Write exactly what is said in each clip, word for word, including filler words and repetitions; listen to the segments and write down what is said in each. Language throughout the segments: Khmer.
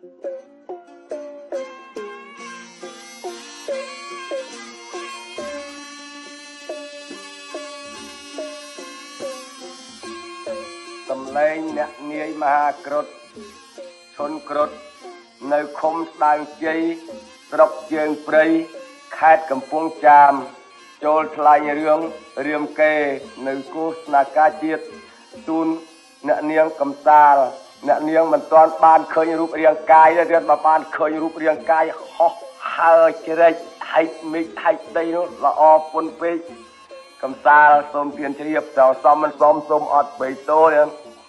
សម្លេងអ្នកនាយមហាក្រុតឈុនក្រុតនៅឃុំស្ដាងជ័យស្រុកជើងព្រៃខេត្តកំពង់ចាមចូលថ្លែងរឿងរាមកេរ្តិ៍នៅគូស្នាការជាតិជូនអ្នកនាងកំសាលអ្នកនាងមិនទាន់បានឃើញរូបរាងកាយទេទៀតបើបានឃើញរូបរាងកាយហោះហើរជ្រែកហែកមេឃហែកដីនោះល្អពុនពេកកំសាលសូមទានជ្រាបតើសមមិនសមសូមអត់បីតូន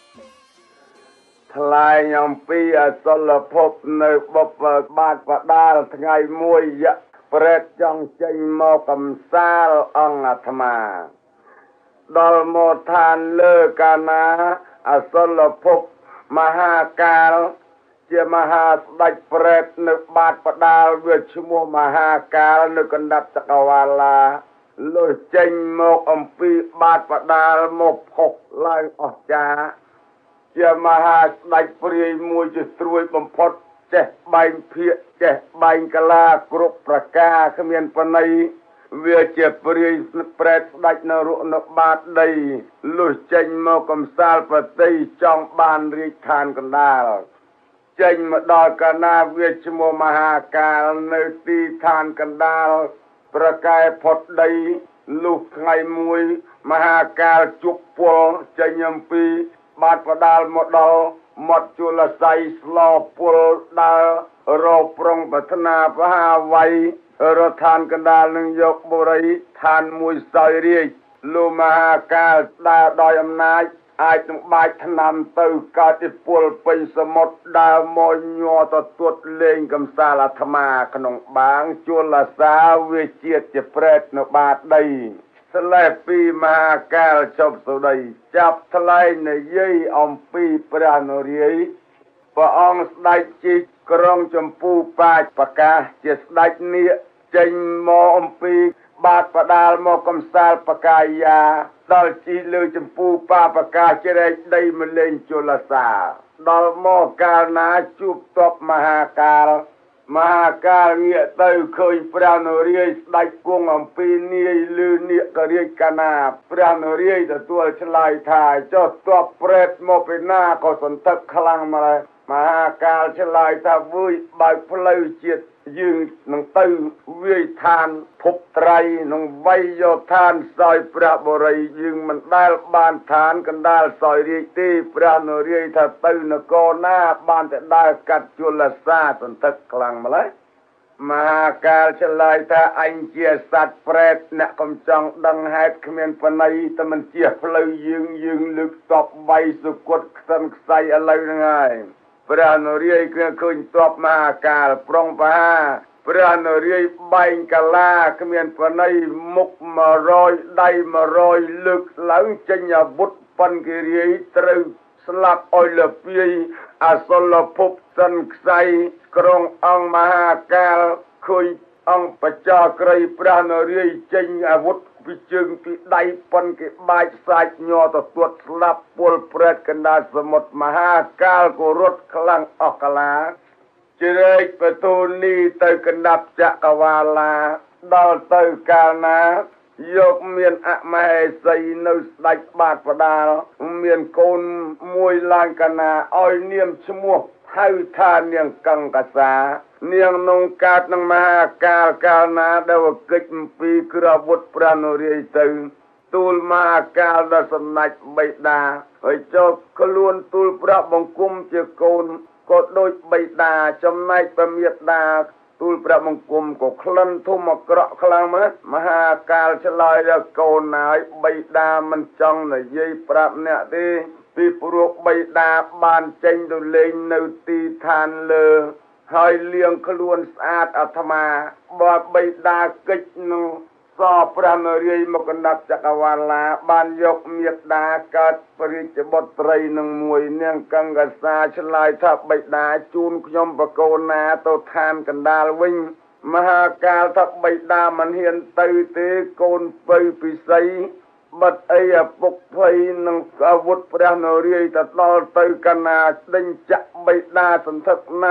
ថ្លែងអំពីអសលភពនៅបបបាតបដាលថ្ងៃមួយយៈប្រេតចង់ចេញមកកំសាលអង្គអាត្មាដល់មកឋានលើកាណាអសលភពមហាកាលជាមហាស្ដេចប្រេតនៅបាតបដាលវាឈ្មោះមហាកាលនៅកណ្ដាប់ចក្រវាឡាលុះចេញមកអំពីបាតបដាលមកផុសឡើងអស្ចារ្យជាមហាស្ដេចព្រាយមួយជាស្រួយបំផុតចេះបែងភាគចេះបែងកាឡាគ្រប់ប្រការគ្មានបណីវាជាព្រាយប្រែតស្ដេចនៅរកនៅបាតដីលុះចេញមកកំសាលប្រតិចង់បានរាជឋានកណ្ដាលចេញមកដល់កាណាវាឈ្មោះមហាកាលនៅទីឋានកណ្ដាលប្រកែផុតដីលុះថ្ងៃមួយមហាកាលជប់ពលចេញអំពីបាតបដាលមកដល់មាត់ជលស័យស្លោពលដើររកប្រុងប្រាថ្នាបហាវ័យរដ្ឋានកណ្ដាលនឹងយកបុរីឋានមួយសោយរាជលោកមហាកាលដើរដោយអំណាចអាចនឹងបាច់ថ្នាំទៅកើតជាពលពេញសមុទ្រដើរមកញ័រទៅទួតលេងកំសាលអាត្មាក្នុងបាងជលសាវាជាតិជាប្រេតនៅបាតដីស្លេបពីមហាកាលចប់សុដីចាប់ថ្លែងនិយាយអំពីព្រះនរាយណ៍ព្រះអង្គស្ដេចជីកក្រុងចម្ពូបាចប្រកាសជាស្ដេចនាគចេញមកអំពីបាតបដាលមកកំសាលបកាយាដល់ជីលើចម្ពូបាប្រកាសជ្រែកដីមកលេងជលសាដល់មកកាលណាជួបតបមហាកាលមហាកាលងាកទៅឃើញព្រះនរាយណ៍ស្ដេចគង់អំពីនាយលឺនាគរាជកាណាព្រះនរាយណ៍ទទួលឆ្លើយថាចុះតបប្រេតមកពីណាក៏សន្ធឹកខ្លាំងម្ល៉េះមហាកាលឆ្លើយថាវើយបើកផ្លូវជាតិយើងនឹងទៅវាយឋានភពត្រៃនឹងវាយយកឋានសោយព្រះបរិយយើងមិនដែលបានឋានកណ្ដាលសោយរាជទេព្រះនរាយណ៍ថាទៅនគរណាបានតែដើរកាត់ជលសាសន្ធឹកខ្លាំងម្ល៉េះមហាកាលឆ្លើយថាអញជាសត្វប្រេតអ្នកកំចង់ដឹងហេតុគ្មានបណីតែមិនជាផ្លូវយើងយើងលើកតបវាយសុគតខ្សិនខ្សៃឥឡូវហ្នឹងហើយព្រះនរាយណ៍គឺឃើញតបមហាកាលប្រុងប្រហាព្រះនរាយណ៍បែងកាឡាគ្មានបណីមុខមួយរយដៃមួយរយលើកឡើងចេញអាវុធប៉ុនគិរាយត្រូវស្លាប់អុយលពាយអសលភពសិនខ្សៃក្រុងអង្គមហាកាលឃើញអង្គបច្ចាក្រីព្រះនរាយណ៍ចេញអាវុធពីជើងពីដៃប៉ុនគេបាច់សាច់ញ័រទៅទួតស្លាប់ពលប្រេតកណ្ដាលសមុទ្រមហាកាលក៏រត់ខ្លាំងអស់កាឡាជ្រែកបទូនីទៅកណ្ដាប់ចក្រវាឡាដល់ទៅកាលណាយកមានអមហេសីនៅស្ដេចបាតបដាលមានកូនមួយឡើងកណាឲ្យនាមឈ្មោះហៅថានាងកង្កសានាងនងកើតនឹងមហាកាលកាលណាដែលកិច្ចអំពីគ្រាវុធព្រះនរាយណ៍ទៅទូលមហាកាលដល់សំណាច់បិតាហើយចុះខ្លួនទូលព្រះបង្គំជាកូនក៏ដូចបិតាចំណែកព្រះមេតាទូលព្រះបង្គំក៏ក្លិនធំអាក្រក់ខ្លាំងណាស់មហាកាលឆ្លើយដល់កូនណាយបិតាមិនចង់និយាយប្រាប់អ្នកទេពីព្រោះបិតាបានចេញទៅលេងនៅទីឋានលើហើយលៀងខ្លួនស្អាតអាត្មាបើបិតាកិច្ចនឹងសព្រះនរាយណ៍មកកណ្ដាប់ចក្រវាឡាបានយកមេត្តាកើតពរិជ្ជបុត្រីនឹងមួយនាងកង្កសាឆ្លើយថាបិតាជូនខ្ញុំបកូនណាទៅឋានកណ្ដាលវិញមហាកាលថាបិតាមិនហ៊ានទៅទេកូនពៅពិសីបិទអីអពុកភ័យនឹងអាវុធព្រះនរាយណ៍ទៅដល់ទៅកណាដេញចាក់បិតាសន្ធឹកណាស់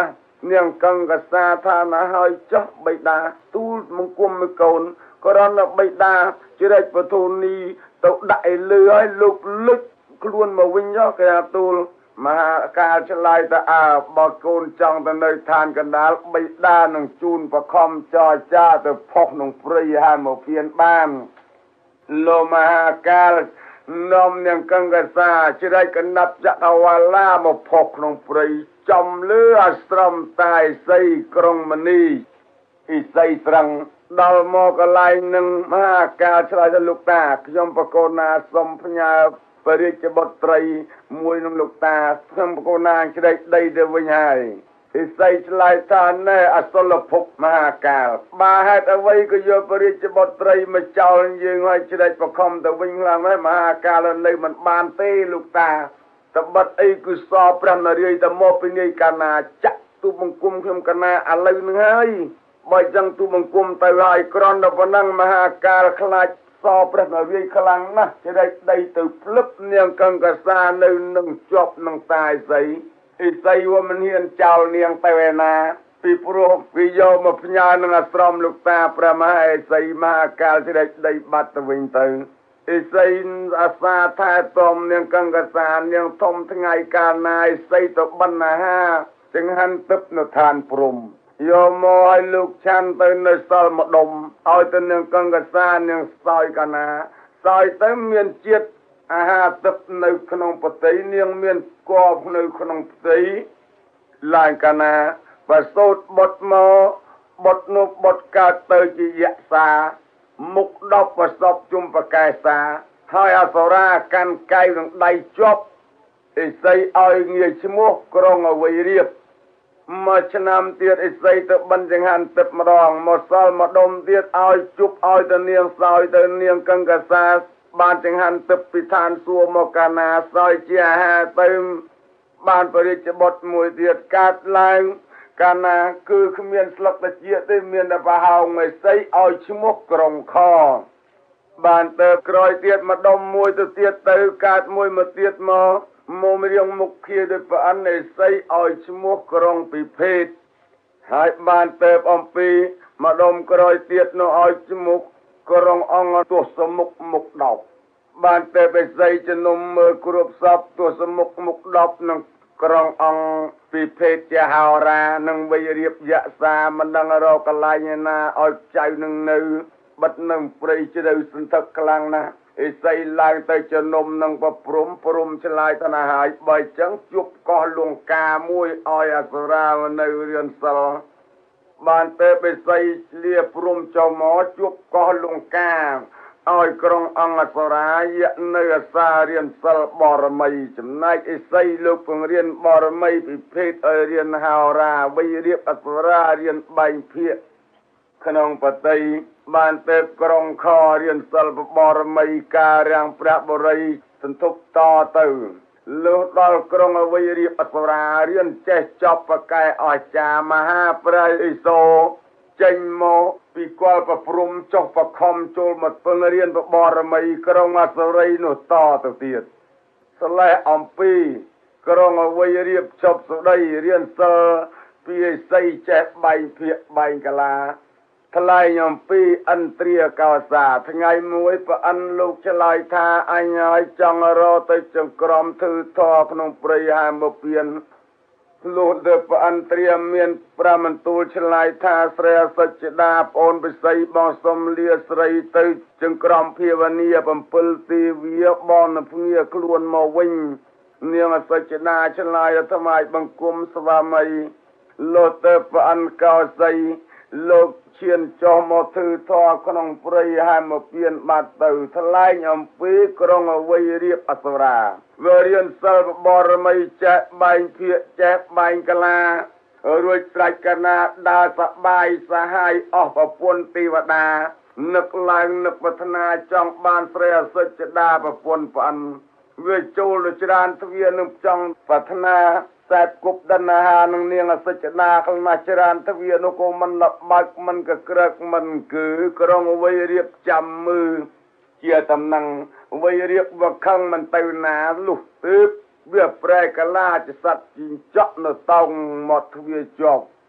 នាងកង្កសាថាណាហើយចុះបិតាទូលមង្គមមួយកូនក៏រនបិតាជ្រែកពធូនីទៅដាក់ឲ្យលឺឲ្យលោកលឹកខ្លួនមកវិញចុះគេថាទូលមហាកាលឆ្លើយទៅអើបើកូនចង់ទៅនៅឋានកណ្ដាលបិតានឹងជូនបខំចរចាទៅផុសក្នុងព្រៃហើយមកពៀនបានលោកមហាកាលនាំនាងកង្កសាជ្រែកកណាត់ចក្រវាឡាមកផុសក្នុងព្រៃចំលឺអាស្រមតាយសីក្រុងមនីអ៊ីសីត្រង់ដល់មកកន្លែងនឹងមហាកាលឆ្លើយទៅលោកតាខ្ញុំបកូនណាសូមផ្ញើបរិជ្ជបុត្រីមួយនឹងលោកតាខ្ញុំបកូនណាជ្រែកដីទៅវិញហើយអ៊ីសីឆ្លើយថាណែអសុលភពមហាកាលបើហេតុអ្វីក៏យកបរិជ្ជបុត្រីមកចោលយើងឲ្យជ្រែកបខំទៅវិញឡើងហើយមហាកាលនៅមិនបានទេលោកតាតបិតអីគឺសព្រះនរាយទៅមកពីនេះកាលណាចាក់ទូបង្គំខ្ញុំកាលណាឥឡូវនឹងហើយបើចឹងទូបង្គំទៅហើយក្រនដល់ប៉ុណ្ណឹងមហាកាលខ្លាចសព្រះនរាយខ្លាំងណាស់ជ្រែកដីទៅភ្លឹបនាងកង្កសានៅនឹងជាប់នឹងតាយសីអ៊ីសីវមិនហ៊ានចោលនាងទៅឯណាពីព្រោះវាយកមកផ្ញើនឹងអាស្រមលោកតាព្រះមហេសីមហាកាលជ្រែកដីបាត់ទៅវិញទៅអ៊ីសីអាសាថែទាំនាងកង្កសានាងធំថ្ងៃកាលណាអ៊ីសីទៅបណ្ណាហាចង្ហាន់ទឹកនៅឋានព្រំយកមកឲ្យលោកឆាន់ទៅនៅសល់ម្ដុំឲ្យទៅនាងកង្កសានាងសោយកាលណាសោយទៅមានជាតិអាហារទឹកនៅក្នុងផ្ទៃនាងមានគប់នៅក្នុងផ្ទៃឡើងកាលណាបើសូត្របុតមកបុតនោះបុតកើតទៅជាយក្សាមុខដប់ប្រសពជុំប្រកែសាហើយអសរាកាន់កៃនឹងដៃជាប់អិសីឲ្យងារឈ្មោះក្រុងអវ័យរៀបមួយឆ្នាំទៀតអិសីទៅបិណ្ឌចង្ហាន់ទឹកម្ដងមកសល់ម្ដុំទៀតឲ្យជប់ឲ្យទៅនាងសោយទៅនាងកង្កសាបានចង្ហាន់ទឹកពីឋានសួគ៌មកកាលណាសោយជាអាហារទៅបានបរិជ្ជបុត្រមួយទៀតកាត់ឡើងកាលណាគឺគ្មានស្លឹកតាជាទេមានតែប្រហោងមេសីឲ្យឈ្មោះក្រុងខបានទៅក្រោយទៀតម្ដុំមួយទៅទៀតទៅកើតមួយមកទៀតមកមករៀងមុខគ្នាដោយប្រអិននៃសីឲ្យឈ្មោះក្រុងពិភេកហើយបានទៅអំពីម្ដុំក្រោយទៀតនោះឲ្យឈ្មោះក្រុងអង្គទសមុខមុខដប់បានទៅបិសីជំនុំមើលគ្រប់សពទសមុខមុខដប់នឹងក្រុងអង្គពិភេកជាហោរានឹងវិរៀបយក្សាមិនដឹងរកកន្លែងណាឲ្យចៅនឹងនៅបិទនឹងព្រៃជ្រៅសន្ធឹកខ្លាំងណាស់អេសីឡើងទៅជំនុំនឹងប្រព្រំព្រំឆ្លើយទៅណាហើយបើចឹងជប់កោះលង្កាមួយឲ្យអសុរានៅរៀនសិលបានទៅបិសីលាព្រំចោមកជប់កោះលង្កាឲ្យក្រុងអង្គអសរាយនៅអាសារៀនសិលបរមីចំណែកអេសីលោកពង្រៀនបរមីពិភេកឲ្យរៀនហោរាវិរៀបអសរារៀនបែងភាគក្នុងបតីបានទៅក្រុងខរៀនសិលបរមីការរាំងព្រះបរិយសន្ធប់តទៅលុះដល់ក្រុងអវ័យរៀបអសរារៀនចេះចប់ប្រកែអស្ចារ្យមហាប្រៃអិសូចេញមកពីគាល់ប្រព្រំចុះប្រខំចូលមកពឹងរៀនបរមីក្រុងអសរីនោះតទៅទៀតស្លេះអំពីក្រុងអវ័យរៀបចប់សុដីរៀនសិលពីអិសីចេះបែងភាគបែងកាលាថ្លែងអំពីឥន្ទ្រាកោសាថ្ងៃមួយព្រះអិនលោកឆ្លើយថាអញឲ្យចង់រកទៅចង្ក្រមធឺធរក្នុងព្រៃហាមពៀនលុះទៅព្រះឥន្ទ្រាមានប្រមន្ទូលឆ្លើយថាស្រីសច្ចដាប្អូនពិសីបងសុំលាស្រីទៅចង្ក្រមភាវនាបំពិលទីវាបងភ្ងាខ្លួនមកវិញនាងសច្ចដាឆ្លើយថ្វាយបង្គំស្វាមីលុះទៅព្រះអិនកោសីលោកឈានចុះមកធឺធរក្នុងព្រៃហើយមកពៀនបាត់ទៅថ្លែងអំពីក្រុងអវ័យរៀបអសរាវារៀនសិលបរមីចេះបែងភាគចេះបែងកាលារួចស្រេចកណាដើរសបាយសហាយអស់ប្រពន្ធទេវតានឹកឡើងនឹកប្រាថ្នាចង់បានស្រីអសុជដាប្រពន្ធប្អិនវាចូលទៅច្រានទ្វារនឹងចង់ប្រាថ្នាសែបគប់ដណ្ហានឹងនាងអសុជដាខ្លាចច្រានទ្វារនោះក៏មិនលបាច់មិនក៏ក្រឹកមិនគឺក្រុងអវ័យរៀបចាំមើលជាតំណែងអវ័យរៀបវខឹងមិនទៅណាលុះទើបវាប្រែកាលាចសត្វជីងចក់នៅតោងមកទ្វារជាប់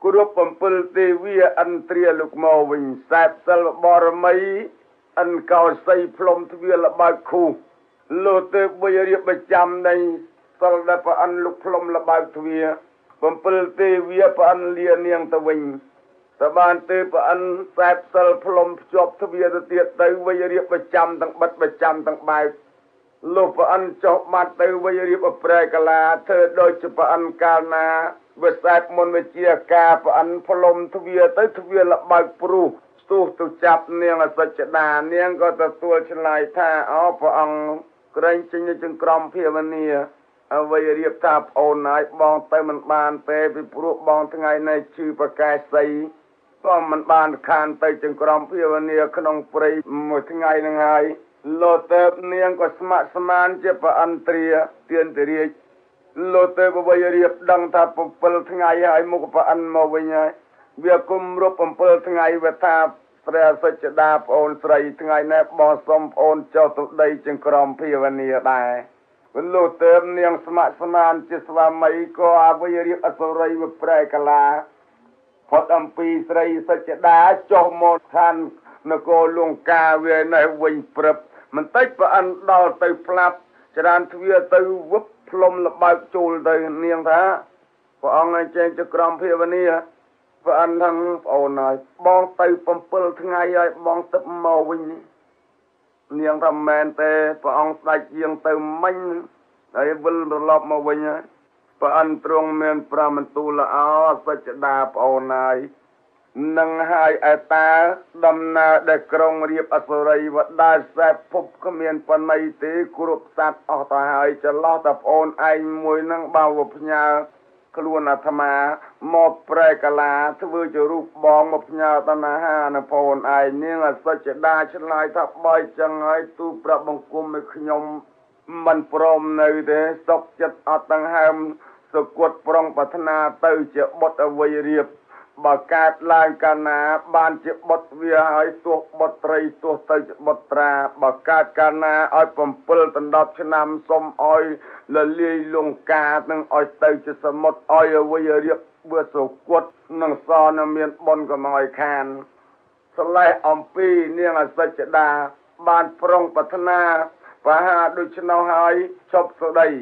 គ្រប់បំពេញទេវាអន្ត្រាលោកមកវិញសែបសិលបរមីអិនកោសីផ្លុំទ្វាលបើកខូលោទៅបីរៀបប្រចាំនៃសិលដែលប្រអិនលោកផ្លុំលបើកទ្វាបំពេញទេវាប្រអិនលានាងទៅវិញតបានទេប្រអិនសែបសិលផ្លុំភ្ជាប់ទ្វាទៅទៀតទៅបីរៀបប្រចាំទាំងបិទប្រចាំទាំងបែកលោកប្រអិនចុះបាត់ទៅបីរៀបអប្រែកលាធ្វើដូចជាប្រអិនកាលណាវាសែបមុនវិជាការប្រអិនផ្លុំទ្វាទៅទ្វាលបើកព្រុសស្ទុះទៅចាប់នាងអសច្ចដានាងក៏ទទួលឆ្លើយថាអោព្រះអង្គក្រែងចេញចង្ក្រមភាវនាអ្វីរៀបថាប្អូនហើយបងទៅមិនបានទេពីព្រោះបងថ្ងៃនេះជឿប្រកែសីក៏មិនបានខានទៅចង្ក្រមភាវនាក្នុងព្រៃមួយថ្ងៃនឹងហើយលោទៅនាងក៏ស្ម័គ្រស្មានជាប្រអិនត្រាទានតិរាជលោទៅអ្វីរៀបដឹងថា7ថ្ងៃហើយមុខប្រអិនមកវិញហើយវាគុំរົບ7ថ្ងៃវាថាព្រះសច្ចដាប្អូនស្រីថ្ងៃនេះបងសុំប្អូនចុះទៅដីចង្ក្រមភាវនាដែរពេលលោទៅនាងស្ម័គ្រស្មានជាស្វាមីក៏អ្វីរៀបអសុរីវិប្រែកលាផុតអំពីស្រីសច្ចដាចុះមកឋាននគរលង្កាវានៅវិញព្រឹបមិនតិចប្រអិនដល់ទៅផ្លាប់ចរានទ្វាទៅវឹបផ្លុំលបើកចូលទៅនាងថាព្រះអង្គឲ្យចេញចង្ក្រមភាវនាព្រះអិនថាប្អូនហើយបងទៅ7ថ្ងៃហើយបងទឹកមកវិញនាងថាមែនទេព្រះអង្គស្ដេចយាងទៅមិញហើយវិលត្រឡប់មកវិញហើយព្រះអិនទ្រង់មានប្រមន្ទូលល្អសច្ចដាប្អូនហើយនឹងហើយឯតាដំណើរដែលក្រុងរៀបអសុរីវដាសែបភពគ្មានបណៃទេគ្រប់សត្វអស់ទៅហើយចន្លោះតែប្អូនឯងមួយនឹងបើវផ្ញើខ្លួនអាត្មាមកប្រែកលាធ្វើជារូបបងមកផ្ញើតណ្ហានៅប្អូនឯងនាងអសច្ចដាឆ្លើយថាបើចឹងហើយទូប្រាប់បង្គំឲ្យខ្ញុំមិនព្រមនៅទេសុកចិត្តអត់ដង្ហើមសុគតប្រុងប្រាថ្នាទៅជាបុត្រអវ័យរៀបបើកើតឡើងកាលណាបានជាបុត្រវាហើយទោះបុត្រីទោះទៅជាបុត្រាបើកើតកាលណាឲ្យ7ដណ្ដប់ឆ្នាំសុំឲ្យលលាយលង្កានឹងឲ្យទៅជាសមុទ្រឲ្យអវ័យរៀបវាសុគតនឹងសនឹងមានបុណ្យក៏មកឲ្យខានស្លេះអំពីនាងអសច្ចដាបានប្រុងប្រាថ្នាប្រហាដូច្នោះហើយជប់សុដី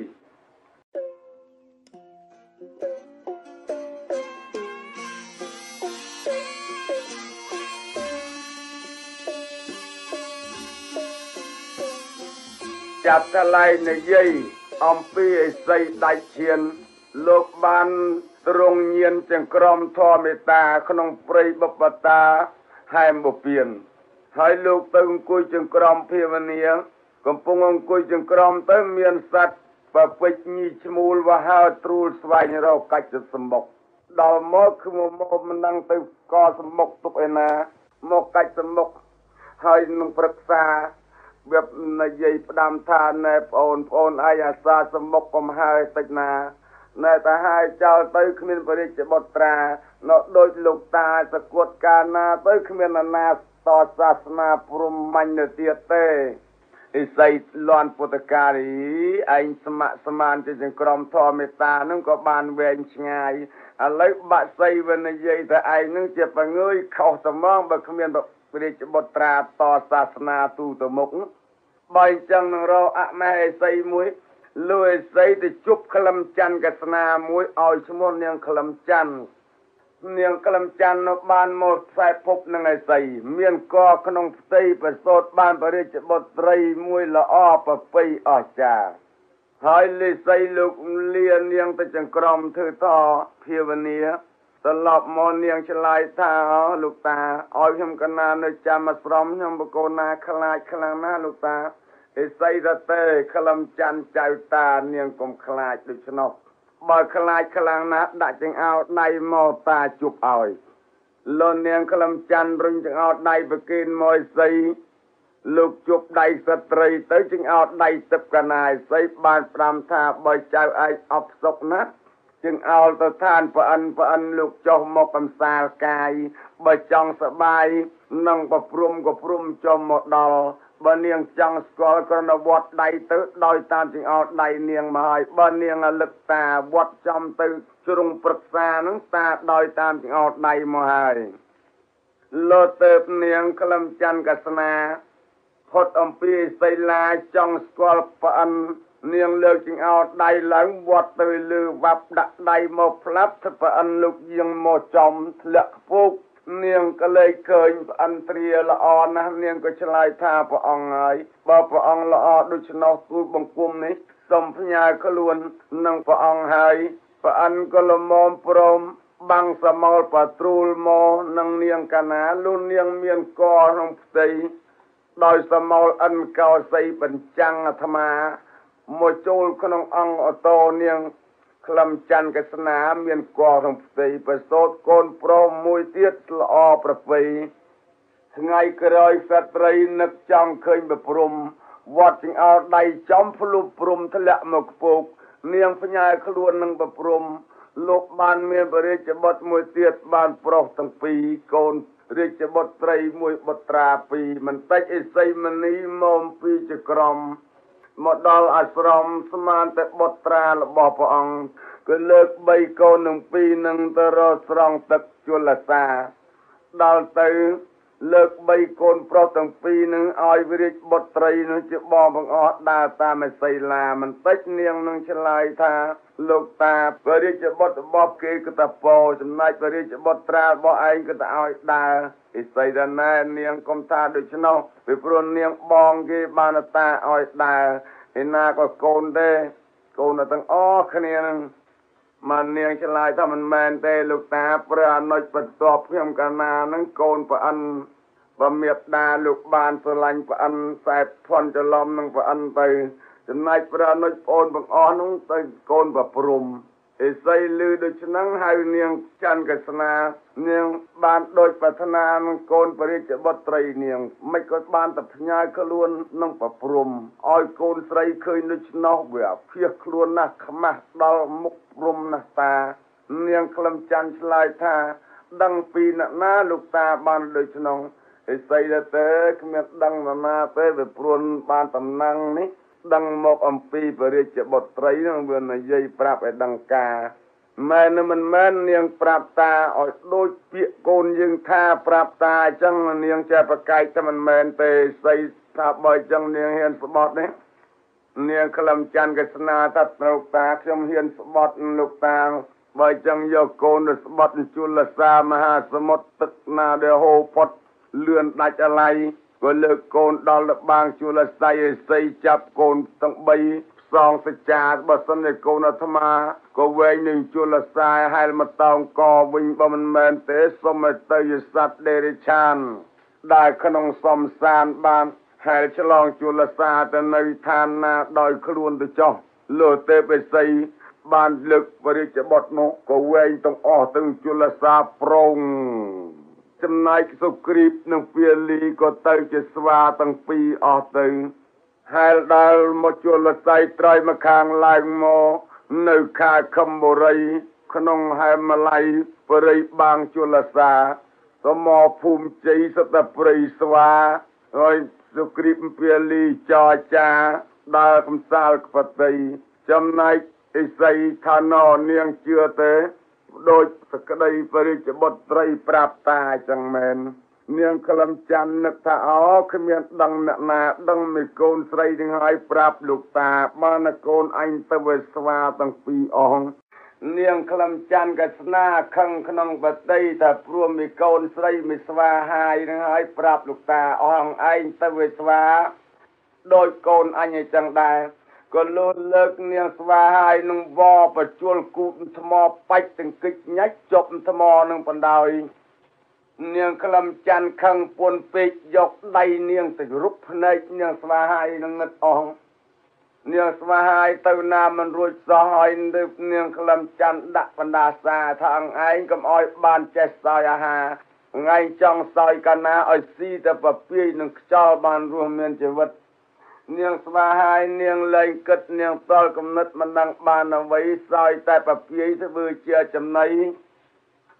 ចាប់ថ្លៃនិយាយអំពីឥសីដាច់ឈានលោកបានទ្រង់ញៀនចង្ក្រមធម៌មេត្តាក្នុងព្រៃបបតាហែមបពៀនហើយលោកទៅអង្គុយចង្ក្រមភាវនាកំពុងអង្គុយចង្ក្រមទៅមានសត្វប្រពេចញីឈ្មោលវហើទ្រូលស្វែងរកកាច់ទៅសមុខដល់មកគឺមកមិនដឹងទៅកសមុខទុកឯណាមកកាច់សមុខហើយនឹងប្រឹក្សាវានិយាយផ្ដាំថាណែប្អូនប្អូនអាយអាសាសមុខកំហើយតិចណាណែតាហើយចោលទៅគ្មានបរិជ្ជបុត្រានៅដូចលោកតាសកួតកាលណាទៅគ្មានអាណាតសាសនាព្រហ្មញ្ញទៅទៀតទេឥសីលន់ពុទ្ធការីឯងស្ម័គ្រស្មានជាចង្ក្រមធម៌មេត្តានឹងក៏បានវែងឆ្ងាយឥឡូវបាក់សីវិនិយាយថាឯងនឹងជាបង្ងើយខុសត្មងបើគ្មានព្រះរាជបុត្រាតសាសនាទូទៅមុខបើអញ្ចឹងនឹងរកអមហេសីមួយលួយសីទៅជប់ក្លឹមច័ន្ទកស្នាមួយឲ្យឈ្មោះនាងក្លឹមច័ន្ទនាងក្លឹមច័ន្ទនៅបានមកខ្សែភពនឹងឥសីមានកក្នុងផ្ទៃប្រសូតបានព្រះរាជបុត្រីមួយល្អប្រពៃអស្ចារ្យហើយលិសីលោកលានាងទៅចង្ក្រមធ្វើតភាវនាត្រឡប់មកនាងឆ្លើយថាលោកតាឲ្យខ្ញុំកណានៅចាំមកស្រំខ្ញុំបកូនណាខ្លាចខ្លាំងណាស់លោកតាឥសីរតេក្លឹមច័ន្ទចៅតានាងកុំខ្លាចដូច្នោះបើខ្លាចខ្លាំងណាស់ដាក់ចង្អោដៃមកតាជប់ឲ្យលននាងក្លឹមច័ន្ទរុញចង្អោដៃប្រគេនមកឥសីលោកជប់ដៃស្ត្រីទៅចង្អោដៃទឹកកណាឥសីបានប្រាំថាបើចៅឯងអបសុកណាស់จึงเอาទៅឋានប្រអិនប្រអិនលោកចុះមកកំសាលកាយបើចង់សបាយនឹងប្រព្រំក៏ព្រំចុះមកដល់បើនាងចង់ស្គាល់គ្រាន់តែវត្តដៃទៅដោយតាមចង្អោរដៃនាងមកហើយបើនាងលឹកតាវត្តចំទៅជ្រុងព្រឹក្សានឹងតាដោយតាមចង្អោរដៃមកហើយលោទៅនាងក្លឹមច័ន្ទកសនាផុតអំពីសីលាចង់ស្គាល់ប្អិននាងលើកចង្អោរដៃឡើងវត្តទៅលើវាប់ដាក់ដៃមកផ្លាប់ទៅប្អិនលោកយាងមកចំធ្លាក់ខ្ពស់នាងក៏លេចឃើញប្អិនត្រាល្អណាស់នាងក៏ឆ្លើយថាព្រះអង្គហើយបើព្រះអង្គល្អដូច្នោះទូលបង្គំនេះសូមផ្ញើខ្លួននឹងព្រះអង្គហើយប្អិនក៏លមមព្រមបាំងសមោលប៉ត្រួលមកនឹងនាងកាណាលូននាងមានកក្នុងផ្ទៃដោយសមោលអិនកោសីបញ្ចាំងអាត្មាមកចូលក្នុងអង្គអតោនាងក្លឹមច័ន្ទកសនាមានកក្នុងផ្ទៃប្រសូតកូនប្រុសមួយទៀតល្អប្រពៃថ្ងៃក្រោយសត្រីនឹកចង់ឃើញប្រព្រំវត្តចង្អោរដៃចំភ្លុបព្រំធ្លាក់មកខ្ពស់នាងផ្ញើខ្លួននឹងប្រព្រំលោកបានមានបរិជ្ជបុត្រមួយទៀតបានប្រុសទាំងពីរកូនរាជបុត្រីមួយបុត្រាពីរមិនតិចអិសីមនីមកពីចក្រមមកដល់អាស្រមស្មានតែបុត្រារបស់ព្រះអង្គគឺលើកបីកូននឹងពីរនឹងទៅរកស្រង់ទឹកជលសាដល់ទៅលើកបីកូនប្រុសទាំងពីរនឹងឲ្យវិរិទ្ធបុត្រីនឹងជាបងបង្អស់ដើរតាមសីលាមិនតិចនាងនឹងឆ្លើយថាលោកតាបរិជ្ជបុត្ររបស់គេគឺតាពោចំណែកបរិជ្ជបុត្រារបស់ឯងគឺតាឲ្យដើរអិសីដាណែនាងកុំថាដូច្នោះពីព្រោះនាងបងគេបានតាឲ្យដើរឯណាក៏កូនទេកូនទាំងអស់គ្នានឹងមិននាងឆ្លើយថាមិនមែនទេលោកតាព្រះអនុជបន្ទាប់ខ្ញុំកាលណានឹងកូនប្អិនបើមេត្តាលោកបានស្រឡាញ់ប្អិនខ្សែធន់ច្រឡំនឹងប្អិនទៅចំណែកព្រះអនុជប្អូនបងអស់នោះទៅកូនប្រព្រំអេសីលឺដូច្ហ្នឹងហើយនាងច័ន្ទកសនានាងបានដូចប្រាថ្នានឹងកូនបរិជ្ជបុត្រីនាងមិនក៏បានតែផ្ញើខ្លួននឹងប្រព្រំឲ្យកូនស្រីឃើញដូច្នោះវាភៀសខ្លួនណាស់ខ្មាស់ដល់មុខព្រំណាស់តានាងក្លឹមច័ន្ទឆ្លើយថាដឹងពីអ្នកណាលោកតាបានដូច្នោះអេសីទៅគ្មានដឹងនរណាទេវាព្រួនបានតំណែងនេះដឹងមកអំពីបរិជ្ជបុត្រីនឹងវានិយាយប្រាប់ឲ្យដឹងការមែនមិនមែននាងប្រាប់តាឲ្យដូចពាក្យកូនយើងថាប្រាប់តាអញ្ចឹងនាងចេះប្រកែកតែមិនមែនទេស្អីថាបើអញ្ចឹងនាងហ៊ានស្បត់នេះនាងក្លឹមច័ន្ទកសនាថាលោកតាខ្ញុំហ៊ានស្បត់លោកតាបើអញ្ចឹងយកកូនទៅស្បត់ជលសាមហាសមុទ្រទឹកណាដែលហូរផុតលឿនដាច់អាឡ័យក៏លើកកូនដល់លបាងជលស័យអេសីចាប់កូនទាំងបីផ្សងសច្ចាបើសិនជាកូនអាត្មាក៏វែងនឹងជលសាយហែលមកតោងកវិញបើមិនមែនទេសូមឲ្យទៅយសត្វដេរិឆានដែលក្នុងសំសានបានហែលឆ្លងជលសាទៅនៅឋានណាដោយខ្លួនទៅចុះលោទេពអេសីបានលើកបរិជ្ជបុត្រនោះក៏វែងទាំងអស់ទាំងជលសាប្រងចំណែកសុគ្រីពនិងពាលីក៏ទៅជាស្វាទាំងពីរអស់ទៅហែលដល់មកជលស័យត្រៃមកខាងឡើងមកនៅខាខំបុរីក្នុងហែមល័យបរិយបាងជលសាសមភូមិជ័យសតព្រៃស្វាហើយសុគ្រីពពាលីចរចាដើរកំសាលក្បតីចំណែកអិសីថាណនាងជឿទេដោយសក្តីបរិជ្ជបុត្រីប្រាប់តាចឹងមែននាងក្លឹមច័ន្ទនឹកថាអូគ្មានដឹងអ្នកណាដឹងមីកូនស្រីនឹងឲ្យប្រាប់លោកតាបើណកូនអញទៅវាស្វាទាំងពីរអងនាងក្លឹមច័ន្ទកស្នាខឹងក្នុងបតីថាព្រោះមីកូនស្រីមីស្វាហាយនឹងឲ្យប្រាប់លោកតាអងឯងទៅវាស្វាដោយកូនអញអញ្ចឹងដែរក៏លូនលើកនាងស្វាហាយនឹងវបជុលគូតថ្មបាច់ទាំងគិចញាច់ជប់ថ្មនឹងបណ្ដោយនាងក្លឹមច័ន្ទខឹងពួនពេកយកដៃនាងទៅរុបភ្នែកនាងស្វាហាយនឹងងឹតអងនាងស្វាហាយទៅណាមិនរួចសោះហើយនាងក្លឹមច័ន្ទដាក់បណ្ដាសាថាអងឯងកុំអោយបានចេះសោយអាហារថ្ងៃចង់សោយកាលណាឲ្យស៊ីតែពពាយនឹងខ្យល់បានរស់មានជីវិតនាងស្វាហាយនាងលែងគិតនាងតល់គំនិតមិនដឹងបានអ្វីសោយតែពពាយធ្វើជាចំណៃ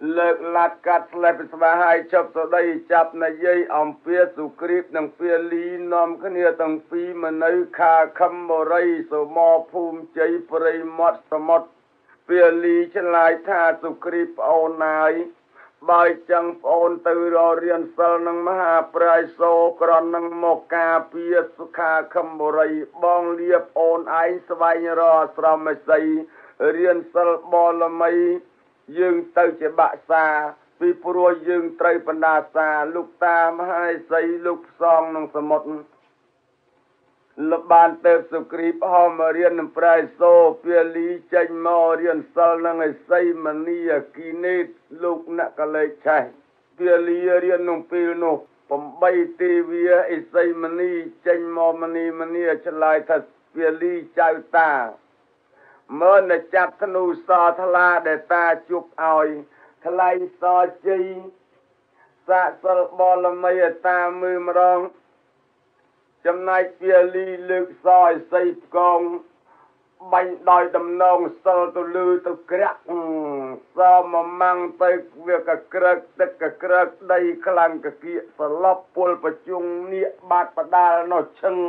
លើកឡាត់កាត់ស្លេបស្វាហើយជប់សដីចាប់នយាយអំពីសុគ្រីពនិងពាលីនាំគ្នាទាំងពីរមកនៅខាខំបរិយសមភូមិជ័យប្រិមត្តសមុទ្រពាលីឆ្លើយថាសុគ្រីពប្អូនណាយបើចឹងប្អូនទៅររៀនសិលនឹងមហាប្រៃសូក្រនឹងមកការពារសុខាខំបរិយបងលៀបប្អូនឯងស្វែងរកអាស្រមមេសីរៀនសិលបរមីយើងទៅជាបាក់សាពីព្រោះយើងត្រូវបណ្ដាសាលោកតាមហើយសីលោកផ្សងនឹងសមុទ្រលបានទៅសុគ្រីពហមរៀននឹងប្រៃសូពាលីចេញមករៀនសិលនឹងឯសីមនីអគីនេតលោកអ្នកកលេចឆេះពាលីរៀននឹងពេលនោះeightទេវាឯសីមនីចេញមកមនីមនីឆ្លើយថាពាលីចៅតាមើលនៅចាប់ធ្នូសថ្លាដែលតាជប់ឲ្យថ្លែងសជ័យសាកសិលបរមីតាមើលម្ដងចំណែកពាលីលើកសឲ្យសីផ្កងបាញ់ដោយដំណងសិលទៅលឺទៅក្រាក់សមកម៉ាំងទៅវាកក្រើកទឹកកក្រើកដីខ្លាំងកគៀកសឡប់ពលប្រជុងនៀកបាត់បដាលនោះឈឹង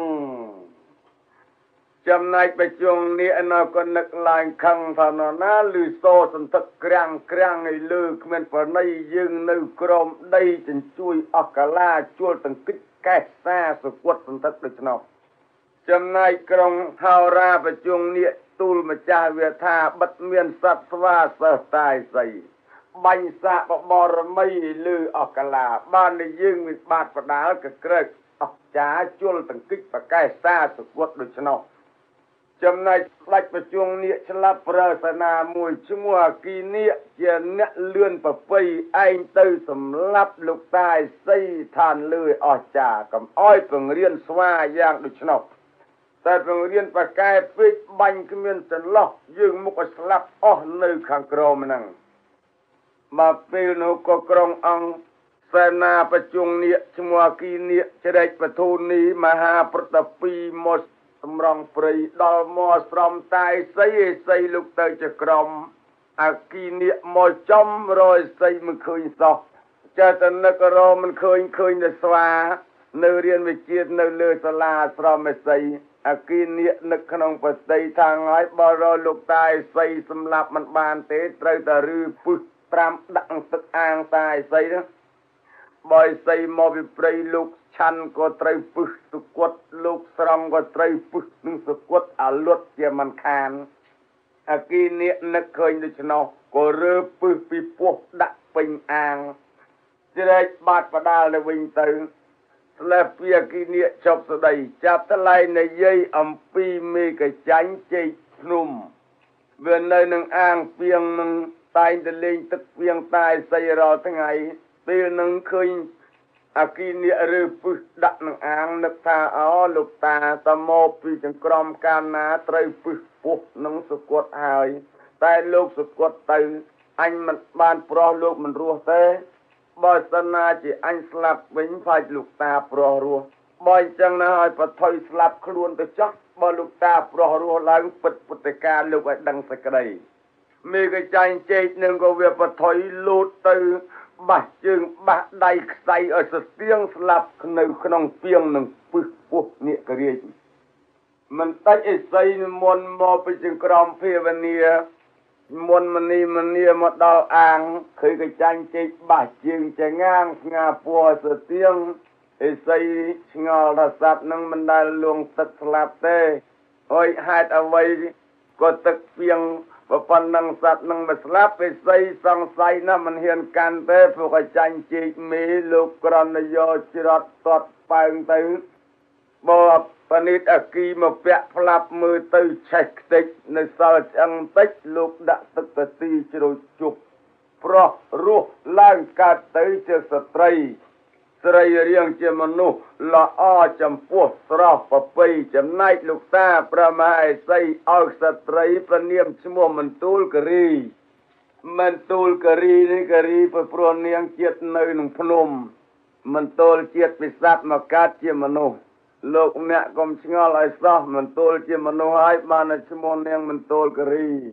ចំណែកបច្ចុងនេះនៅក៏នឹកឡើងខឹងថានរណាឮសូរសន្ធឹកក្រាំងក្រាំងឲ្យលើគ្មានប្រណីយើងនៅក្រោមដីចិញ្ជួយអកលាជួលទាំងគិចកែសាសុគតសន្ធឹកដូច្នោះចំណែកក្រុងហោរាបច្ចុងនេះទូលម្ចាស់វាថាបិទមានសត្វស្វាសិស្សតាយសីបាញ់សាកបរមីលើអកលាបានតែយើងមានបាតបដាលកក្រើកអស្ចារ្យជួលទាំងគិចបកែសាសុគតដូច្នោះចំណែកស្ដេចបច្ចុងនេះឆ្លាប់ប្រើសេនាមួយឈ្មោះអគីនាគជាអ្នកលឿនប្រពៃឯងទៅសម្លាប់លោកតាយសីឋានលើអស្ចារ្យកំអយពង្រៀនស្វាយ៉ាងដូច្នោះតែពង្រៀនបកែពេកបាញ់គ្មានចន្លោះយើងមុខឲ្យស្លាប់អស់នៅខាងក្រោមហ្នឹងមកពេលនោះក៏ក្រុងអង្គសេនាបច្ចុងនេះឈ្មោះអគីនាគជ្រែកបធូនីមហាប្រតពីមកសម្រងព្រៃដល់មកស្រំតាយសីឯសីលោកទៅជាក្រុមអគីនាគមកចំរយសីមិនឃើញសោះចេះតែនឹករមមិនឃើញឃើញតែស្វានៅរៀនវិជានៅលើសាលាស្រមឯសីអគីនាគនឹកក្នុងបតីថាហើយបើរលោកតាយសីសម្លាប់មិនបានទេត្រូវតែឬពឹសប្រាំដាក់ទឹកអាងតាយសីណាបើសីមកពីព្រៃលោកឆាន់ក៏ត្រូវពឹសសុគតលោកស្រង់ក៏ត្រូវពឹសនឹងសុគតអាលុតជាមិនខានអគីនាគនឹកឃើញដូច្នោះក៏រើពឹសពីពោះដាក់ពេញអាងជ្រែកបាត់បដាលទៅវិញទៅស្លាប់ពីអគីនាគចប់ស្ដីចាប់ថ្លៃនិយាយអំពីមេកចាញ់ជ័យភ្នំវានៅនឹងអាងពីងនឹងតែងតែលេងទឹកពីងតាយសីរាល់ថ្ងៃពេលនឹងឃើញអគីនាគឬពឹសដាក់នឹងអាងនឹកថាអូលោកតាតមកពីចង្ក្រមកាលណាត្រូវពឹសពោះនឹងសុគតហើយតែលោកសុគតទៅអញមិនបានប្រោះលោកមិនរស់ទេបើសិនណាជាអញស្លាប់វិញផាច់លោកតាប្រោះរស់បើអញ្ចឹងណាឲ្យបថុយស្លាប់ខ្លួនទៅចោះបើលោកតាប្រោះរស់ឡើងពិតពុទ្ធកាលោកឲ្យដឹងសេចក្តីមេកចាញ់ជែកនឹងក៏វាបថុយលូតទៅបាសជើងបាសដៃខ្សៃឲ្យស្ទៀងស្លាប់នៅក្នុងពីងនឹងពឹសពោះនាគរាជមិនតាច់អេសីនិមន្តមកពីចង្ក្រមភាវនាមុនមនីមនីមកដល់អាងឃើញកចាញ់ជែកបាសជើងចងាងស្ងាពណ៌ស្ទៀងអេសីឆ្ងល់ថាសត្វនឹងមិនដែលលងទឹកស្លាប់ទេអើយហេតុអ្វីក៏ទឹកពីងប៉ុណ្ណឹងសត្វនឹងមិនស្លាប់ពេលស្អីសង្ស័យណាស់មិនហ៊ានកាន់ទេព្រោះកចាញ់ជែកមេលោកក្រណយោច្រត់តត់ប៉ើងទៅបើបនិតអគីមកពាក់ផ្លាប់មើលទៅឆេះខ្ទេចនៅសល់ឆ្អឹងតិចលោកដាក់ទឹកកទីជ្រោចជប់ប្រោះរស់ឡើងកើតទៅជាស្ត្រីស្រីរៀងជាមនុស្សល្អចំពោះស្រស់ប្រពៃចំណែកលោកតាប្រមាអេសីឲ្យស្ត្រីប្រនាមឈ្មោះមន្ទូលគិរីមន្ទូលគិរីនេះគិរីព្រោះនាងជាតិនៅក្នុងភ្នំមន្ទូលជាតិពិស័តមកកើតជាមនុស្សលោកអ្នកកុំឆ្ងល់ឲ្យសោះមន្ទូលជាមនុស្សហើយបានឈ្មោះនាងមន្ទូលគិរី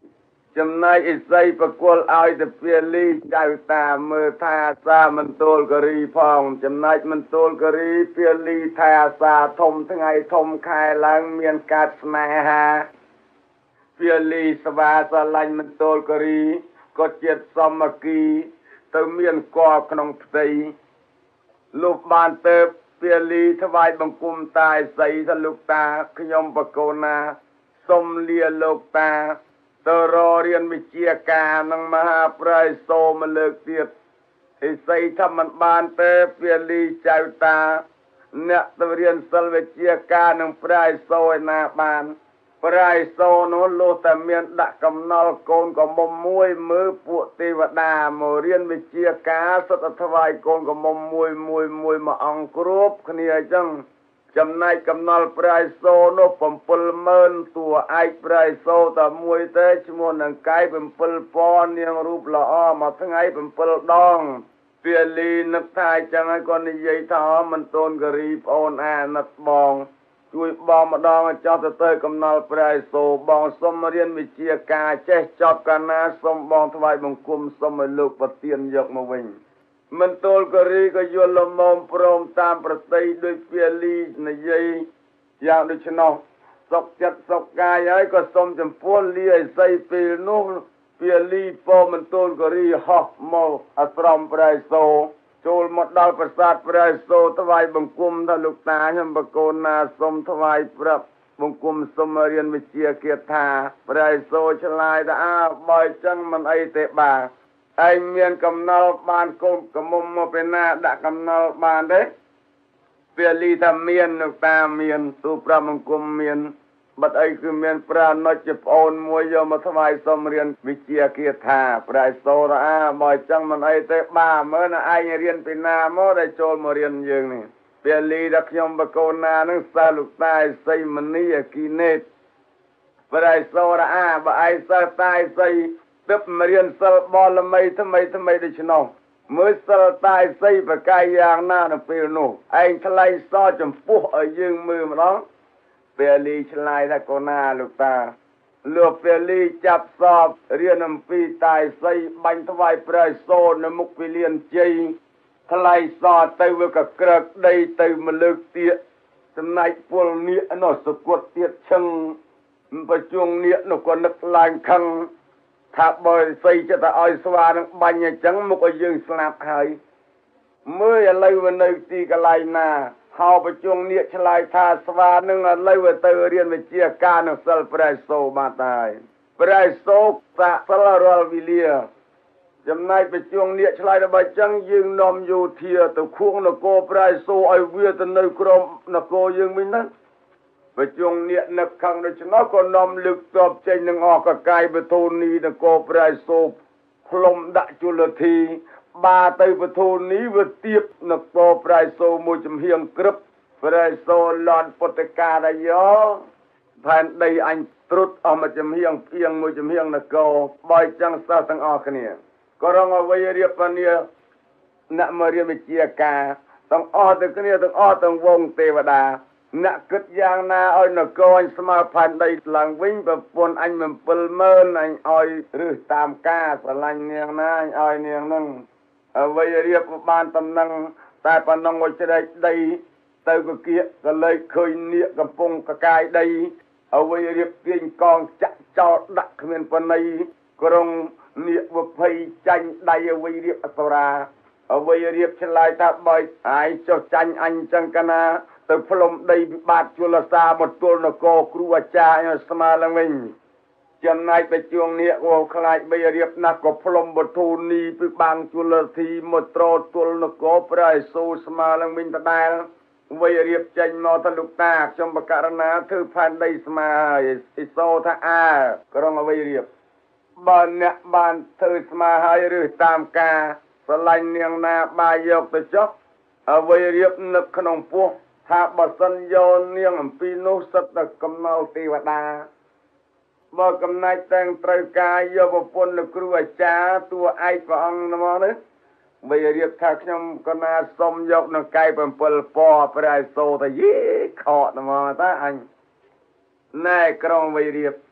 ចំណែកឥសីប្រគល់ឲ្យទៅពាលីចៅតាមើលថាអាសាមិនទូលករីផងចំណែកមិនទូលករីពាលីថាអាសាធំថ្ងៃធំខែឡើងមានការស្នេហាពាលីស្វាស្រឡាញ់មិនទូលករីក៏ជាតិសមគ្គីទៅមានកក្នុងផ្ទៃលុបបានទៅពាលីថ្វាយបង្គំតាឥសីថាលោកតាខ្ញុំបកូនណាសូមលាលោកតាទៅររៀនវិជាការនឹងមហាប្រៃសូមលើកទៀតឥសីថាមិនបានទេពាលីចៅតាអ្នកទៅរៀនសិលវិជាការនឹងប្រៃសូឯណាបានប្រៃសូនោះលោកតែមានដាក់កំណល់កូនកមុំមួយមើលពួកទេវតាមករៀនវិជាការសុទ្ធថ្វាយកូនកមុំមួយមួយមួយមួយអង្គគ្រប់គ្នាអញ្ចឹងចំណែកកំណល់ប្រៃសូនោះ 70000 តួឯកប្រៃសូតែមួយទេឈ្មោះនឹងកាយ 7 ពណ៌នាងរូបល្អមួយថ្ងៃ 7 ដងពាលីនឹកថាអញ្ចឹងហើយក៏និយាយថាមិនតូនករីប្អូនអាណិតបងជួយបងម្ដងចោះទៅទៅកំណល់ប្រៃសូបងសុំរៀនវិជាការចេះចប់កាលណាសុំបងថ្វាយបង្គំសុំឲ្យលោកប្រទានយកមកវិញមិនតូលករីក៏យល់លំមព្រមតាមប្រតិដោយពាលីនិយាយយ៉ាងដូច្នោះសុខចិត្តសុខកាយហើយក៏សុំចំពោះលាឥសីពេលនោះពាលីពោមិនតូលករីហោះមកអាស្រមប្រៃសូចូលមកដល់ប្រាសាទប្រៃសូថ្វាយបង្គំថាលោកតាខ្ញុំបកូនណាសូមថ្វាយប្រាប់បង្គំសូមរៀនវិជាគាថាប្រៃសូឆ្លើយថាអើបើចឹងមិនអីទេបាឯងមានកំណល់បានកូនកមុំមកពេលណាដាក់កំណល់បានទេពាលីថាមានលោកតាមានទូប្រាប់បង្គំមានបាត់អីគឺមានប្រាណុចជាប្អូនមួយយកមកថ្វាយសូមរៀនវិជាគាថាប្រៃសូរអាបើចឹងមិនអីទេបាមើលណាឯងរៀនពីណាមកដែលចូលមករៀនយើងនេះពាលីថាខ្ញុំបកូនណានឹងសិស្សលោកតាឥសីមនីអគីនេតប្រៃសូរអាបើឯងសិស្សតាឥសីទឹកមករៀនសិលបរមីថ្មីថ្មីដូច្នោះមើលសិលតាឥសីប្រកាយយ៉ាងណានៅពេលនោះឯងថ្លៃសចំពោះឲ្យយើងមើលម្ដងពាលីឆ្លើយថាកូនណាលោកតាលោកពាលីចាប់សពរៀនអំពីតាឥសីបាញ់ថ្វាយព្រះសូរនៅមុខវិលានជ័យថ្លៃសទៅវាក៏ក្រើកដីទៅមកលើកទៀតចំណែកពលនៀកនោះសគត់ទៀតឈឹងប្រជុងនៀកនោះក៏នឹកឡើងខឹងថាបើឥសីចិត្តឲ្យស្វានឹងបាញ់អញ្ចឹងមុខឲ្យយើងស្លាប់ហើយមើលឥឡូវនៅទីកន្លែងណាហៅប្រជុំនៀកឆ្លើយថាស្វានឹងឥឡូវទៅរៀនវិជាការនឹងសិលប្រៃសូបានហើយប្រៃសូសាសិលរាល់វិលាចំណែកប្រជុំនៀកឆ្លើយថាបើចឹងយើងនាំយោធាទៅខួងនគរប្រៃសូឲ្យវាទៅនៅក្រមនគរយើងវិញណាប្រជុំនៀកនឹកខឹងដូច្នោះក៏នាំលើកតបចេញនឹងអកកាយបធូនីនគរប្រៃសូផ្លុំដាក់ជលធីបាទៅបធូនីវាទៀបនគរប្រៃសូមួយចំហៀងក្រឹបប្រៃសូលន់ពុទ្ធការយោផែនដីអញត្រុតអស់មួយចំហៀងភៀងមួយចំហៀងនគរបើចឹងសិស្សទាំងអស់គ្នាក៏រងអវយរៀបនីអ្នកមករៀនវិជាការទាំងអស់ទៅគ្នាទាំងអស់ទាំងវងទេវតាអ្នកគិតយ៉ាងណាឲ្យនគរអញស្មើផែនដីឡើងវិញប្រពន្ធអញ 70000 អញឲ្យរឹសតាមការស្រឡាញ់នាងណាអញឲ្យនាងនឹងអ្វីរៀបបានតំណែងតែប៉ុណ្ណឹងឲ្យជ្រែកដីទៅកគៀកក៏លើកឃើញនៀកកំពុងកកាយដីអ្វីរៀបទាញកងចាក់ចោលដាក់គ្មានបណីក្រុងនៀកវិភ័យចាញ់ដៃអ្វីរៀបអសរាអ្វីរៀបឆ្លើយថាបើអាយចុះចាញ់អញចឹងកណាទៅផ្លុំដីពិបាកជលសាមកទល់នគរគ្រូអាចារ្យស្មើឡើងវិញចំណែកបច្ចុប្បន្ននេះក៏ខ្លាចបីរៀបណាស់ក៏ផ្លុំបធូនីពិបាកជលធីមកត្រទល់នគរប្រៃសូស្មើឡើងវិញដដែលវ័យរៀបចេញមកទៅលោកតាខ្ញុំបករណាធ្វើផែនដីស្មើហើយអ៊ីសូថាអើក្រុងអ្វីរៀបបើអ្នកបានធ្វើស្មើហើយឬតាមការស្រឡាញ់នាងណាបាយយកទៅចុះអ្វីរៀបនឹកក្នុងពោះថាបើសិនយកនាងអំពីនោះសិតតែកំណល់ទេវតាបើកំណាច់តែងត្រូវការយកប្រពន្ធលោកគ្រូអាចារ្យតួឯកព្រះអង្គមកនេះបីរៀបថាខ្ញុំក៏ណាសុំយកនៅកាយ7ពណ៌ព្រះឥសូទៅយីខកមកតាអញណែក្រុងបីរៀប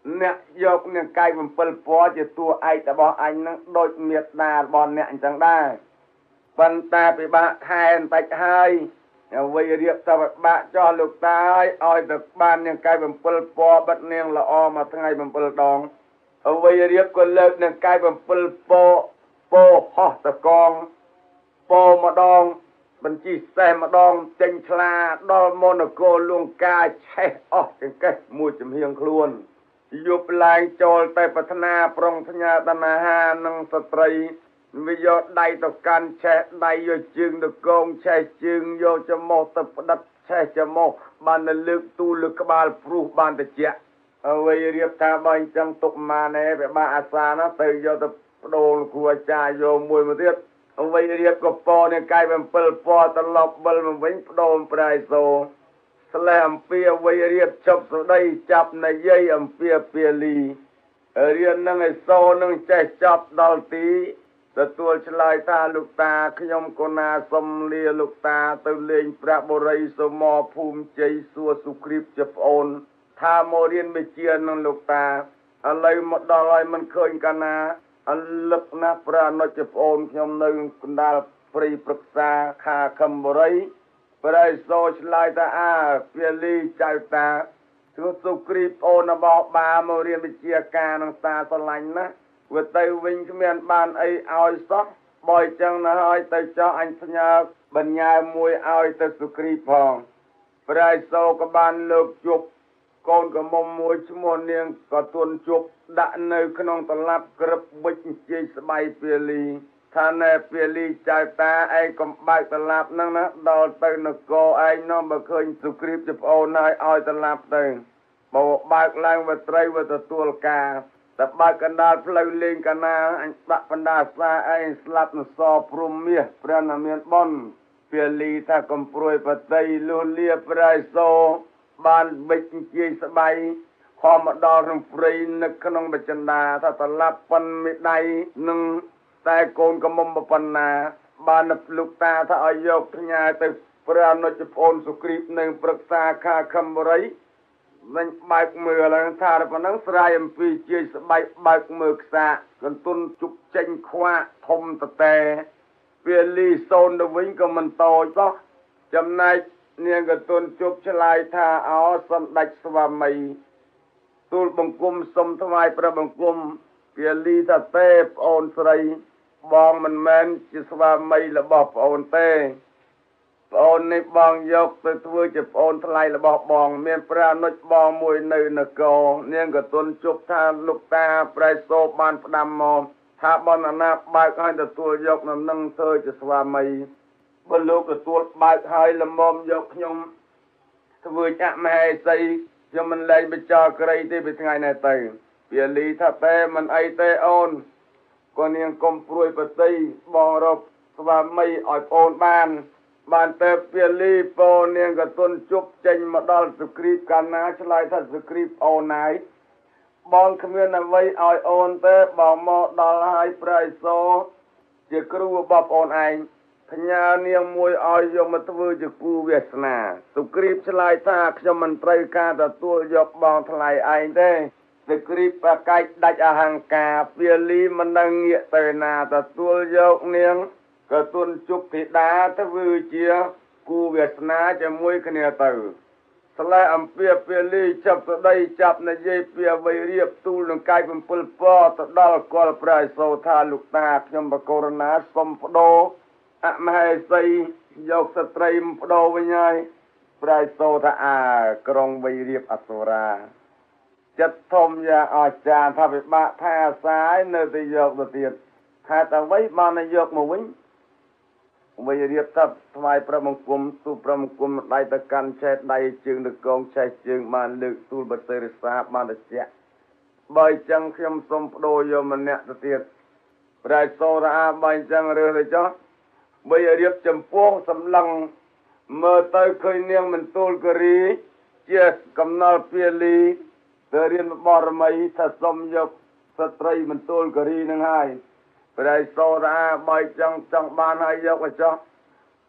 អ្នកយកនឹងកាយបំពេញពណ៌ជាតួឯករបស់អញនឹងដូចមេត្តារបស់អ្នកអញ្ចឹងដែរប៉ុន្តែពិបាកខែបន្តិចហើយអ្វីរៀបទៅពិបាកចោះលោកតាឲ្យឲ្យទៅបាននឹងកាយបំពេញពណ៌បិទនាងល្អមួយថ្ងៃបំពេញដងអ្វីរៀបក៏លើកនឹងកាយបំពេញពណ៌ពណ៌ហោះតកងពណ៌ម្ដងបញ្ជីសេះម្ដងចេញឆ្លាដល់មនគរលង្កាឆេះអស់ចង្កេះមួយចំហៀងខ្លួនយប់ឡើងចូលទៅប្រាថ្នាប្រុងផ្ញើតណ្ហានិងស្ត្រីវាយកដៃទៅកាន់ឆេះដៃយកជើងទៅកងឆេះជើងយកច្រមុះទៅផ្ដិតឆេះច្រមុះបានទៅលើកទូលើក្បាលព្រុសបានទៅជាអ្វីរៀបថាបើអញ្ចឹងទុកម៉ាណែវាបាអាសាណាទៅយកទៅបដូរគ្រូអាចារ្យយកមួយមកទៀតអ្វីរៀបក៏ពណ៌នឹងកាយបំពេញពណ៌ត្រឡប់វិលមកវិញបដូរប្រៃសូស្លេះអំពីអ្វីរៀបជប់ស្ដីចាប់និយាយអំពីពាលីរៀននឹងឲ្យសូនឹងចេះចាប់ដល់ទីទទួលឆ្លើយថាលោកតាខ្ញុំកូណាសុំលាលោកតាទៅលេងព្រះបរិយសមភូមិជ័យសួរសុគ្រីពជាប្អូនថាមករៀនវិជានឹងលោកតាឥឡូវមកដល់ហើយមិនឃើញកាលណាអលឹកណាស់ព្រះអនុជប្អូនខ្ញុំនៅកណ្ដាលព្រៃប្រឹក្សាខាខំបរិយព្រះសូឆ្លើយថាអើពាលីចៅតាគឺសុគ្រីពប្អូនរបស់បាមករៀនវិជាការនឹងតាស្រឡាញ់ណាស់វាទៅវិញគ្មានបានអីឲ្យសោះបើអញ្ចឹងណាហើយទៅចោះអញផ្ញើបញ្ញើមួយឲ្យទៅសុគ្រីពផងព្រះសូក៏បានលើកជប់កូនកំមុំមួយឈ្មោះនាងក៏ទួនជប់ដាក់នៅក្នុងតឡាប់ក្រឹបវិចជ័យស្បៃពាលីថាណែពាលីចៅតាឯងកំបើកតឡាប់ហ្នឹងណាដល់ទៅនគរឯងនោះបើឃើញសុគ្រីពជាប្អូនហើយឲ្យតឡាប់ទៅបើបើកឡើងវត្រីវទទួលការតែបើកកណ្ដាលផ្លូវលេងកាណាអញដាក់បណ្ដាសាឯងស្លាប់នសព្រំមាសព្រះនាមានប៉ុនពាលីថាកំព្រួយបតីលុះលាប្រៃសូបានបិចជាយស្បៃខំមកដល់ក្នុងព្រៃនៅក្នុងបចិន្តាថាតឡាប់ប៉ុនមេដៃនឹងតែកូនកំមុំប៉ុណ្ណាបានលោកតាថាឲ្យយកផ្ញើទៅព្រះអនុជប្អូនសុគ្រីពនៅប្រឹក្សាខាខំបរិយវិញបើកមើលឡើងថាប៉ុណ្ណឹងស្រាយអំពីជាយស្បែកបើកមើលខ្សាកន្ទុនជប់ចេញខ្វាក់ធំតតែពាលីសូនទៅវិញក៏មិនតូចសោះចំណែកនាងកន្ទុនជប់ឆ្លើយថាអោសម្ដេចស្វាមីទូលបង្គំសុំថ្វាយព្រះបង្គំពាលីថាទេប្អូនស្រីបងមិនមែនជាស្វាមីរបស់ប្អូនទេប្អូននេះបងយកទៅធ្វើជាប្អូនថ្លៃរបស់បងមានព្រះអនុជបងមួយនៅនគរនាងកតុនជប់ថាលោកតាប្រៃសូបានផ្ដាំមកថាបណ្ណាបើកឲ្យទទួលយកនៅនឹងធ្វើជាស្វាមីបើលោកទទួលបើកឲ្យលំមយកខ្ញុំធ្វើចាក់មហេសីខ្ញុំមិនលែងបចោក្រីទេពីថ្ងៃនេះទៅពាលីថាតែមិនអីទេអូនក៏នាងកុំព្រួយបតីបងរកស្វាមីឲ្យប្អូនបានបានទៅពាលីពោនាងកតុនជប់ចេញមកដល់សុគ្រីពកាលណាឆ្លើយថាសុគ្រីពអូនណាយបងគ្មានអ្វីឲ្យអូនទេបងមកដល់ហើយប្រៃសូជាគ្រូរបស់ប្អូនឯងផ្ញើនាងមួយឲ្យយកមកធ្វើជាគូវាសនាសុគ្រីពឆ្លើយថាខ្ញុំមិនត្រូវការទទួលយកបងថ្លៃឯងទេសុគ្រីពប្រកាច់ដាច់អហង្ការពាលីមិនដឹងងាកទៅណាទទួលយកនាងក៏ទុនជប់ធីតាធ្វើជាគូវាសនាជាមួយគ្នាទៅស្លេះអំពីពាលីចាប់ស្ដីចាប់និយាយពីអ្វីរៀបទូលនឹងកាយបំពល់ពរទៅដល់កលព្រះសូថាលោកតាខ្ញុំបកករណាសុំបដូរអមហេសីយកស្ត្រីបដូរវិញហើយព្រះសូថាអាក្រុងវៃរៀបអសុរាចិត្តធំយ៉ាងអស្ចារ្យថាពិបាកថាសាយនៅតែយកទៅទៀតថាតែអ្វីបានយកមកវិញវិរៀបថាថ្វាយព្រះបង្គំទូព្រះបង្គំដៃទៅកាន់ឆេះដៃជើងទៅកងឆេះជើងបានលើកទូលបតិរិសាបានតិចបើអញ្ចឹងខ្ញុំសូមបដូរយកម្នាក់ទៅទៀតព្រះសូរាបើអញ្ចឹងរើសទៅចុះវិរៀបចំពោះសម្លឹងមើលទៅឃើញនាងមន្ទូលគិរីជាកំណល់ពាលីទៅរៀនបរមីថាសូមយកស្ត្រីមន្ទូលគិរីនឹងហើយព្រះសូរាបើចង់ចង់បានឲ្យយកទៅចោះ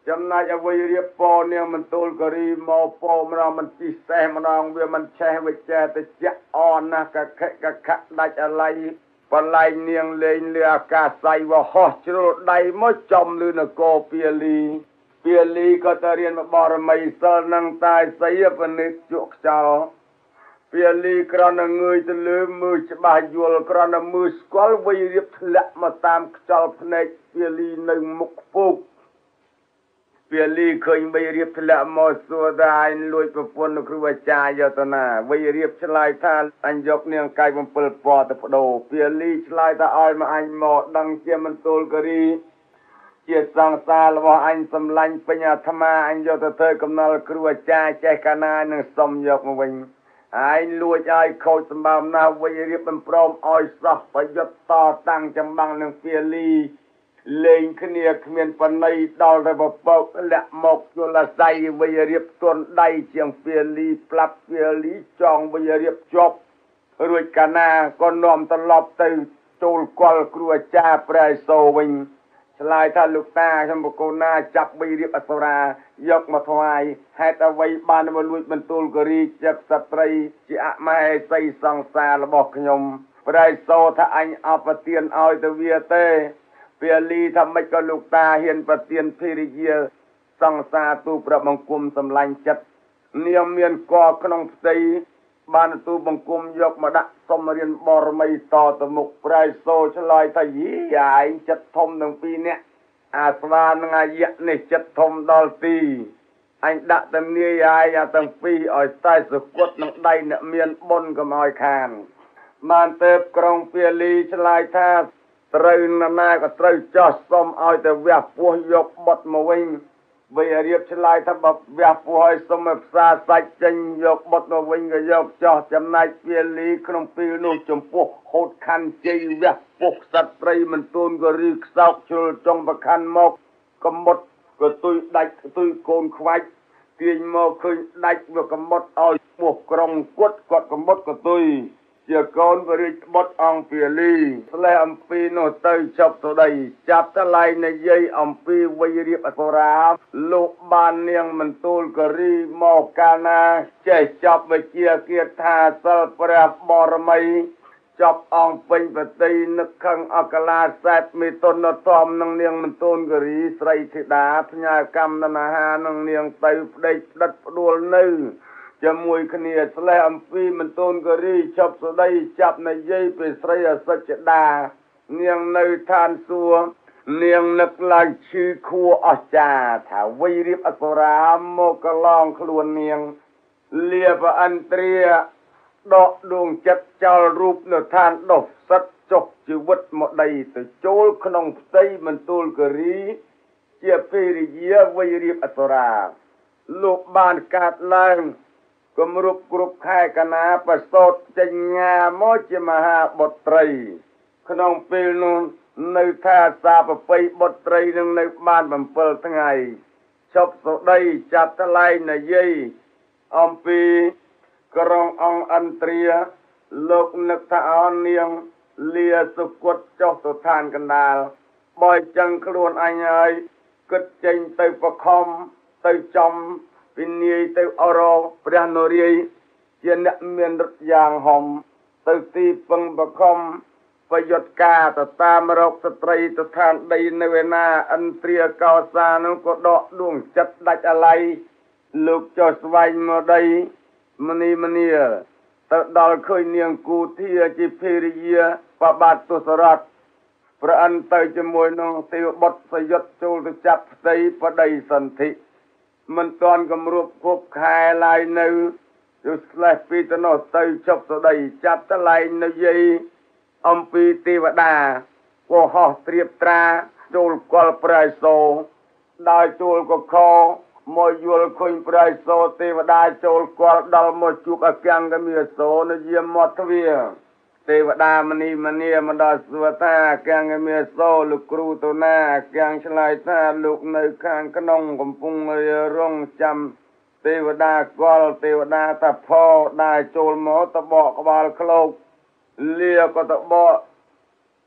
ចំណែកអ្វីរៀបពរនាងមន្ទូលករីមកពរម្ដងមិនជីសេះម្ដងវាមិនឆេះវិចេតិចអនណាស់កខិកខដាច់អាឡ័យបល័យនាងលេងលើអាកាស័យវហោះជ្រុលដៃមកចំលឺនគរពាលីពាលីក៏ទៅរៀនបរមីសិលនឹងតាយសីបនិតជក់ខ្យល់ពាលីក្រណងើយទៅលើមើលច្បាស់យល់ក្រណមើលស្គាល់វៃរៀបធ្លាក់មកតាមខ្យល់ភ្នែកពាលីនៅមុខពុកពាលីឃើញវៃរៀបធ្លាក់មកសួរថាឯងលួចប្រពន្ធគ្រូអាចារ្យយកទៅណាវៃរៀបឆ្លើយថាអញយកនាងកាយបំពិលពណ៌ទៅបដូរពាលីឆ្លើយថាឲ្យមកអញមកដឹងជាមន្ទូលករីជាសង្សាររបស់អញសំឡាញ់ពេញអាត្មាអញយកទៅធ្វើកំណល់គ្រូអាចារ្យចេះកាណានឹងសុំយកមកវិញឯងលួចឲ្យខូចសម្បើមណាស់វៃរៀបមិនព្រមឲ្យសោះប្រយុទ្ធតតាំងចម្បាំងនឹងពាលីលេងគ្នាគ្មានបណៃដល់ទៅបបោកលាក់មកយល់អាស័យវៃរៀបទន់ដៃជាងពាលីផ្លាប់ពាលីចងវៃរៀបជាប់រួចកាណាក៏នាំត្រឡប់ទៅចូលកលគ្រូអាចារ្យប្រែសូវិញឆ្លើយថាលោកតាខ្ញុំបកូនណាចាប់វៃរៀបអសុរាយកមកថ្វាយហេតុអ្វីបានមកលួចបន្ទូលករីចិត្តសត្រីជាអមហេសីសង្សាររបស់ខ្ញុំប្រែសូថាអញអបទានឲ្យទៅវាទេពាលីថាមិនក៏លោកតាហ៊ានប្រទានភរិយាសង្សារទូប្របង្គំសម្លាញ់ចិត្តនាងមានកក្នុងផ្ទៃបានទូបង្គំយកមកដាក់សុំរៀនបរមីតទៅមុខប្រែសូឆ្លើយថាយីឯងចិត្តធំនឹងពីរនាក់អាស្វានឹងអាយៈនេះចិត្តធំដល់ទីអញដាក់តែនាយឯងអាទាំងពីរឲ្យតែសគត់នឹងដៃអ្នកមានបុណ្យកុំឲ្យខានបានទៅក្រុងពាលីឆ្លើយថាត្រូវណានាក៏ត្រូវចោះសុំឲ្យទៅវះពោះយកបុតមកវិញវៃរៀបឆ្លើយថាបើវះពោះឲ្យសុំឲ្យផ្សារសាច់ចេញយកបុតមកវិញក៏យកចោះចំណែកពាលីក្នុងពេលនោះចំពោះហូតខណ្ឌជ័យវះពោះសត្វត្រីមិនទូនក៏ឬខ្សោកជ្រុលចុងប្រខណ្ឌមកកំមុតក៏ទុយដាច់ទុយកូនខ្វាច់ទាញមកឃើញដាច់វាកំមុតឲ្យពោះក្រុងគាត់គាត់កំមុតក៏ទុយជាកូនបរិយបុតអង្គពាលីស្លេះអំពីនោះទៅចប់ទៅដីចាប់តឡៃនិយាយអំពីវៃរៀបអសុរាលោកបាននាងមន្ទូលករីមកកាលណាចេះចប់វិជាគាថាសិលព្រះបរមីចប់អង្គពេញបតីនឹកខឹងអកលាសែតមេតុនធមនឹងនាងមន្ទូលករីស្រីធីតាផ្ញើកម្មនមហានឹងនាងទៅប្តេជ្ញាផ្ដួលនៅជាមួយគ្នាស្លេះអំពីមន្ទូលករីចប់ស្ដីចាប់និយាយពីស្រីអសច្ចដានាងនៅឋានសួគ៌នាងនឹកឡើងឈឺខួរអស្ចារ្យថាវៃរៀបអសុរាមកកឡងខ្លួននាងលាបអន្ត្រាដកដួងចិត្តចោលរូបនៅឋានដុសសិតចុះជីវិតមកដីទៅចូលក្នុងផ្ទៃមន្ទូលករីជាពេរិយាវៃរៀបអសុរាលោកបានកាត់ឡើងគម្រប់គ្រប់ខែកណាប្រសូតចេញងាមកជាមហាបុត្រីក្នុងពេលនោះនៅថាសាប្រពៃបុត្រីនឹងនៅបានbảyថ្ងៃឈប់សុដីចាប់ថ្លៃនិយាយអំពីក្រុងអង្គអន្ត្រាលោកនឹកថាអននាងលាសុគតចុះទៅឋានកណ្ដាលបើចឹងខ្លួនអញហើយគិតចេញទៅបខំទៅចំពីនាយទៅអរព្រះនរាយជាអ្នកមានរត់យ៉ាងហំទៅទីពឹងបខំប្រយុទ្ធការទៅតាមរកស្ត្រីទៅឋានដីនៅឯណាអន្ត្រាកោសានោះក៏ដកដួងចិត្តដាច់អាឡ័យលោកចុះស្វែងមកដីមនីមនីទៅដល់ឃើញនាងគូធាជាភរិយាបបាទទុសរតព្រះអន្ទៅជាមួយនឹងទេវបុត្រសយុទ្ធចូលទៅចាប់ផ្ទៃបដីសន្ធិមិនទាន់គម្រប់គ្រប់ខែឡើយនៅយូស្លេះពីទៅនោះទៅជប់ស្ដីចាប់តឡៃនិយាយអំពីទេវតាក៏ហោះត្រៀបត្រាចូលកលប្រៃសូដោយចូលកខមកយល់ឃើញប្រៃសូទេវតាចូលកលដល់មកជួបអគ្គង្គមាសូនយាមមាត់ទ្វារទេវតាមនីមនីមកដល់សួរថាអគ្គង្គមាសូលោកគ្រូទៅណាអគ្គង្គឆ្លើយថាលោកនៅខាងក្នុងកំពុងរងចាំទេវតាកលទេវតាតាផោដែរចូលមកតបកក្បាលឃ្លោកលាក៏តបក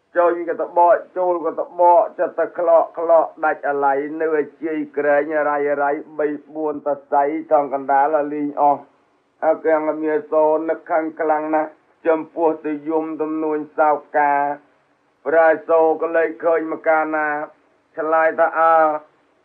chơi cái tập bọ chơi cái tập bọ cho ta khlo khlo đặt ở lại nơi chơi cái nhà rai rai bay buồn ta say trong căn đá là linh on à cái là miệt số nước khăn khăn na châm pua từ yum tôm nuôi sao cá ra số có lấy khơi mà cá na lại ta à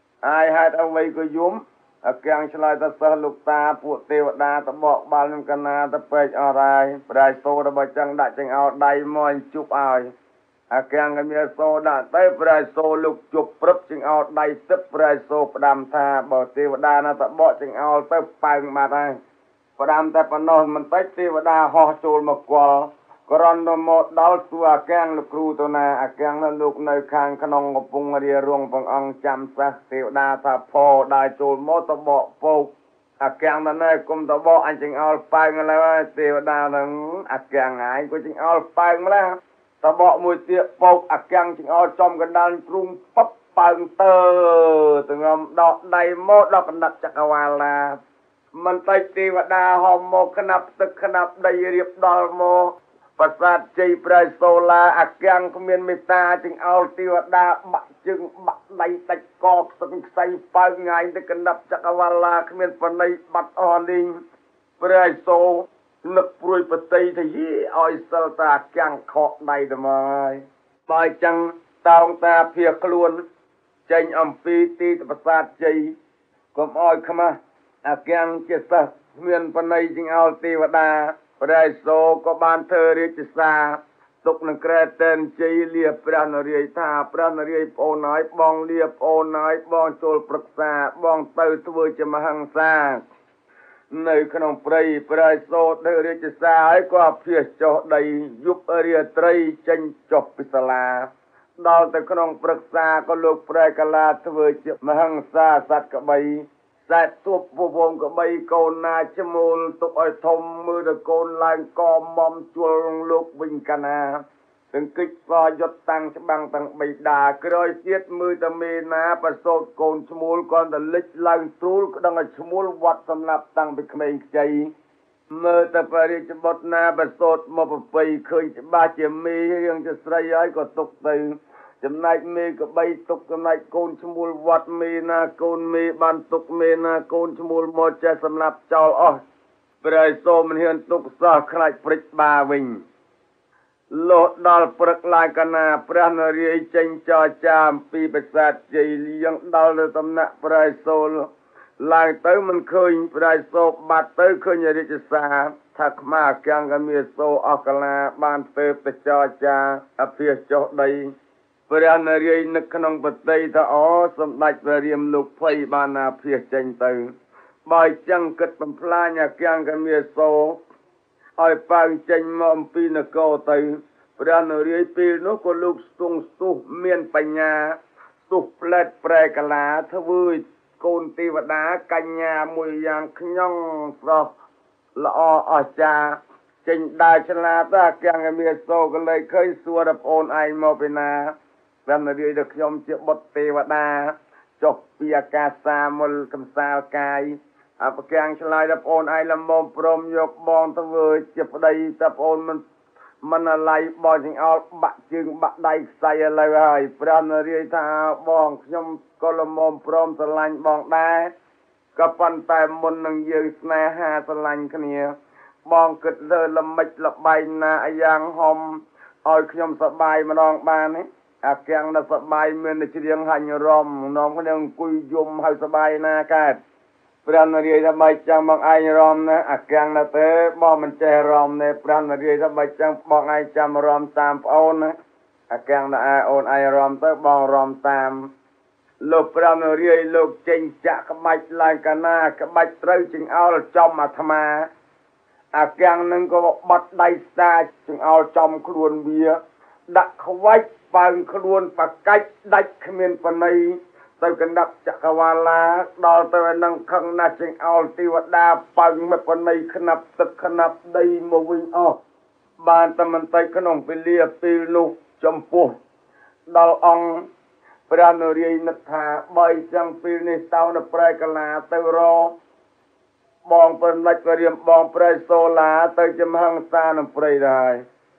ai hai ông vây có yum à cái lại ta sờ lục ta pua tiêu đa ta bọ ba năm cá na ta pech ở đây ra số đã bao chân đại chân ao đầy mòn chụp ai à cái anh em số đã tới phải số lục chụp prấp chừng ao đầy tức phải số đam tha bảo tiêu đa nó tập bỏ chừng ao tới phang mà đây đam ta phần non mình tới tiêu đa ho chôn một quả còn nó một đào xua cái anh lục cừuตัวน่ะà cái anh nó lục nơi khangขนมกปุ่งเรียรวงฟังองจำซะtiêu đa taพอได้โจลมอตบอโปà cái anh nóกุมตบออันchừng ao phangอะไรวะtiêu đaนึงà cái anhไงกูchừng ao phangมาแล้วตบอมวยเตียปกอักยังจึงเอาจอมกันดานปรุงปั๊บปังเตอถึงงดอกใดโมดอกกันดักจักรวาลามันไตตีวดาหอมโมขนับตึกขนับได้เรียบดอลโมประสาทใจปรายโซลาอักยังขมิ้นเมตาจึงเอาตีวดาบะจึงบะใดตะกอกสังใส่ปังไงตึกกันดับจักรวาลาขมิ้นปนัยบัดอ่อนดิงปรายโซนึกปลุยปฏิทยีอ้อยสลตาจังขอได้ทำไมบายจังตาองตาเพียกลวนเจงอัมปีตีตประสาทใจก็อ้อยขมาอาแกงเจสเมียนปนัยจึงเอาตีวดาปรายโซก็บานเธอเรียจิสาตกนังแกรเตนใจเลียปรานเรียธาปรานเรียโอน้อยบองเลียโอน้อยบองโจลปรึกษาบองเตยทเวจะมาหังซาในขนมปรีปรายโซเดเรียจะสายกว่าเพียจอใดยุบเรียตรีจันจบปิศลาดาวแต่ขนมปรึกษาก็ลูกปรายกลาทเวจะมหังซาสัตกบายสัตตัวผู้วงกบายโกนาชมูลตุกไอทมมือตะโกนลายกอมมอมจวลลูกวิงกนาถึงกิจพอยศตังฉบังตังใบดากรอยเสียดมือตะเมนาประสดโกนชมูลก่อนแต่เล็กลังตรูลก็ดังชมูลวัดสำหรับตังไปเขมรใจเมื่อตะปริจบทนาประสดมาปไปเคยจะบาเจมีเรื่องจะสลายก็ตกตื่นจำนายเมก็ใบตกจำนายโกนชมูลวัดเมนาโกนเมบันตกเมนาโกนชมูลหมดจะสำหรับเจ้าอ๋อปรายโซมันเห็นตกซาใครปริจบาวิงโลดดอลปรักลายกันนาพระนเรียจังจอจามปีประสาทใจเลี้ยงดอลตำหนักปรายโซลลายเต้มันเคยปรายโซบัดเต้เคยยริจสาทักมาแกงกันมีโซออกลาบานเตปจอจาอภิจอใดพระนเรียนึกขนงปฏิทออสมดัยพระเรียมลูกไฟบานาเพียจังเตบายจังกิดเป็นพลาญแกงกันมีโซอ้อยปางจังมอมปีนโกเตยพระนเรียปีนก็ลูกสุงสุเมียนปัญญาสุเปลดแปรกลาทวีโกนตีวดากัญญามวยยางขย่องสระละออาจาจึงได้ชนะตาแกงเมียโซก็เลยเคยสวดโอนไอมาเป็นนาพระนเรียดขยมเจ็บบทเทวดาจบปียกาสามลคำสาวกายอาปแกงฉลายดับโอนไอลำมอมพรมยกบองตะเวเจ็บใดดับโอนมันมันอะไรบองจึงเอาบะจึงบะใดใส่อะไรไว้พระนเรียธาบองยมกลมอมพรมสลันบองได้กับปันแต่มนนังยืสนาหาสลันขเนียบองกึดเดินละมิดละใบนาอยางหอมอ้อยขยมสบายมาลองบานนี่อาแกงน่ะสบายเหมือนในเชียงหันรอมน้องเขายังกุยยมให้สบายนาแกพระนเรียทำไมจังบางไอรอมนะอาแกงน่ะเตะบองมันใจรอมในพระนเรียทำไมจังบางไอจำรอมตามเอานะอาแกงน่ะไอโอนไอรอมเตะบองรอมตามลูกพระนเรียลูกเจงจะขบัดลายกันนาขบัดเต้าจึงเอาจอมมาทำมาอาแกงนึงก็บัดได้ซาจึงเอาจอมครวนเบียดักเขาไว้ปังครวนปากไก่ได้ขมิ้นปนัยเต่ากันดับจักรวาลาดอลเต่านังขังนาจึงเอาติวดาปังไม่ปนัยขนับตึกขนับได้มาวิ่งออกบานตะมันไตขนมไปเลียปีลูกจมพูดอลองพระนเรียนัทาใบจังปีในเต่าในปลายกลาเต่ารอบองเป็นนักเรียมบองปลายโซลาเต่าจะมังซานปลายได้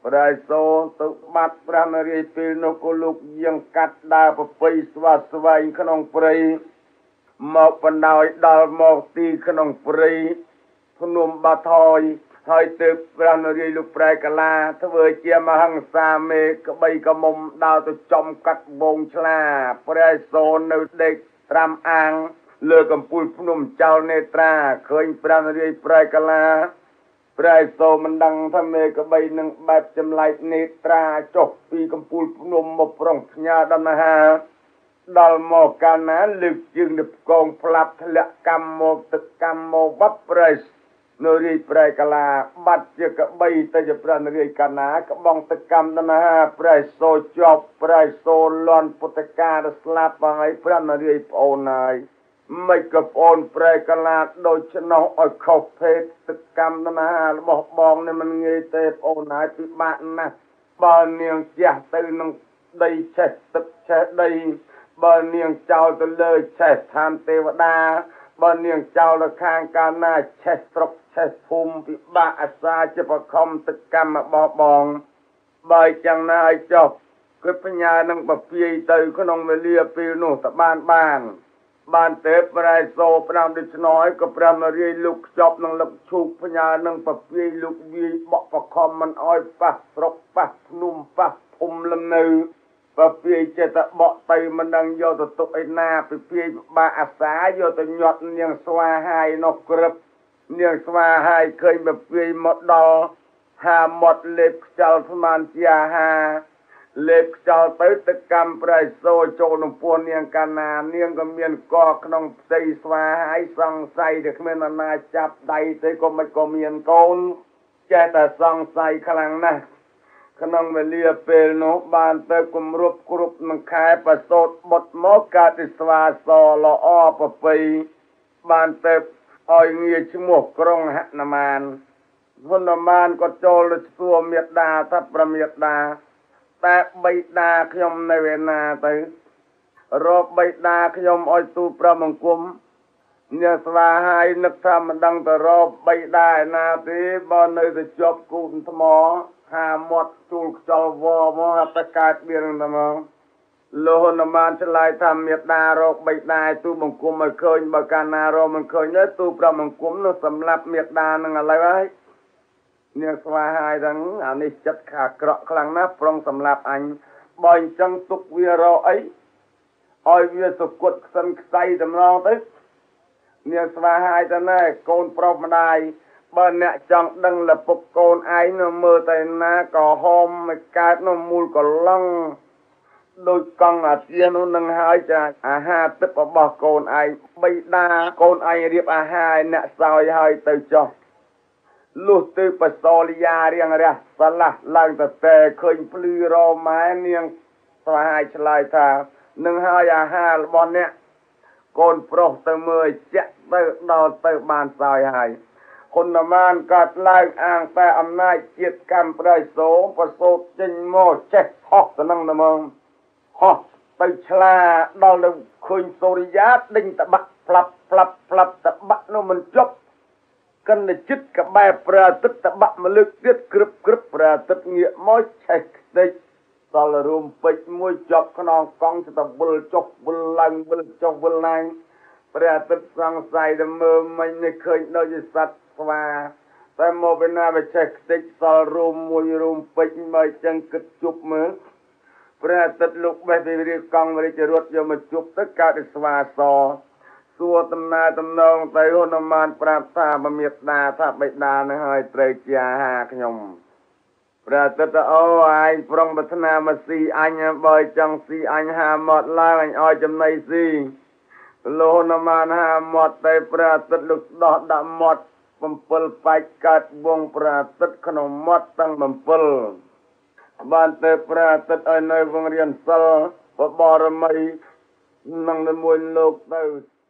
ប្រៃសូទៅបាត់ព្រះនរាយពេលនោះក៏លោកយាងកាត់ដើរប្រពៃស្វាស្វែងក្នុងព្រៃមកបណ្ដោយដល់មកទីក្នុងព្រៃភ្នំបាថយហើយទើបព្រះនរាយលោកប្រែកាឡាធ្វើជាមហិង្សាមេក្បីកមុំដើរទៅចំកាត់វងឆ្លាប្រែសូនៅដេកត្រាំអាងលើកំពូលភ្នំចោលនេត្រាឃើញព្រះនរាយប្រែកាឡាប្រែសូមិនដឹងថាមេក្បីនឹងបែបចម្លែកនេត្រាចុះពីកំពូលភ្នំមកប្រងផ្ញើដំណើរដល់មកកាលណាលើកជើងទៅកងផ្លាប់ធ្លាក់កម្មមកទឹកកម្មមកវត្តប្រែនរាយប្រែកាឡាបាត់ជាក្បីទៅជាព្រះនរាយកាណាក្បងទឹកកម្មដំណើរប្រែសូជាប់ប្រែសូលន់ពុទ្ធការស្លាប់ហើយព្រះនរាយប្អូនហើយមិនក៏ប្អូនប្រែកាឡាដូចឆ្នោះឲ្យខុសភេទទឹកកម្មដំណើររបស់បងនេះមិនងាយទេប្អូនហើយពិបាកណាស់បើនាងជះទៅនឹងដីឆេះទឹកឆេះដីបើនាងចោលទៅលើឆេះឋានទេវតាបើនាងចោលទៅខាងកាលណាឆេះស្រុកឆេះភូមិពិបាកអាសាជាបខំទឹកកម្មរបស់បងបើចឹងណាឲ្យចុះគឺបញ្ញានឹងបពាយទៅក្នុងវេលាពេលនោះតបានបានបានទេប្រែសូប្រាំដូច្នោះក៏ប្រាំរាយលោកខ្ចប់នឹងលឹកឈូកបញ្ញានឹងបពាយលោកវាយបកបខំមិនអោយប៉ះស្រុកប៉ះភ្នំប៉ះភូមិលំនៅបពាយចិត្តបកទៅមិនដឹងយកទៅទុកឯណាបពាយបាអាសាយកទៅញាត់នាងស្វាហាយនោះក្រឹបនាងស្វាហាយឃើញបពាយមកដល់ហាមាត់លេបខ្ចលស្មានជាហាលេបខ្ចលទៅទឹកកម្មប្រៃសូចូលនឹងពួននាងកាណានាងក៏មានកក្នុងផ្ទៃស្វាហាយសង្ស័យតែគ្មានអាណាចាប់ដៃទេក៏មិនក៏មានកូនចេះតែសង្ស័យខ្លាំងណាស់ក្នុងវេលាពេលនោះបានទៅគម្រប់គ្រប់នឹងខែប្រសូតបុតមកកាតិស្វាសល្អប្រពៃបានទៅឲ្យងារឈ្មោះក្រុងហនុមានហនុមានក៏ចូលទៅសួរមេដាថាប្រមេដាតែបិតាខ្ញុំនៅឯណាទៅរកបិតាខ្ញុំឲ្យទូព្រះបង្គំអ្នកស្វាហាយនឹកថាមិនដឹងទៅរកបិតាឯណាទេបើនៅទៅជាប់គូនថ្មហាមាត់ជួលខ្ចលវមកហបកើតវានឹងតែមកលោកហនុមានឆ្លើយថាមេដារកបិតាទូបង្គំឲ្យឃើញបើកាលណារកមិនឃើញទេទូព្រះបង្គំនោះសម្លាប់មេដានឹងឥឡូវហើយអ្នកស្វាហាយទាំងអានេះចិត្តខាក្រក់ខ្លាំងណាស់ប្រុងសម្លាប់អញបើអញ្ចឹងទុកវារកអីឲ្យវាសុគតខ្សិនខ្សៃតម្រងទៅអ្នកស្វាហាយទៅណែកូនប្រុសម្ដាយបើអ្នកចង់ដឹងលពុកកូនឯងនៅមើលតែណាក៏ហមមិនកើតនៅមូលកឡងដោយកង់អាទានោះនឹងហើយចាអាហារទឹករបស់កូនឯងបិតាកូនឯងរៀបអាហារឲ្យអ្នកសោយហើយទៅចុះលុះទៅបសោលយារៀងរះស្លាស់ឡើងទៅតែឃើញភ្លឺរម៉ែនាងស្វាហាយឆ្លើយថានឹងហើយអាហាររបស់អ្នកកូនប្រុសទៅមើលចាក់ទៅដល់ទៅបានសោយហើយហនុមានកាត់ឡើងអាងតែអំណាចជាតិកម្មប្រៃសូប្រសូតចេញមកចេះហោះទៅនឹងតែមកហោះទៅឆ្លាដល់ទៅឃើញសូរិយាដេញតបាក់ផ្លាប់ផ្លាប់ផ្លាប់តបាក់នោះមិនចប់កិនចិត្តកបែព្រះអាទិត្យតបាក់មកលើកទៀតក្រឹបក្រឹបព្រះអាទិត្យងាកមកឆេះខ្ទេចដល់រួមពេជ្រមួយជាប់ខ្នងកង់ទៅវិលចុះវិលឡើងវិលចុះវិលឡើងព្រះអាទិត្យសង្ស័យទៅមើលមិញនេះឃើញដូចជាសត្វស្វាតែមកពីណាវាឆេះខ្ទេចសល់រួមមួយរួមពេជ្រមកចឹងគិតជប់មើលព្រះអាទិត្យលោកបេះពីរាជកង់រាជរថយកមកជប់ទៅកើតជាស្វាសសួរដំណើរតំណងទៅហនុមានប្រាប់ថាបមេដាថាបិតានឹងហើយត្រូវជាអាហារខ្ញុំព្រះអាទិត្យអូឯងប្រុងប្រាថ្នាមកស៊ីអញបើចង់ស៊ីអញហាមាត់ឡើងអញឲ្យចំណីស៊ីលោកហនុមានហាមាត់ទៅព្រះអាទិត្យលោកដោះដាក់មាត់បំពិលបែកកើតវងព្រះអាទិត្យក្នុងមាត់ទាំងបំពិលបានទៅព្រះអាទិត្យឲ្យនៅវងរៀនសិលបរមីនឹងមួយលោកទៅ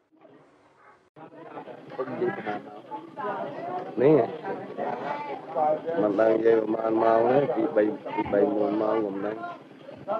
នេះមិនដឹងនិយាយប្រហែលម៉ោងទេពី3ពី3 4ម៉ោងខ្ញុំហ្នឹង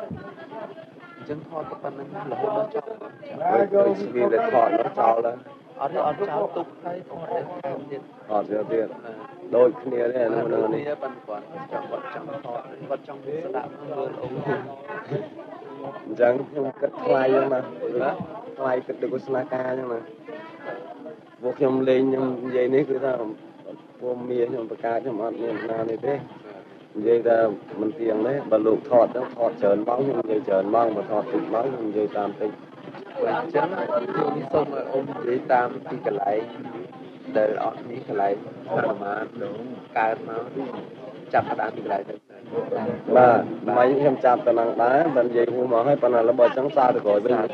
អញ្ចឹងថតទៅប៉ុណ្្នឹងរហូតដល់ចប់ហើយចូលស្គីតែថតដល់ចោលហើយ ở đây ở cháu tục hay thọt để tiền thọt rồi tiền đôi kia đấy nó nó này bận còn trong vật trong thọt vật trong cái đạm nó luôn ống chẳng cất khoai nhưng mà khoai cất được có ca nhưng mà vô nhom lên nhưng vậy này cứ sao vô mía nhom bạc ca cho mà miền nào này thế vậy là mình tiền đấy và luộc thọt nó thọt chởn bóng nhưng vậy chởn bóng và thọt thịt bóng nhưng vậy tam tinh chẳng thì xong rồi ôm vậy tam thì cái lại đời ọt ní cái lại mà mà cái nó chặt đá thì lại mà mấy em chặt tao năng đá bên vậy cũng mà hay phần là bờ trắng xa được rồi bên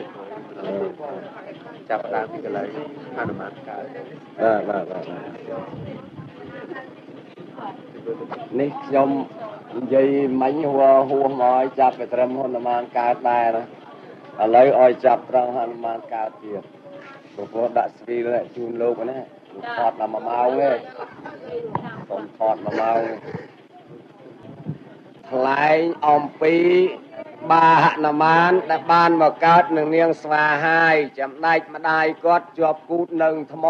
chặt đá thì cái lại mà mà cái à là làនេះខ្ញុំនិយាយមិញហួហួមកឲ្យចាប់ទៅត្រឹមហនុមានកើតដែរណាឥឡូវឲ្យចាប់ត្រង់ហនុមានកើតទៀតព្រោះដាក់ស្វីលជូនលោកណាថតដល់មួយម៉ោងទេសូមថតមួយម៉ោងថ្លែងអំពីបាហនុមានដែលបានមកកើតនឹងនាងស្វាហាយចំណែកម្ដាយគាត់ជាប់គូតនឹងថ្ម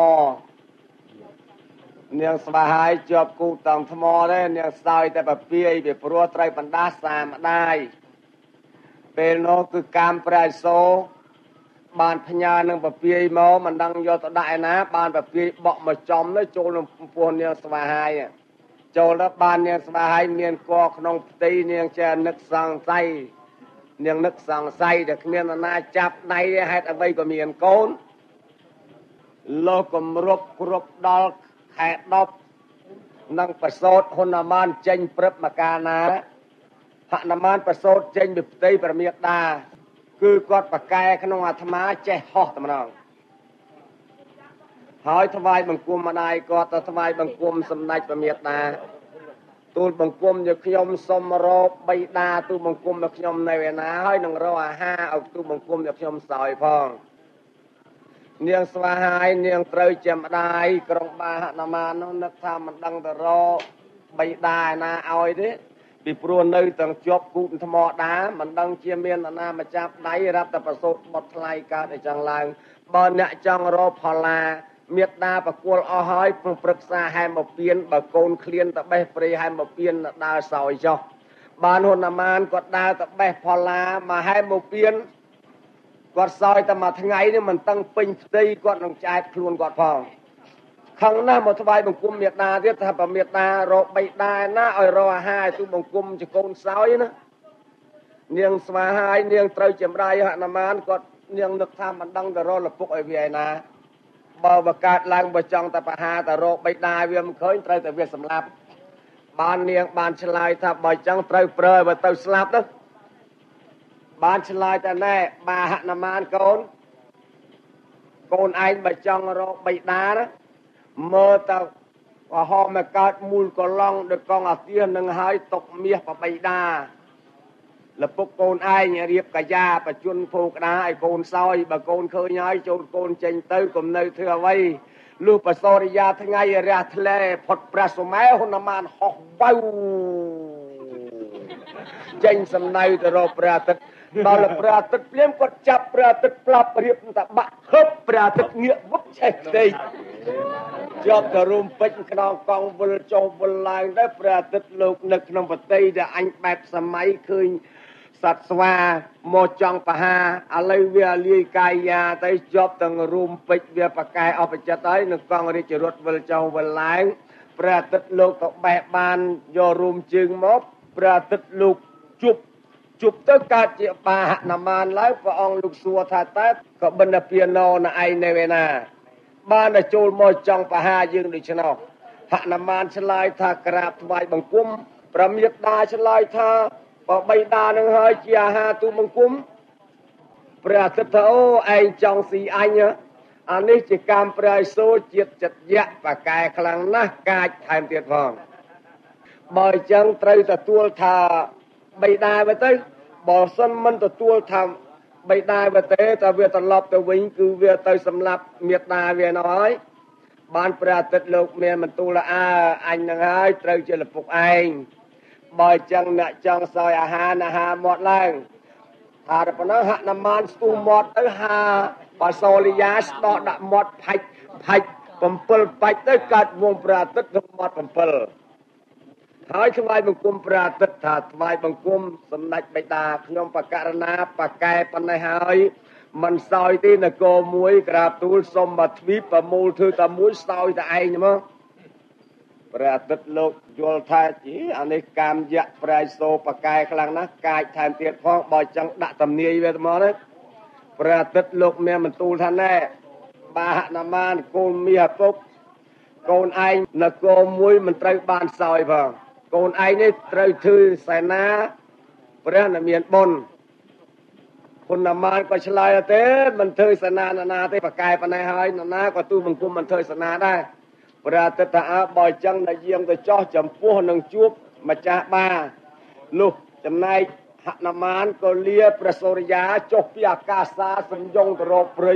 នាងស្វាហាយជាប់គូតង់ថ្មទេនាងសោយតែបពាយពីព្រោះត្រូវបណ្ដាសាម្ដាយពេលនោះគឺកម្មព្រះឥសូរបានផ្ញើនឹងបពាយមកមិនដឹងយកទៅដាក់ឯណាបានបពាយបក់មកចំទៅចូលនឹងពោះនាងស្វាហាយចូលទៅបាននាងស្វាហាយមានកក្នុងផ្ទៃនាងចេះនឹកសង្ស័យនាងនឹកសង្ស័យតែគ្មាននរណាចាប់ដៃហេតុអ្វីក៏មានកូនលោកគម្រប់គ្រប់ដល់ខែដប់នឹងប្រសូតហុនមានចេញព្រឹបមកកាលណាហនុមានប្រសូតចេញពីផ្ទៃព្រះមេដាគឺគាត់ប្រកែក្នុងអាត្មាចេះហោះតែម្ដងហើយថ្វាយបង្គំម្ដាយគាត់ទៅថ្វាយបង្គំសម្ដេចព្រះមេដាទូលបង្គំយកខ្ញុំសុំរកបិតាទូលបង្គំមកខ្ញុំនៅឯណាហើយនឹងរកអាហារឲ្យទូលបង្គំយកខ្ញុំសោយផងនាងស្វាហាយនាងត្រូវជាម្ដាយក្រុងបាហនុមាននោះនឹកថាមិនដឹងទៅរកបិតាឯណាឲ្យទេពីព្រោះនៅទាំងជាប់គូតថ្មដាមិនដឹងជាមាននរណាមកចាប់ដៃរាប់តែប្រសូតបត់ថ្លៃកើតឲ្យចង់ឡើងបើអ្នកចង់រកផល្លាមេត្តាប្រគល់អស់ហើយប្រឹក្សាហែមពៀនបើកូនឃ្លានទៅបេះព្រៃហែមពៀនដើរសោយចុះបានហុនមានគាត់ដើរទៅបេះផល្លាមកហែមពៀនគាត់សោយតែមួយថ្ងៃនេះមិនតឹងពេញផ្ទៃគាត់នឹងចែកខ្លួនគាត់ផងខឹងណាស់មកថ្វាយបង្គំមេត្តាទៀតថាបើមេត្តារកបិតាណាឲ្យរកអាហារឲ្យទូបង្គំជាកូនសោយណានាងស្វាហាយនាងត្រូវជាម្ដាយហនុមានគាត់នាងនឹកថាមិនដឹងទៅរកលពុកឲ្យវាឯណាបើបកើតឡើងបើចង់តែបហាតែរកបិតាវាមិនឃើញត្រូវតែវាសម្លាប់បាននាងបានឆ្លើយថាបើចង់ត្រូវប្រើបើទៅស្លាប់ទៅបានឆ្លើយតែណែបាហនុមានកូនកូនឯងបើចង់រកបិតាណាមើលទៅអហមមកកើតមូលកឡងដូចកងអាទានឹងហើយຕົកមាសបបិតាលពុកកូនឯងរៀបកាយាបជនភោក្តាឲ្យកូនសោយបើកូនឃើញហើយចូលកូនចេញទៅកុំនៅធ្វើអ្វីលុះបសរិយាថ្ងៃរះធ្លែផុតព្រះសុមេហុនមានហោះបៅចេញសំណៅទៅរកព្រះអាទិត្យដល់ព្រះអាទិត្យភ្លាមគាត់ចាប់ព្រះអាទិត្យផ្លាប់រៀបតបាក់ហឹបព្រះអាទិត្យងាកវឹកឆេះផ្ទៃជាប់ទៅរួមពេជ្រក្នុងកង់វិលចុះវិលឡើងទៅព្រះអាទិត្យលោកនៅក្នុងប្រទេសដែលអញបែបសម័យឃើញសត្វស្វាមកចង់បហាឥឡូវវាលាយកាយាទៅជាប់ទាំងរួមពេជ្រវាប្រកែអស់ប្រចិត្តហើយនឹងកង់រាជរថវិលចុះវិលឡើងព្រះអាទិត្យលោកក៏បេះបានយករួមជើងមកព្រះអាទិត្យលោកជប់ជប់ទៅកើតជាបាហនុមានឡើងព្រះអង្គលោកសួរថាតើក៏បិណ្ឌពាណោណឯងនៅឯណាបានតែចូលមកចង់បហាយើងដូច្នោះហនុមានឆ្លើយថាក្រាបថ្វាយបង្គំព្រះមេត្តាឆ្លើយថាបើបិតានឹងហើយជាអាហារទូបង្គំព្រះអាទិត្យថាអូឯងចង់ស៊ីអញអានេះជាកម្មព្រះឥសូរជាតិចិត្តយៈបកែខ្លាំងណាស់កាចថែមទៀតផងបើអញ្ចឹងត្រូវទទួលថាបិតាទៅទៅបើសិនមិនទទួលថាបិតាទៅទេតែវាត្រឡប់ទៅវិញគឺវាទៅសម្លាប់មេត្តាវានៅហើយបានព្រះអាទិត្យលោកមានបន្ទូលអើអញនឹងហើយត្រូវជាលពុកឯងបើអញ្ចឹងអ្នកចង់សោយអាហារអាហារមាត់ឡើងថាប៉ុណ្ណឹងហនុមានស្ទុះមាត់ទៅហាបើសូលីយ៉ាស្ដោដាក់មាត់ផាច់ផាច់បំពិលបាច់ទៅកាត់វងព្រះអាទិត្យក្នុងមាត់បំពិលហើយថ្វាយបង្គំព្រះអាទិត្យថាថ្វាយបង្គំសម្ដេចបិតាខ្ញុំបករណាបកែប៉ុណ្ណេះហើយមិនសោយទេនគរមួយក្រាបទូលសុំមកទ្វីបប្រមូលធ្វើតែមួយសោយតែឯងមកព្រះអាទិត្យលោកយល់ថាជីអានេះកាមយៈប្រែសូបកែខ្លាំងណាស់កាចថែមទៀតផងបើចឹងដាក់តំនាយវាទៅមកណាព្រះអាទិត្យលោកមានបន្ទូលថាណែបាហនមានកូនមាសពុកកូនឯងនគរមួយមិនត្រូវបានសោយផងកូនឯងនេះត្រូវធ្វើសេនាព្រះដែលមានបុណ្យគុណមានក៏ឆ្លើយទេមិនធ្វើសេនាណាណាទេបកែប៉ុណ្ណេះហើយណាណាក៏ទូបង្គំមិនធ្វើសេនាដែរព្រះអាទិត្យថាអើបើចឹងតែយាងទៅចោះចំពោះនឹងជួបម្ចាស់បានោះចំណែកហនុមានក៏លាព្រះសូរិយាចុះពីអាកាសាសំយងទៅរកព្រៃ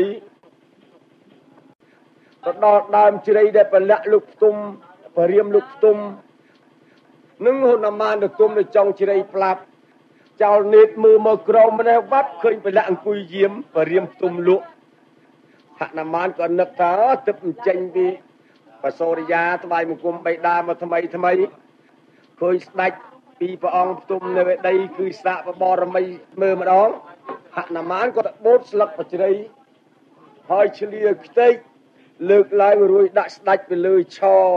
ទៅដល់ដើមជ្រៃដែលប្រលាក់លោកផ្ទុំបរិមលោកផ្ទុំនឹងហនុមានទៅគុំនៅចុងជ្រៃផ្លាប់ចោលនេតមើលមកក្រមម្នេះវត្តឃើញប្រលាក់អង្គុយយាមបរិមផ្ទុំលក់ហនុមានក៏នឹកថាទឹកចេញពីបសូរិយាថ្វាយបង្គំបិតាមកថ្មីថ្មីឃើញស្ដេចពីព្រះអង្គផ្ទុំនៅឯដីគឺសាកបរមីមើលម្ដងហនុមានក៏បូតស្លឹកបជ្រៃហើយឆ្លៀខ្ទេចលើកឡើងរួយដាក់ស្ដេចទៅលើឆ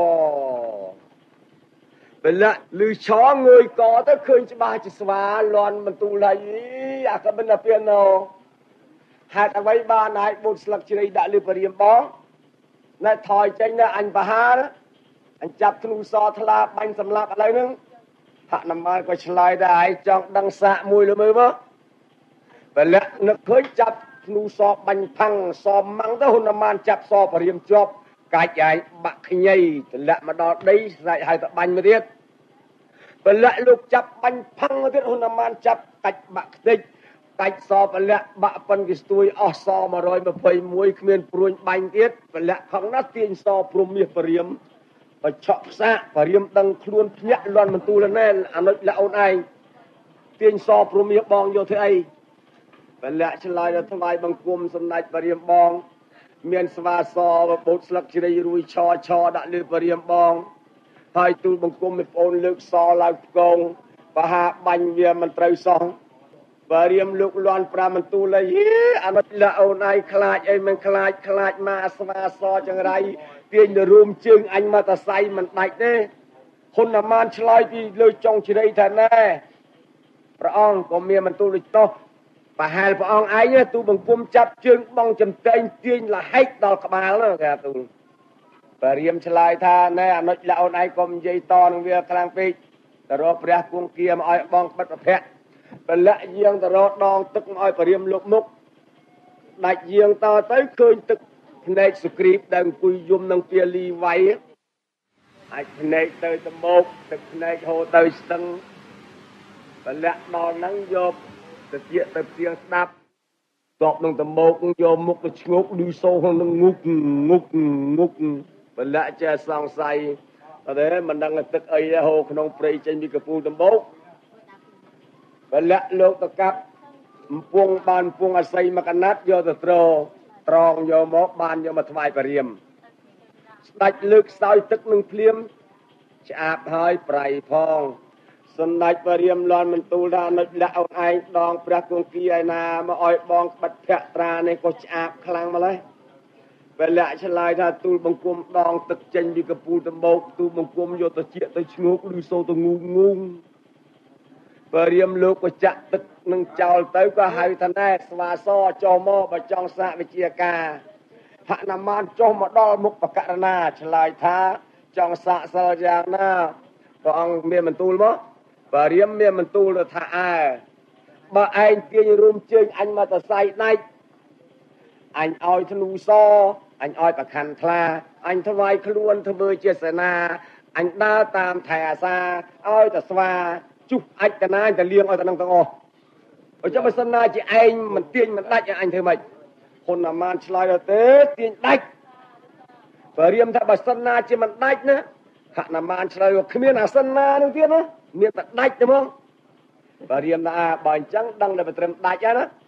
បលៈលើឆងើយកទៅឃើញច្បាស់ជាស្វាលន់បន្ទូលហើយអាកបិនពៀណូហេតុអ្វីបានហើយបូតស្លឹកជ្រៃដាក់លើព្រាមបងណែថយចេញណាអញបហារអញចាប់ធ្នូសថ្លាបាញ់សម្លាប់ឥឡូវហ្នឹងហនុមានក៏ឆ្លើយដែរឯងចង់ដឹងសាកមួយលើមើលមកបលៈនឹកឃើញចាប់ធ្នូសបាញ់ផាំងសម៉ាំងទៅហនុមានចាប់សព្រាមជាប់កាច់ឯងបាក់ខ្ញីទម្លាក់មកដល់ដីស្រែកហើយទៅបាញ់មកទៀតបលៈលោកចាប់បាញ់ផាំងមកទៀតហនុមានចាប់កាច់បាក់ខ្ទេចកាច់សពលៈបាក់ប៉ុនគេស្ទួយអស់សmột trăm hai mươi mốtគ្មានព្រួញបាញ់ទៀតពលៈខំណាស់ទាញសព្រំមាសព្រាមបើឆក់ផ្សាកព្រាមដឹងខ្លួនភ្ញាក់លន់បន្ទូលណែនអានុចលអូនឯងទាញសព្រំមាសបងយកធ្វើអីពលៈឆ្លើយដល់ថ្វាយបង្គំសម្ដេចព្រាមបងមានស្វាសបូតស្លឹកជ្រៃរួយឆឆដាក់លើព្រាមបងហើយទូលបង្គំមេប្អូនលើកសឡើងផ្គងបហាបាញ់វាមិនត្រូវសោះបើរៀមលោកលន់ប្រាមន្ទូលអីអានុលអូនឯងខ្លាចអីមិនខ្លាចខ្លាចមកស្វាសចង្រៃទាញទៅរួមជើងអញមកតសៃមិនដាច់ទេហ៊ុនអាមានឆ្លើយពីលើចុងជ្រៃថាណែព្រះអង្គក៏មានបន្ទូលដូចនោះប្រហែលព្រះអង្គឯងទូបង្គំចាប់ជើងបងចំតែងទាញលហែកដល់ក្បាលនោះគេទូលបើរៀមឆ្លើយថាណែអានុលអូនឯងកុំនិយាយតនឹងវាខ្លាំងពេកទៅរកព្រះគង្គាមកឲ្យបងបិទប្រភពពលៈយាងទៅរកដងទឹកមកឲ្យព្រាមលោកមុខដាច់យាងតទៅឃើញទឹកភ្នែកសុគ្រីពដែលអង្គុយយំនឹងពាលីវៃអាចភ្នែកទៅត្មោកទឹកភ្នែកហូរទៅស្ទឹងពលៈដល់ហ្នឹងយកទៅជាទៅព្រៀងស្ដាប់តបនឹងត្មោកយកមុខទៅឈ្ងោកឌឺសូនឹងងុកងុកងុកពលៈចេះសង្ស័យតែមិនដឹងទឹកអីហូរក្នុងព្រៃចេញពីកពូលត្មោកពលៈលោកទៅកាប់អំពងបានអំពងអស័យមកកណាត់យកទៅត្រត្រងយកមកបានយកមកថ្វាយព្រះរាមស្ដេចលើកសោយទឹកនឹងភ្លាមឆ្អាបហើយប្រៃផងសម្ដេចព្រះរាមលន់បន្ទូលថានៅដាក់អូនឯងដងព្រះគង្គាឯណាមកឲ្យបងក្បិតភក្ត្រានេះក៏ឆ្អាបខ្លាំងម្ល៉េះពលៈឆ្លើយថាទូលបង្គំដងទឹកចេញពីកពូលត្មោកទូលបង្គំយកទៅជាទៅឈ្ងោកឬសូទៅងូងូងព្រះរាមលោកក៏ចាក់ទឹកនឹងចោលទៅក៏ហៅថាណែស្វាសចុះមកបើចង់សាកវិជាការហនុមានចុះមកដល់មុខបករណាឆ្លើយថាចង់សាកសិលយ៉ាងណាព្រះអង្គមានបន្ទូលមកព្រះរាមមានបន្ទូលទៅថាអើបើឯងទាញរួមជើងអញមកតសៃដាច់អញឲ្យធ្នូសអញឲ្យប្រខាន់ថ្លាអញថ្វាយខ្លួនធ្វើជាសេនាអញដើរតាមថែអាសាឲ្យតស្វាជុះអាចកណាតែលៀងឲ្យតែនឹងទាំងអស់បើចាំបើសិនណាជាឯងមិនទាញមិនដាច់អញធ្វើម៉េចហ៊ុនអាមានឆ្លើយទៅទេទាញដាច់បើរៀមថាបើសិនណាជាមិនដាច់ណាហនុមានឆ្លើយថាគ្មានអាសិនណានឹងទៀតណាមានតែដាច់ទេហ្មងបើរៀមថាបើអញ្ចឹងដឹងតែត្រឹមដាច់ហើយណា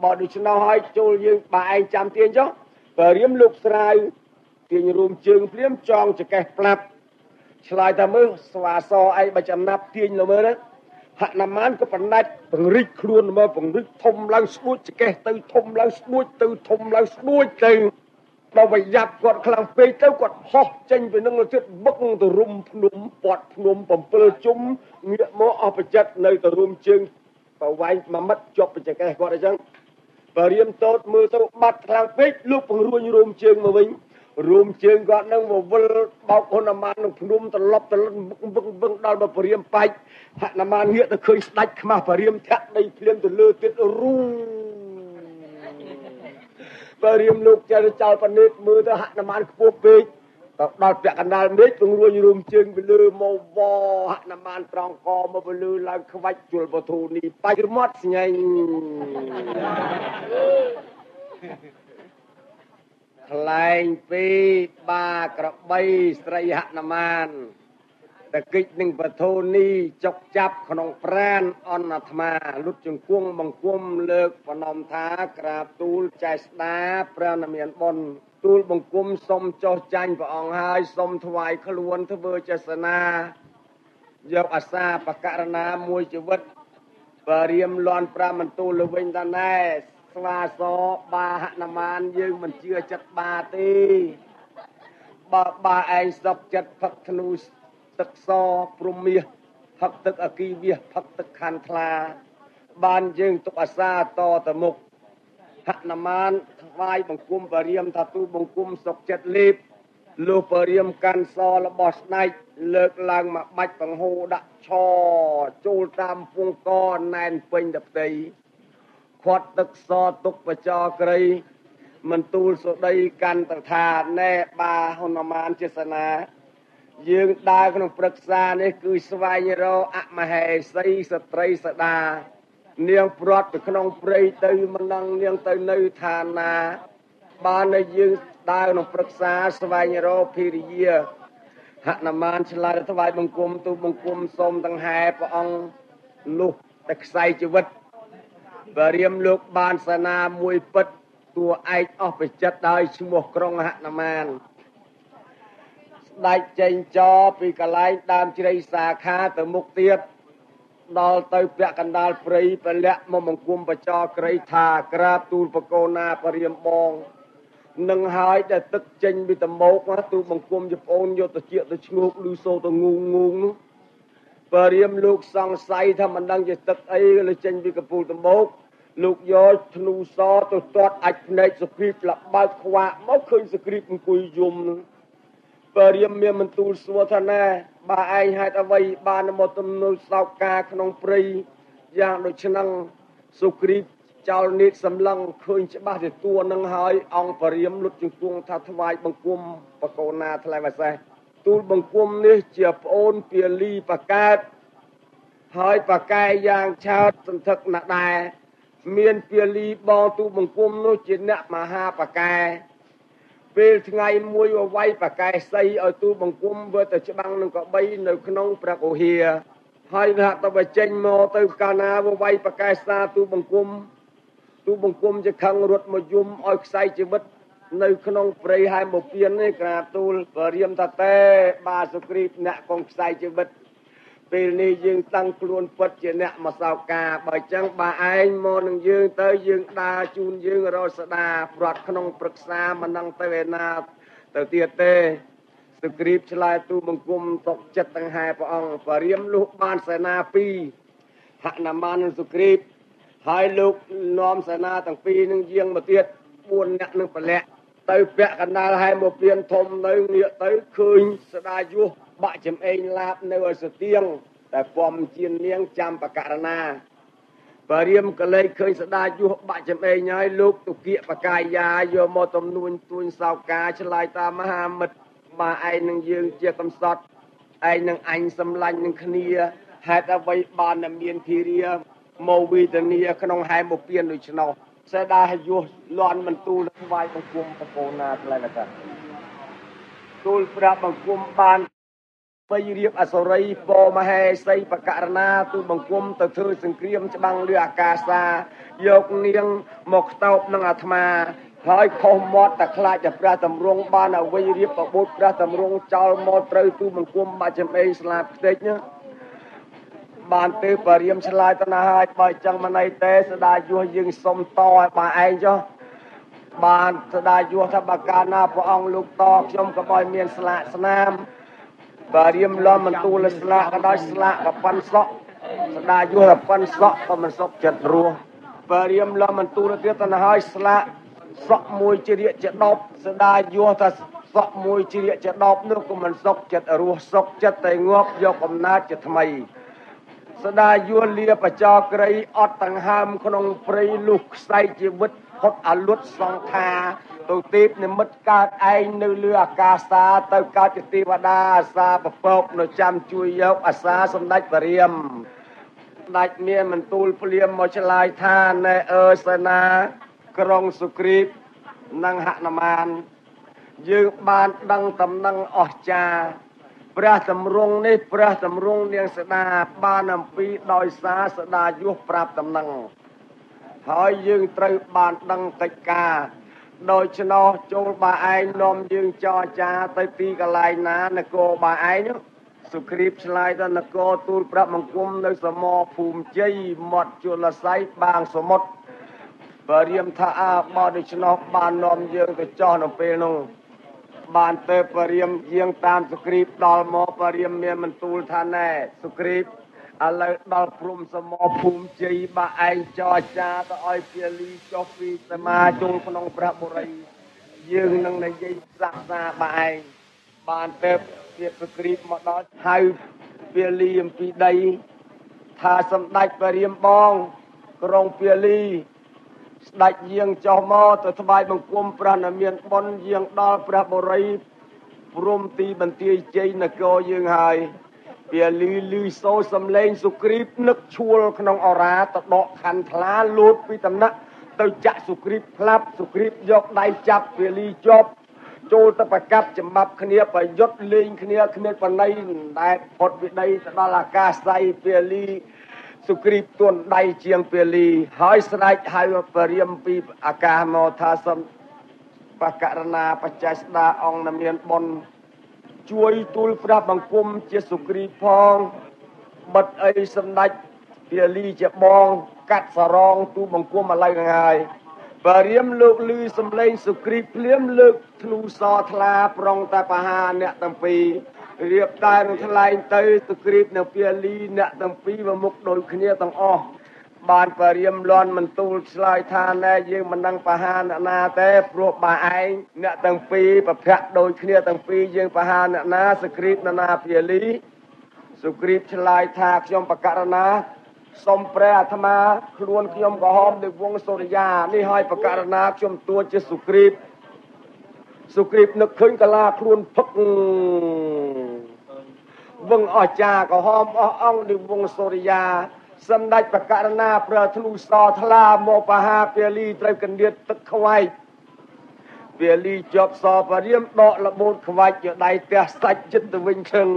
bỏ được cho nó hỏi chôn dương bà anh chăm tiền chứ và riêng lục sài tiền rùm trường riêng tròn cho cái plap lại ta mới xóa so ai bà chăm nắp tiền là mới đấy hạ nằm án có phần này phần rít luôn mà phần rít thông lăng suốt cho cái từ thông lăng suốt từ thông lăng suốt từเราไปยับกดคลังไปเจ้ากดฮอกจังไปนั่งเราเทียบบังตัวรุมพนุมปอดพนุมผมเปลือยจุ้มเงี้ยมอเอาไปจัดในตัวรุมจึงไปไว้มามัดจบไปจากแกกดอะไรจังไปเรียมโต๊ดมือตัวบัดคลังไปลูกพังรุนรุมจึงมาวิ่งรุมจึงก็นั่งมาวิ่งเบาคนน้ำมันพนุมตลบตลบบึ้งบึ้งดาวมาไปเรียมไปหักน้ำมันเงี้ยตะเคยสไลด์มาไปเรียมแทะในเพียงตัวเลือดติดรูบริมลูกจะเจ้าปนิดมือทหารน้ำมันพวกปีตอกดอดเปียกันดาลเม็ดตรงรัวยุรุมจึงไปลือโมวอหักน้ำมันตรองคอมาไปลือลังขวัญจุลปทูนีไปหมดไงคลายปีบากระใบสระหักน้ำมันแต่กิจหนึ่งปทูนีจกจับขนมแปรนอ่อนธมาลุดจึงกุ้งบังกุ้มเลิกปนอมท้ากราบตูลใจสตาแปรนเมียนบนตูลบังกุ้มสมโจจันปองหายสมถวายขลวนทเบอร์เจษนายกอาซาปะการณามวยจวิตปเรียมลอนปรามันตูลเวงตาแนสวาโซบาหนามานยืงมันเชื่อจัดบาตีบาบาไอศกจัดพักธนูตึกซอปรุมีพักตึกอกีเบียพักตึกคันทลาบานยึงตุกอาซาต่อตะมุกหักนามานถวายบังคุมปเรียมทัตุบังคุมศกเจ็ดลีบลูปเรียมกันซอละบอสไนเลิกลางมาบัดปังโฮดะชอจูตามพุงก้อนแนนเป็นดับตีขวดตึกซอตุกประจอกรีมันตูลสุดัยกันตะทาแน่บาหนามานเจษนายืงได้ขนมปรึกษานี่คือสวายโรอะมาเหสีสตรีสดาเนียงปลอดไปขนมปรีตือมันนังเนียงตือในฐานาบานในยืงได้ขนมปรึกษาสวายโรพิริเยหักนามานฉลาดถวายบังคุมตูบังคุมสมตั้งแห่พระองค์ลุกตะไซจีวิตบริยมลูกบานสนามวยปิดตัวไอออกไปจัดได้ชมวกรองหักนามานได้เจนจอปีกไลตามจิริสาขาแต่มุกเตียบดอลเตยเปียกันดาลปรีเป็นเละมมังคุมประจอกรีธากราบตูลปโกนาปริยมบองนังหายแต่ตึกเจนบิตมกนะตูมังคุมจะโอนโยตเจียตชงกลูโซตงูงูปริยมลูกสังไซทำมันดังจะตึกไอ้เลยเจนบิกปูตมกลูกยอดธนูซอตัวตอดอัดในสคริปต์หลับบาขวาไม่เคยสคริปต์มันกุยยุมปริยมเมียมันตูสวทนาบาไอให้ตะวัยบานมตมนุสาวกาขนมปรีอย่างโดยฉนังสุคริเจ้านิดสำลังเคยจะบ้าแต่ตัวนังหายองปริยมลุดจึงกวงทัทวายบังคุมปโกนาทลายมาใส่ตูบังคุมนี่เจียบโอนเปียลีประกาศหายประกายอย่างชาวสันทึกหนักได้เมียนเปียลีบองตูบังคุมนู้จีเนะมหาประกายเป็นไงมวยว่าไว้ปากกายใส่เอาตู้บังคุมเวอร์แต่ฉบังนึงก็ใบในขนมปลาโอเฮียให้หากตะวันเจนมอตู้กานาว่าไว้ปากกายซาตู้บังคุมตู้บังคุมจะขังรถมายุมเอาใส่จีบดในขนมปรีให้หมกเพียนในกราบตูเปรียมตาเต้บาสุกรีเนะกองใส่จีบดปีนี้ยืงตั้งกลวนปัจเจเนะมาสาวกาใบจังบาไอมอนึงยืงเตยยืงดาจูนยืงโรสดาปลอดขนมปรึกษามันนังเตเวนาเตเตียเตสกรีปชลายตูบังกุมตกจัดตั้งหายพระองค์ปริยมลูกบ้านเสนาปีหักนามันสกรีปหายลูกน้อมเสนาตั้งปีนึงเยียงมาเตียดบวนเนะนึงปะแหละเตยเปะกันดาให้มาเปลี่ยนทมเตยเนียเตยคืนสดายุบะจำเองลาบในวันสเตียงแต่ปอมเจียนเลี้ยงจำปะการนาปเรียมก็เลยเคยสดายุบะจำเองย้ายลูกตุเกียปะกายยาโยมตมนุนตุนสาวกาฉลายตามหามิตรมาไอหนึ่งยืงเจียกำสดไอหนึ่งอันสำลังหนึ่งคเนียหายตะไว้บานเมียนพีเรียโมวีตเนียขนมหายโมเปียนโดยชนอสดาให้ยุลอนมันตูลไว้บังคุมปะโกนาอะไรนะจ๊ะตูลพระบังคุมบานបីរៀបអសរីពោមហេសីបករណាទូបង្គំទៅធ្វើសង្គ្រាមច្បាំងលើអាកាសាយកនាងមកខ្តោបនឹងអាត្មាហើយខុសមាត់តែខ្លាចតែព្រះតម្រង់បានអវ័យរៀបបបូតព្រះតម្រង់ចោលមកត្រូវទូបង្គំបាច់ចំអេស្លាប់ខ្ទេចណាបានទៅបរិមឆ្លើយទៅណាហើយបើចឹងមិនអីទេស្ដាយយោះយើងសុំតឲ្យbàឯងចុះបានស្ដាយយោះថាបើកាលណាព្រះអង្គលោកតខ្ញុំក៏ឲ្យមានស្លាកស្នាមបើរៀមលំមិនទូលស្លាកក៏ដោយស្លាកក៏ប៉ាន់សក់ស្ដាយយោះក៏ប៉ាន់សក់ក៏មិនសុខចិត្តរស់បើរៀមលំមិនទូលទៀតទៅណាហើយស្លាកសក់មួយជ្រៀកជាដប់ស្ដាយយោះថាសក់មួយជ្រៀកជាដប់នោះក៏មិនសុខចិត្តរស់សុខចិត្តតែងាប់យកអំណាចជាថ្មីស្ដាយយោះលាបចោក្រីអត់ដង្ហើមក្នុងព្រៃលុះខ្សែជីវិតផុតអលុតសង្ខារទៅទេពនិមិត្តកើតឯងនៅលើអាកាសាទៅកើតជាទេវតាអាសាពពកនៅចាំជួយយកអាសាសម្ដេចព្រះរាមស្ដេចមានមន្ទូលភ្លាមមកឆ្លើយថាណែអើយសេនាក្រុងសុគ្រីពនិងហនុមានយើងបានដឹងតំណែងអស្ចារ្យព្រះតម្រង់នេះព្រះតម្រង់នាងសដាបានអំពីដោយសារសដាយុះប្រាប់តំណែងហើយយើងត្រូវបានដឹងកិច្ចការដូច្នោះចូលbàឯងនាំយើងចរចាទៅទីកន្លែងណានគរbàឯងសុគ្រីពឆ្លើយទៅនគរទូលប្រាប់បង្គំនៅសមរភូមិជ័យមាត់ជលស័យបាងសមុទ្របើរៀមថាអើបើដូច្នោះបាននាំយើងទៅចោះនៅពេលនោះបានទៅបរិមយាងតាមសុគ្រីពដល់មកបរិមមានមន្ទូលថាណែសុគ្រីពឥឡូវដល់ព្រំសមរភូមិជ័យបើឯងចរចាទៅឲ្យពាលីចុះពីសមាជុំក្នុងព្រះបុរីយើងនឹងនិយាយសាកសាបើឯងបានទៅពាសុគ្រីពមកដល់ហៅពាលីអំពីដីថាសម្ដេចបរិមបងក្រុងពាលីស្ដេចយាងចុះមកទៅថ្វាយបង្គំព្រះនាមានបុណ្យយាងដល់ព្រះបុរីព្រំទីបន្ទាយជ័យនគរយើងហើយពាលីលឺសូរសំឡេងសុគ្រីពនឹកឈួលក្នុងអរាទៅដកខណ្ឌថ្លាលូតពីតំណែងទៅចាក់សុគ្រីពផ្លាប់សុគ្រីពយកដៃចាប់ពាលីជាប់ចូលទៅប្រកាប់ចម្បាប់គ្នាប្រយុទ្ធលេងគ្នាគ្មានបណៃដែលផុតពីដីទៅដល់អាកាស័យពាលីសុគ្រីពទួនដៃជាងពាលីហើយស្រែកហៅបរិមពីអាកាសមកថាសំបករណាបច្ច័យស្ដាអង្គនាមានបុណ្យជួយទូលព្រះបង្គំជាសុគ្រីពផងបិទអីសម្ដេចពាលីជាបងកាត់សរងទូបង្គំឥឡូវហ្នឹងហើយបរិមលោកលឺសំឡេងសុគ្រីពភ្លាមលើកធ្នូសថ្លាប្រងតែបហាអ្នកទាំងពីររៀបតែនឹងថ្លែងទៅសុគ្រីពនៅពាលីអ្នកទាំងពីរមុខដូចគ្នាទាំងអស់បានបរិមលន់មន្ទូលឆ្លើយថាណែយើងមិនដឹងបហាអ្នកណាទេព្រោះbàឯងអ្នកទាំងពីរប្រភ័ក្រដូចគ្នាទាំងពីរយើងបហាអ្នកណាសុគ្រីពអ្នកណាពាលីសុគ្រីពឆ្លើយថាខ្ញុំបករណាសូមព្រះអាត្មាខ្លួនខ្ញុំក៏ហមដោយវងសូរិយានេះហើយបករណាខ្ញុំទួជាសុគ្រីពសុគ្រីពនឹកឃើញកាឡាខ្លួនផឹកវងអស្ចារ្យក៏ហមអស់អង្គដោយវងសូរិយាសម្ដេចបករណាប្រើធ្នូសថ្លាមកបហាពាលីត្រូវកណ្ដៀតទឹកខ្វាយពាលីជាប់សបរិមដកលបូតខ្វាច់យកដៃទះសាច់ចិត្តទៅវិញឈឹង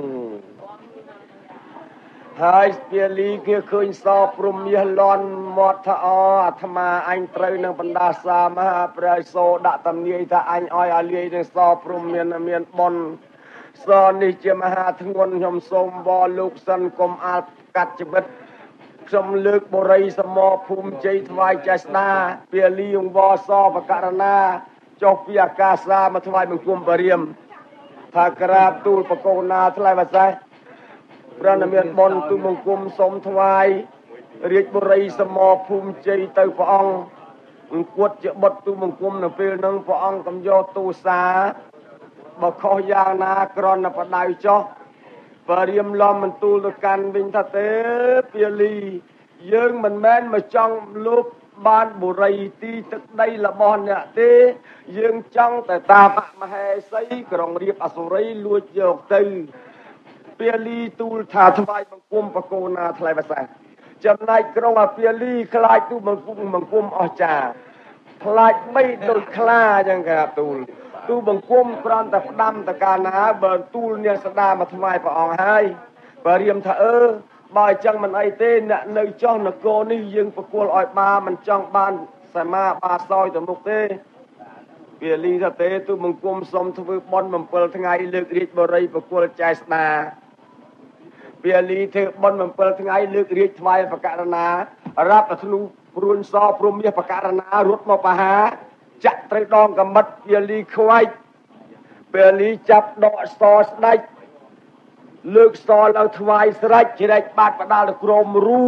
ហើយពាលីគេឃើញសព្រំមាសលន់មាត់ថាអអាត្មាអញត្រូវនឹងបណ្ដាសាមហាព្រះសូដាក់តំនាយថាអញឲ្យអាលាយនឹងសព្រំមានមានបុណ្យសនេះជាមហាធ្ងន់ខ្ញុំសូមវល់លោកសិនកុំអាលកាត់ជីវិតខ្ញុំលើកបរិយសមរភូមិជ័យថ្វាយចេស្តាពាលីងវសបករណាចុះពីអាកាសាមកថ្វាយបង្គំបរិមថាក្រាបទូលបកូនណាថ្លៃវសេះព្រះនាមានបុណ្យទូលបង្គំសូមថ្វាយរាជបរិយសមរភូមិជ័យទៅព្រះអង្គអង្គត់ជាបុត្រទូលបង្គំនៅពេលហ្នឹងព្រះអង្គកំយកទូសាបើខុសយ៉ាងណាក្រណបដៅចុះបរិមលំមន្ទូលទៅកាន់វិញថាទេពាលីយើងមិនមែនមកចង់លូបបានបុរីទីទឹកដីរបស់អ្នកទេយើងចង់តែតាមមហេសីក្រុងរៀបអសុរីលួចយកទៅពាលីទូលថាថ្វាយបង្គំបកូនណាថ្លៃវសាចំណែកក្រុងអាពាលីខ្លាចទូបង្គំបង្គំអស្ចារ្យខ្លាចបីដូចខ្លាចឹងក្រាបទូលទូបង្គំគ្រាន់តែផ្ដាំតកាលណាបើទូលនាងសដាមកថ្វាយព្រះអង្គហើយបើរៀមថាអឺបើអញ្ចឹងមិនអីទេអ្នកនៅចោះនគរនេះយើងប្រគល់ឲ្យបាមិនចង់បានសមាបាសយទៅមុខទេវាលីថាទេទូបង្គំសុំធ្វើបន់បំពេញថ្ងៃលើករាជបរិយប្រគល់ចែស្ដាវាលីធ្វើបន់បំពេញថ្ងៃលើករាជថ្វាយបករណារាប់តែធ្នូព្រួនសព្រមមាសបករណារត់មកបហាចាក់ត្រូវដងកមិតវាលីខ្វាយវាលីចាប់ដកស្ទស្ដេចលើកស្ទឡើងថ្វាយស្រេចជ្រែកបាតបដាលក្រមរូ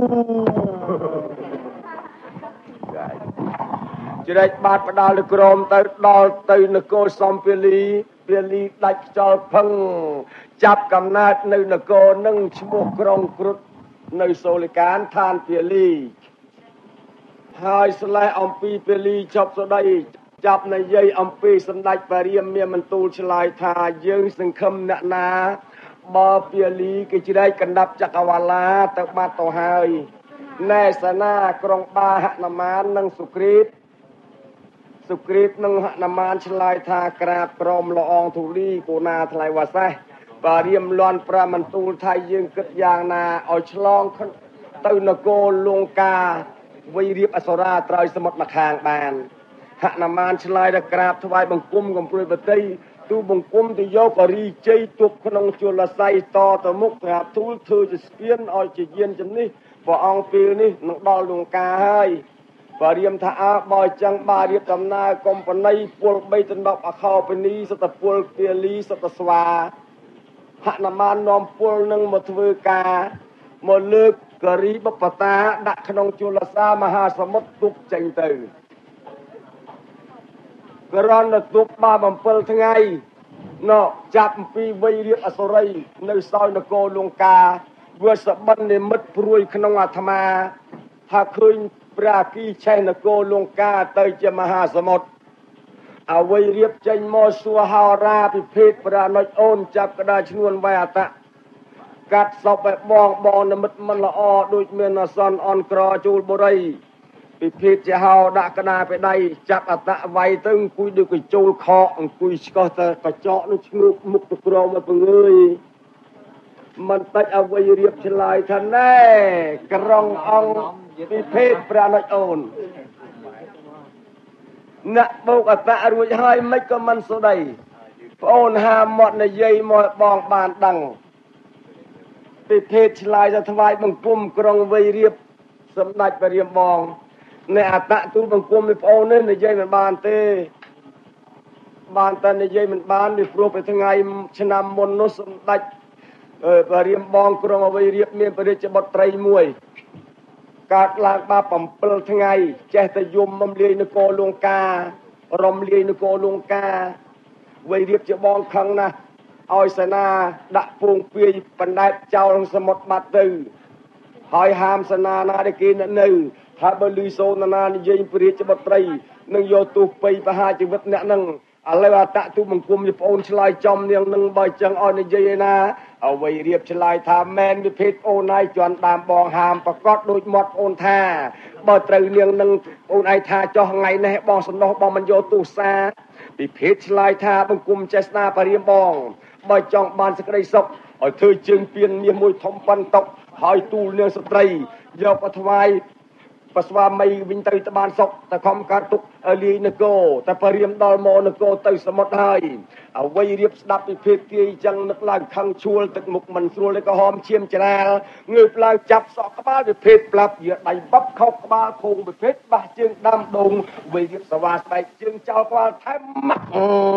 ជ្រែកបាតបដាលក្រមទៅដល់ទៅនគរសំភាលីភាលីដាច់ខ្យល់ផឹងចាប់កំណើតនៅនគរនឹងឈ្មោះក្រុងគ្រុឌនៅសូលិកានឋានភាលីហើយស្លេះអំពីភាលីចប់ស្ដីចាប់និយាយអំពីសម្ដេចបរិយាមានបន្ទូលឆ្លើយថាយើងសង្ឃឹមអ្នកណាបើភាលីគេជ្រែកកណ្ដាប់ចក្រវាឡាទៅបាត់ទៅហើយណែសនាក្រុងបាហនុមាននិងសុគ្រីតសុគ្រីតនិងហនុមានឆ្លើយថាក្រាបក្រមល្អងធូលីកូណាថ្លៃវាសេះបារៀមលន់ប្រាបន្ទូលថាយើងគិតយ៉ាងណាឲ្យឆ្លងទៅនគរលង្កាវៃរៀបអសុរាត្រើយសមុទ្រមកខាងបានហនុមានឆ្លើយដល់ក្រាបថ្វាយបង្គំកំព្រួយបតីទូបង្គំទៅយកបរិជ័យទប់ក្នុងជលស័យតទៅមុខក្រាបទូលធ្វើជាស្ពានឲ្យជាយានជំនិះព្រះអង្គពេលនេះនឹងដល់លង្កាហើយបារៀមថាអើបើចឹងបារៀបដំណើរកុំបណៃពលបីដណ្ដប់អខោបនីសតពលពាលីសតស្វាហនុមាននាំពលនឹងមកធ្វើការមកលើកករីបបតាដាក់ក្នុងជលសាមហាសមុទ្រទប់ចេញទៅក្រនទប់បាបំពេញថ្ងៃណោចាប់អំពីវៃរៀបអសុរីនៅសោយនគរលង្កាវាសបិននិមិត្តព្រួយក្នុងអាត្មាថាឃើញព្រះអគីឆេះនគរលង្កាទៅជាមហាសមុទ្រអវ័យរៀបចេញមកសួរហោរាពិភេកព្រះអនុជអូនចាប់ក្តារឈ្នួនវៃអតៈកាត់សពឲ្យបងបងនិមិត្តមិនល្អដូចមានអសនអនក្រជូលបុរីពិភេកជាហោដាក់ក្តារបេដៃចាប់អតៈវៃទៅអង្គុយដូចកញ្ចូលខកអង្គុយឆ្កោះទៅកញ្ចក់នោះឈ្ងើកមុខទៅក្រមកពងើយមិនតិចអវ័យរៀបឆ្លើយថាណែក្រុងអង្គពិភេកព្រះអនុជអូនអ្នកបោកអតៈរួចហើយមិនក៏មិនស្ដីប្អូនហាមាត់និយាយមកបងបានដឹងពិភេកឆ្លើយទៅថ្វាយបង្គំក្រុងវៃរៀបសម្ដេចព្រះរាមបងអ្នកអតៈទូលបង្គំពីប្អូននេះនិយាយមិនបានទេបានតែនិយាយមិនបានពីព្រោះពេលថ្ងៃឆ្នាំមុននោះសម្ដេចព្រះរាមបងក្រុងវៃរៀបមានព្រះរាជបុត្រីមួយកើតឡើងបាប7ថ្ងៃចេះតែយំមលាយនគរលង្ការំលាយនគរលង្កាវៃរៀបជាបងខឹងណាស់ឲ្យសេនាដាក់ពងពាយបណ្ដែតចោលសមុទ្របាត់ទៅហើយហាមសេនាណាដែលគេនៅថាបើលឺសូនណានិយាយព្រះរាជបុត្រីនឹងយកទូពៃប្រហារជីវិតអ្នកនឹងឥឡូវអតៈទូបង្គំជាប្អូនឆ្លើយចំនាងនឹងបើចឹងឲ្យនិយាយឯណាអ្វីរៀបឆ្លើយថាមែនវិភេទអូនឯងជន់ដើមបងហាមប្រកាសដូចមាត់អូនថាបើត្រូវនាងនឹងអូនឯងថាចោះថ្ងៃនេះបងសំណោះបងមិនយកទូសាវិភេទឆ្លើយថាបង្គំចេស្តាបរិយបងបើចង់បានសេចក្តីសុខឲ្យធ្វើជើងពៀនមាសមួយធំប៉ុនតុកហើយទូលនាងស្ត្រីយកទៅថ្វាយបស្វាមីវិញទៅទៅបានសុខតែខំកាត់ទុកលាយនគរតែបរិយដល់មកនគរទៅសមុទ្រហើយអ្វីរៀបស្ដាប់ពីភេទទាយចឹងនឹកឡើងខឹងឈួលទឹកមុខមិនស្រួលទេក៏ហមឈាមច្រាលងើបឡើងចាប់សក់ក្បាលពីភេទប្លាប់យកដៃបបខោកក្បាលខូងពីភេទបះជើងដាំដងវៃរៀបសវាស្បែកជើងចោលក្បាលថែមម៉ាក់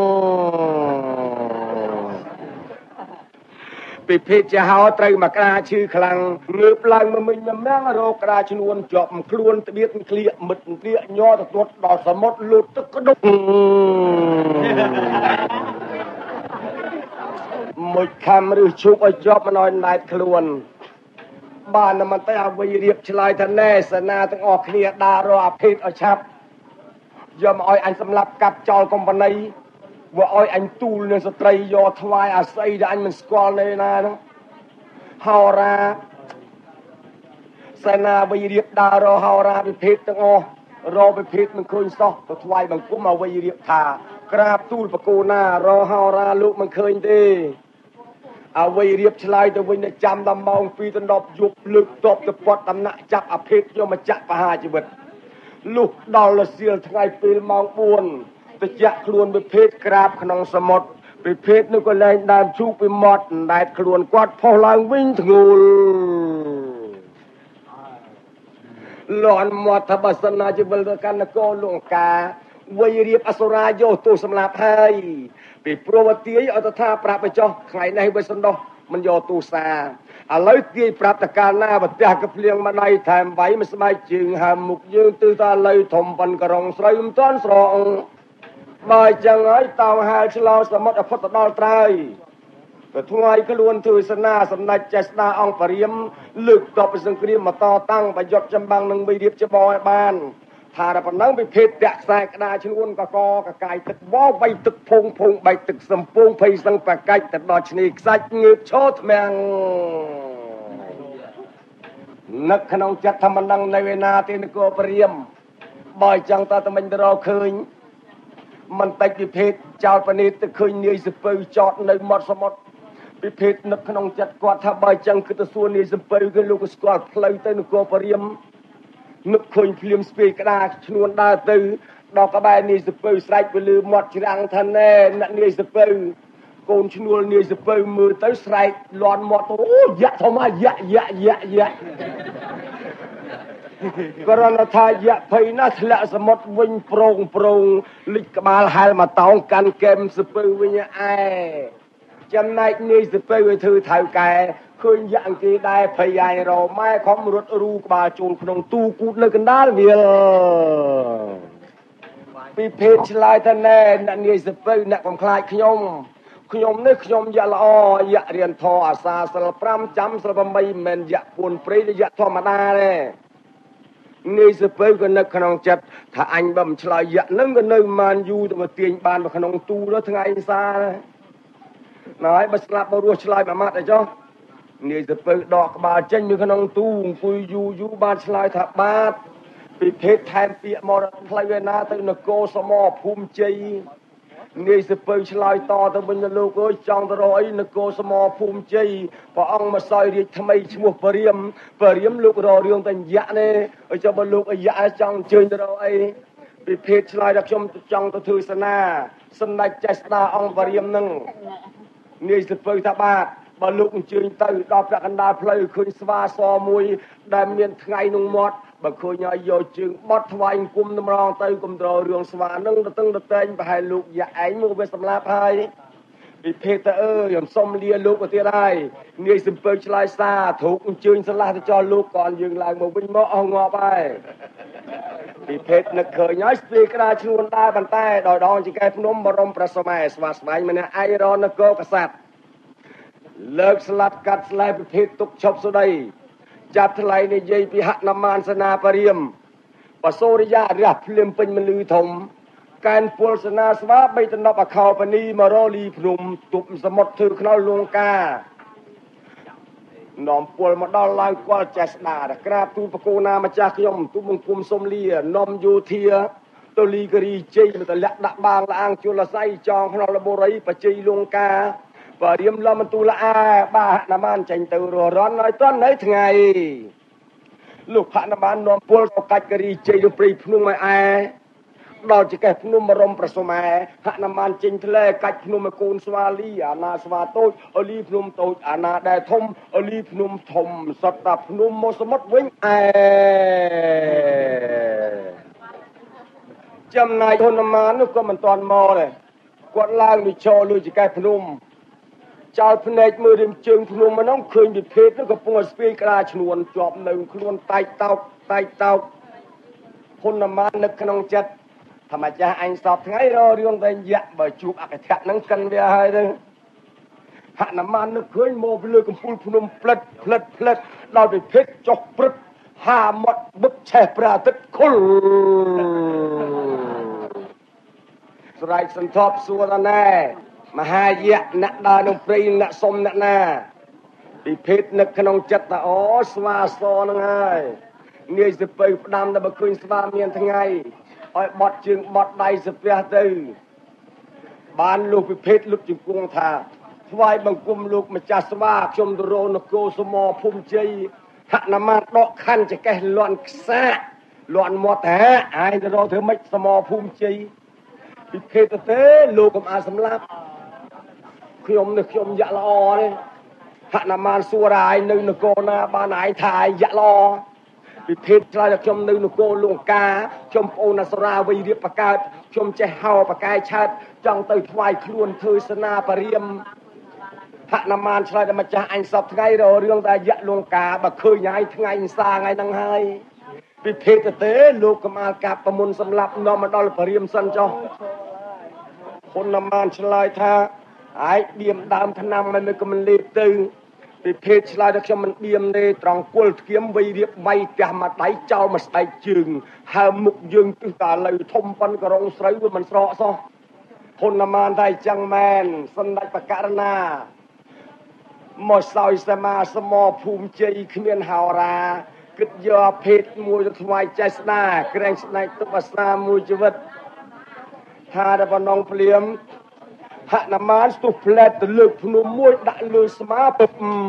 ពីភេទជាហោត្រូវមកក្រាឈឺខ្លាំងងើបឡើងមកមិញមកមាំងរកក្រាឈ្នួនជាប់ខ្លួនត្បៀតក្លៀកមិត្តក្លៀកញ័រទៅទាត់ដល់សមុទ្រលូតទឹកក្ដុកមួយខំឬឈូកឲ្យជាប់មិនឲ្យណែតខ្លួនបានតែមិនតែអ្វីរៀបឆ្លើយថាណែសេនាទាំងអស់គ្នាដើររកអភេទឲ្យឆាប់យកមកឲ្យអញសម្លាប់កាប់ចោលកុំបណៃว่าอ้อยอันตูลเนี่ยสตรียอทวายอาศัยแต่อันมันสกอลเลยนะฮาราเสนาวิริยดารอฮาราไปเพชรตั้งอ๋อรอไปเพชรมันคุยซอกตัวทวายบางกุมมาวิริยธากក្រាបទូលបកូណារហោរាលោកមិនឃើញទេអ្វីរៀបឆ្លើយទៅវិញចាំដល់ម៉ោងពីរដល់ដប់យប់លើកតបទៅពាត់ដំណាក់ចាប់អភេទខ្ញុំមកចាក់បហាជីវិតលុះដល់រសៀលថ្ងៃពេលម៉ោងបួនទៅចាក់ខ្លួនវិភេទក្រាបក្នុងសមុទ្រវិភេទនោះក៏លែងដើមជូកពីមាត់ដែតខ្លួនគាត់ផុសឡើងវិញធ្ងូលលន់មាត់ថាបើសិនណាជាវិលទៅកាន់នគរលង្កាវ័យរៀបអសុរាយោទោសម្លាប់ហើយពីព្រោះវទាយឲ្យទៅថាប្រាប់ទៅចុះថ្ងៃនេះវាសណ្ដោះមិនយកទូសាឥឡូវទាយប្រាប់តកាលណាប្រទះកភ្លៀងម្ដាយថែមវៃមិនស្បែកជើងហើមមុខយើងទិសថាឥឡូវធំប៉ុនក្រុងស្រូវមិនទាន់ស្រងបើចឹងហើយតោហាលឆ្លងសមុទ្រអផុតទៅដល់ត្រើយទៅថ្ងៃខ្លួនធ្វើសនាសម្ដេចចេស្តាអង្គព្រាមលើកតបសង្គ្រាមមកតតាំងប្រយុទ្ធចម្បាំងនឹងវិរៀបច្បងឲ្យបានថាតែប៉ុណ្ណឹងវិភេទតាក់ខ្សែក្តារឈ្នួនកកកកាយទឹកបោបៃទឹកភងភងបៃទឹកសំពងភ័យសឹងប្រកាច់ទៅដល់ឆ្នេរខ្សាច់ងើបឈរថ្មាំងនឹកក្នុងចិត្តថាមិនដឹងនៅឯណាទេនគរព្រាមបើអញ្ចឹងតើតែមិនទៅរកឃើញមិនតិចវិភេទចោលបនីតទៅឃើញនាយសពៅចតនៅមាត់សមុទ្រវិភេទនឹកក្នុងចិត្តគាត់ថាបើអញ្ចឹងគឺទៅសួរនាយសពៅគឺលោកក៏ស្គាល់ផ្លូវទៅនគរព្រាមនឹកឃើញភ្លាមស្ពាយក្តារឈ្នួនដើរទៅដល់ក្បែរនាយសពៅស្រែកទៅលើមាត់ច្រាំងថាណែអ្នកនាយសពៅកូនឈ្នួលនាយសពៅមើលទៅស្រែកលន់មាត់អូយ៉ាក់ធំយ៉ាក់យ៉ាក់យ៉ាក់យ៉ាក់ក៏រនថាយ៉ាក់ភ័យណាស់ធ្លាក់សមុទ្រវិញប្រងប្រងលិចក្បាលហែលមកតោងកាន់កែមសពៅវិញឯចំណែកនាយសពៅឲ្យធ្វើថៅកែឃើញយ៉ាក់គេដែរភ័យឯរម៉ែខំរត់រូក្បាលជូនក្នុងទូគូតនៅកណ្ដាលវាពីភេទឆ្លើយថាណែអ្នកនាយសពៅអ្នកកំខ្លាចខ្ញុំខ្ញុំនេះខ្ញុំយ៉ាក់ល្អយ៉ាក់រៀនធរអាសាសិលប្រាំចាំសិលប្រាំមិនមែនយ៉ាក់ពួនព្រៃទេយ៉ាក់ធម្មតាទេនាយសពៅក៏នឹកក្នុងចិត្តថាអញបើមិនឆ្លើយយ៉ាក់នឹងក៏នៅបានយូរទៅមកទាញបានមកក្នុងទូដល់ថ្ងៃសាណហើយបើស្លាប់បើរស់ឆ្លើយមួយម៉ាត់អីចុះនាយសពៅដកក្បាលចេញពីក្នុងទូអង្គុយយូរយូរបានឆ្លើយថាបាទពីភេទថែមពាក្យមកផ្លូវឯណាទៅនគរសមរភូមិជ័យនាយសពៅឆ្លើយតទៅវិញលោកអើយចង់ទៅរកអីនគរសមរភូមិជ័យព្រះអង្គមកសោយរាជថ្មីឈ្មោះព្រាមព្រាមលោករករឿងតែយ៉ាក់នេះឲ្យចុះបើលោកអាយ៉ាក់ចង់អញ្ជើញទៅរកអីពីភេទឆ្លើយថាខ្ញុំចង់ទៅធ្វើសនាសម្ដេចចេស្តាអង្គព្រាមនឹងនាយសពៅថាបាទបើលោកអញ្ជើញទៅដល់ប្រាក់កណ្ដាលផ្លូវឃើញស្វាសមួយដែលមានថ្ងៃនោះមាត់បើឃើញឲ្យយកជើងបត់ថ្វាយអង្គមតម្រងទៅគំត្ររឿងស្វានឹងទៅទៅតែងប្រហែលលោកយ៉ាឯងមកវាសម្លាប់ហើយពីភេទទៅអើខ្ញុំសុំលាលោកទៅទៀតហើយនាយសំពៅឆ្លើយសារធូបអញ្ជើញឆ្លាស់ទៅចោលលោកก่อนយើងឡើងមកវិញមកអស់ងាប់ហើយពីភេទនឹកឃើញហើយស្ពាយក្តារឈ្នួនដើរបន្តែដល់ដងចង្កេះភ្នំបរមប្រសម័យស្វាស្វែងម្នាក់ឯរនគរកស័តលើកស្លាប់កាត់ស្លែពិភេទទុកឈប់សុដីចាប់ថ្លៃនិយាយពីហនុមានសេនាបរិយបសូរិយារះភ្លាមពេញមលឺធំកានពលសេនាស្វាបីតំណប់អខោបនីមករលីភ្នំទប់សមុទ្រធ្វើខ្នល់លង្កានាំពលមកដល់ឡើងគាល់ចេស្តាក្រាបទូលបកូណាម្ចាស់ខ្ញុំទូលបង្គំសុំលានាំយោធាទៅលីករីជ័យទៅលាក់ដាក់បាងលាងជលស័យចងខ្នល់លបរិយបជ័យលង្កាបើរៀមលំទូលអាបាហនុមានចេញទៅររន់ឲ្យតន់នៅថ្ងៃលោកហនុមាននាំពលទៅកាច់ករីជ័យទៅព្រៃភ្នំឲ្យឯដល់ចកេះភ្នំបរមប្រសម័យហនុមានចេញធ្លែកាច់ភ្នំឲ្យកូនស្វាលីអាណាស្វាតូចអលីភ្នំតូចអាណាដែលធំអលីភ្នំធំសត្វតាភ្នំមកសមុទ្រវិញឯចំណែកហនុមាននោះក៏មិនទាន់មកដែរគាត់ឡើងទៅឈរលើចកេះភ្នំចោលភ្នែកមើលរៀមជើងភ្នំម្ដងឃើញវិភេទនោះកំពុងស្ពាយក្តារឈ្នួនជាប់នៅខ្លួនតែកតោកតែកតោកហនុមាននឹកក្នុងចិត្តថាម្ចាស់អញសពថ្ងៃររឿងតែយ៉ាក់បើជួបអកធៈហ្នឹងកិនវាហើយទៅហនុមាននឹកឃើញមកលើកំពូលភ្នំផ្លិតផ្លិតផ្លិតដល់វិភេទចុះព្រឹកហាមាត់បឹកឆេះព្រះអាទិត្យខុលស្រែកសន្ធប់សួរថាណែមហាយៈអ្នកដើរក្នុងព្រៃអ្នកសុំអ្នកណាពិភេទនឹកក្នុងចិត្តថាអូស្វាសនឹងហើយនាយសពៅផ្ដាំដល់បើឃើញស្វាមានថ្ងៃឲ្យបត់ជើងបត់ដៃសាពះទៅបានលោកពិភេកលុបជង្គង់ថាថ្វាយបង្គំលោកម្ចាស់ស្វាខ្ញុំទរនគរសមភូមិជ័យហនុមានដកខណ្ឌចកេះលន់ខ្សាកលន់មាត់តាឯងទៅរកធ្វើម៉េចសមភូមិជ័យពិភេកទៅទេលោកកុំអាសម្លាប់ខ្ញុំនេះខ្ញុំយ៉ាក់ល្អទេហនុមានសួរឯងនៅនគរណាបានឯងថាឯងយ៉ាក់ល្អពិភេកឆ្លើយថាខ្ញុំនៅនគរលង្កាខ្ញុំប្អូនអសុរាវ័យរៀបបកើតខ្ញុំចេះហៅបកាយឆើតចង់ទៅថ្វាយខ្លួនធ្វើសេនាបរិមហនុមានឆ្លើយថាម្ចាស់អញសពថ្ងៃររឿងតែយៈលង្កាបើឃើញឯងថ្ងៃសាថ្ងៃហ្នឹងហើយពិភេកទៅទេលោកកុំអាលកាប់ប្រមុនសម្លាប់នាំមកដល់បរិមសិនចុះហនុមានឆ្លើយថាឯងបៀមដើមឆ្នាំមិនមិនក៏មិនលេបទៅពិភេកឆ្លើយថាខ្ញុំមិនបៀមទេត្រង់គល់ធ្គាមវៃរៀបបៃផ្ទះមួយដៃចោលមួយស្បែកជើងហើមុខយើងទិសតាលើធំប៉ុនក៏រងស្រូវវាមិនស្រកសោះហនុមានថាអញ្ចឹងមែនសម្ដេចបករណាមកសោយសមាសមភូមិជ័យគ្មានហោរាគិតយកភេទមួយទៅថ្វាយចេស្តាក្រែងស្ដេចទុបអាសាមួយជីវិតថាដល់បំណងភ្លាមហនុមានស្ទុះផ្លែតទៅលើកភ្នំមួយដាក់លើស្មាពឹប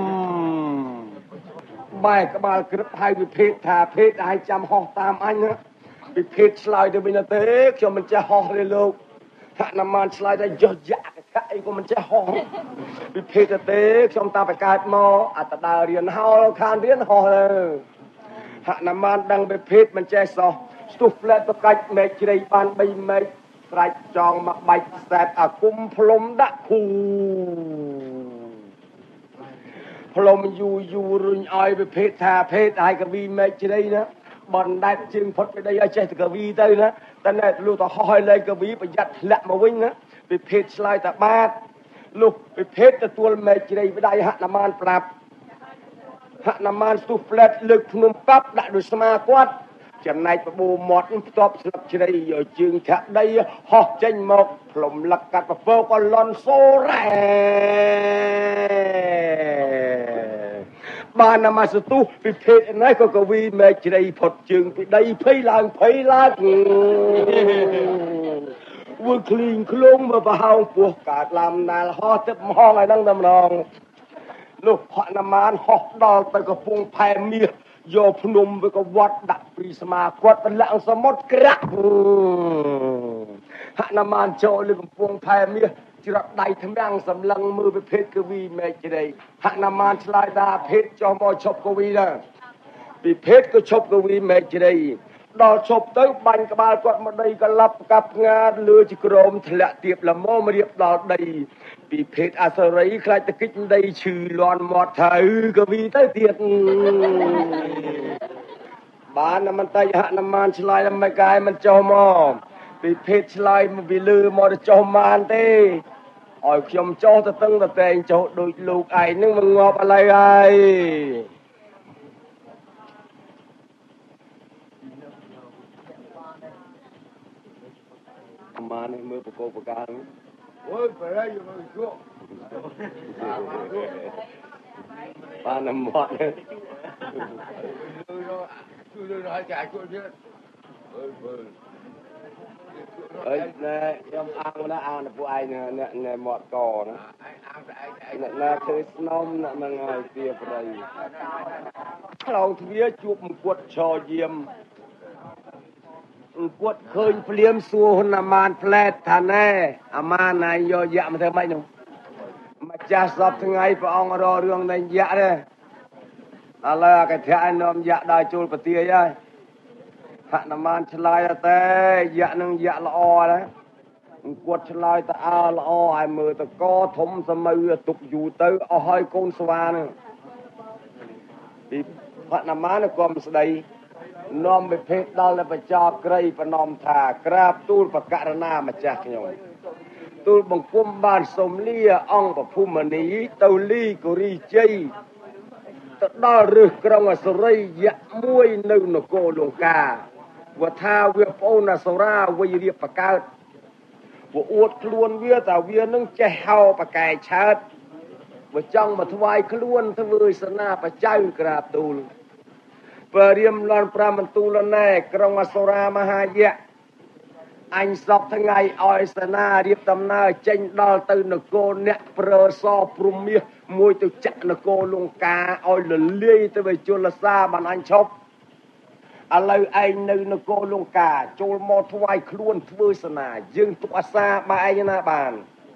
បែកក្បាលក្រឹបហើយវិភេកថាភេទឲ្យចាំហោះតាមអញវិភេកឆ្លើយទៅវិញទេខ្ញុំមិនចេះហោះទេលោកហនុមានឆ្លើយថាយោយ៉ាក់កអីក៏មិនចេះហោះវិភេកទេខ្ញុំតាបកើតមកអត្តដើររៀនហោខានរៀនហោះទៅហនុមានដឹងវិភេកមិនចេះសោះស្ទុះផ្លែតប្រកាច់មេឃជ្រៃបានបីមេឃស្រេចចងមកបាច់ខ្សែអាគុំផ្លុំដាក់គូផ្លុំយូយូរុញឲ្យវិភេកថាភេទឲ្យកវីមេឃជ្រៃណាបណ្ដែតជើងផុតពីដីឲ្យចេះតែកវីទៅណាតែណែលុះទៅហោះឲ្យលេងកវីប្រយ័ត្នធ្លាក់មកវិញណាវិភេកឆ្លើយថាបាទលុះវិភេកទទួលមេឃជ្រៃពីដៃហនុមានប្រាប់ហនុមានស្ទុះផ្លែតលើកភ្នំប៉ាប់ដាក់ដូចស្មាគាត់ចំណែកបបូរមាត់ផ្ទាប់ស្លឹកជ្រៃយកជើងធាក់ដីហោះចេញមកផ្លុំលឹកកាត់ពពកក៏លន់សូរ៉ែបានណាមកស្ទុះពិភេកនេះក៏កវីមេឃជ្រៃផុតជើងពីដីភ័យឡើងភ័យឡើងវឺគ្លីងឃ្លងមកប្រហោងពោះកើតឡាំណាលហោះទឹកមហងឲ្យនឹងតែម្ដងលុះហនុមានហោះដល់ទៅកំពង់ផែមាសយកភ្នំវាក៏វត្តដាក់ពីស្មាគាត់ប្រឡាក់សមុទ្រក្រាក់ហនុមានចូលលើកំពង់ផែមាសច្រត់ដៃថ្មាំងសម្លឹងមើលវិភេកកវីមេឃជ្រៃហនុមានឆ្លើយថាភេទចុះមកឈប់កវីដែរវិភេកក៏ឈប់កវីមេឃជ្រៃដល់ឈប់ទៅបាញ់ក្បាលគាត់មកដីកលាប់កាប់ងាតលឺជាក្រមធ្លាក់ទៀបល្មមរៀបដល់ដីពីភេទអសរីខ្លាចតកិច្ចដីឈឺលន់មាត់ថាអឺកវីទៅទៀតបានមិនតៃហនុមានឆ្លើយមិនកាយមិនចុះមកពីភេទឆ្លើយមកពីលឺមកទៅចុះបានទេឲ្យខ្ញុំចុះទៅតឹងទៅតែងចុះដូចលោកឯងនឹងមិនងាប់ឥឡូវហើយបានមើលបកបកាលអូយប្រៃមកជួបានមកជួយឲ្យចាជួយទៀតអើយបើអើយណែខ្ញុំអាងណាអាងពួកឯងអ្នកណែមកកណាអាងតែឯងអ្នកណាធ្វើស្នំអ្នកហ្នឹងហើយទាប្រៃខ្លោងទ្វាជួបមកគាត់ឆយាមគាត់ឃើញភ្លាមសួរហនុមានផ្លែតថាណែអាម៉ាណៃយកយៈមកធ្វើម៉េចនោះម្ចាស់សពថ្ងៃព្រះអង្គរករឿងនៃយៈទេឥឡូវអាកធៈនាំយៈដល់ចូលប្រទាយហើយហនុមានឆ្លើយតែយៈនឹងយៈល្អណាគាត់ឆ្លើយតើអើល្អហើយមើលតកធំសម័យទុកយូរទៅអស់ហើយកូនស្វានឹងពីហនុមានក៏មិនស្ដីនាំវិភេកដល់បច្ចោក្រីប្រណមថាក្រាបទូលបករណាម្ចាស់ខ្ញុំទូលបង្គំបានសូមលាអង្គពភូមនីទៅលីគូរីជ័យទៅដល់រឹសក្រុងអសុរីយៈមួយនៅនគរលង្កាវាថាវាប្អូនអសុរាវ័យរៀបបកើតវាអួតខ្លួនវាតែវានឹងចេះហៅបកែឆើតវាចង់មកថ្វាយខ្លួនធ្វើសេនាបច្ចៅក្រាបទូលបរិមលន់ប្រាំបន្ទូលណែក្រុងអសុរាមហាយៈអញសពថ្ងៃឲ្យសេនារៀបដំណើរចេញដល់ទៅនគរអ្នកប្រើសព្រំមាសមួយទៅចាក់នគរលង្កាឲ្យលលាយទៅវិជលសាបានអញឈប់ឥឡូវឯងនៅនគរលង្កាចូលមកថ្វាយខ្លួនធ្វើសេនាយើងទុកអាសាបើឯងណាបាន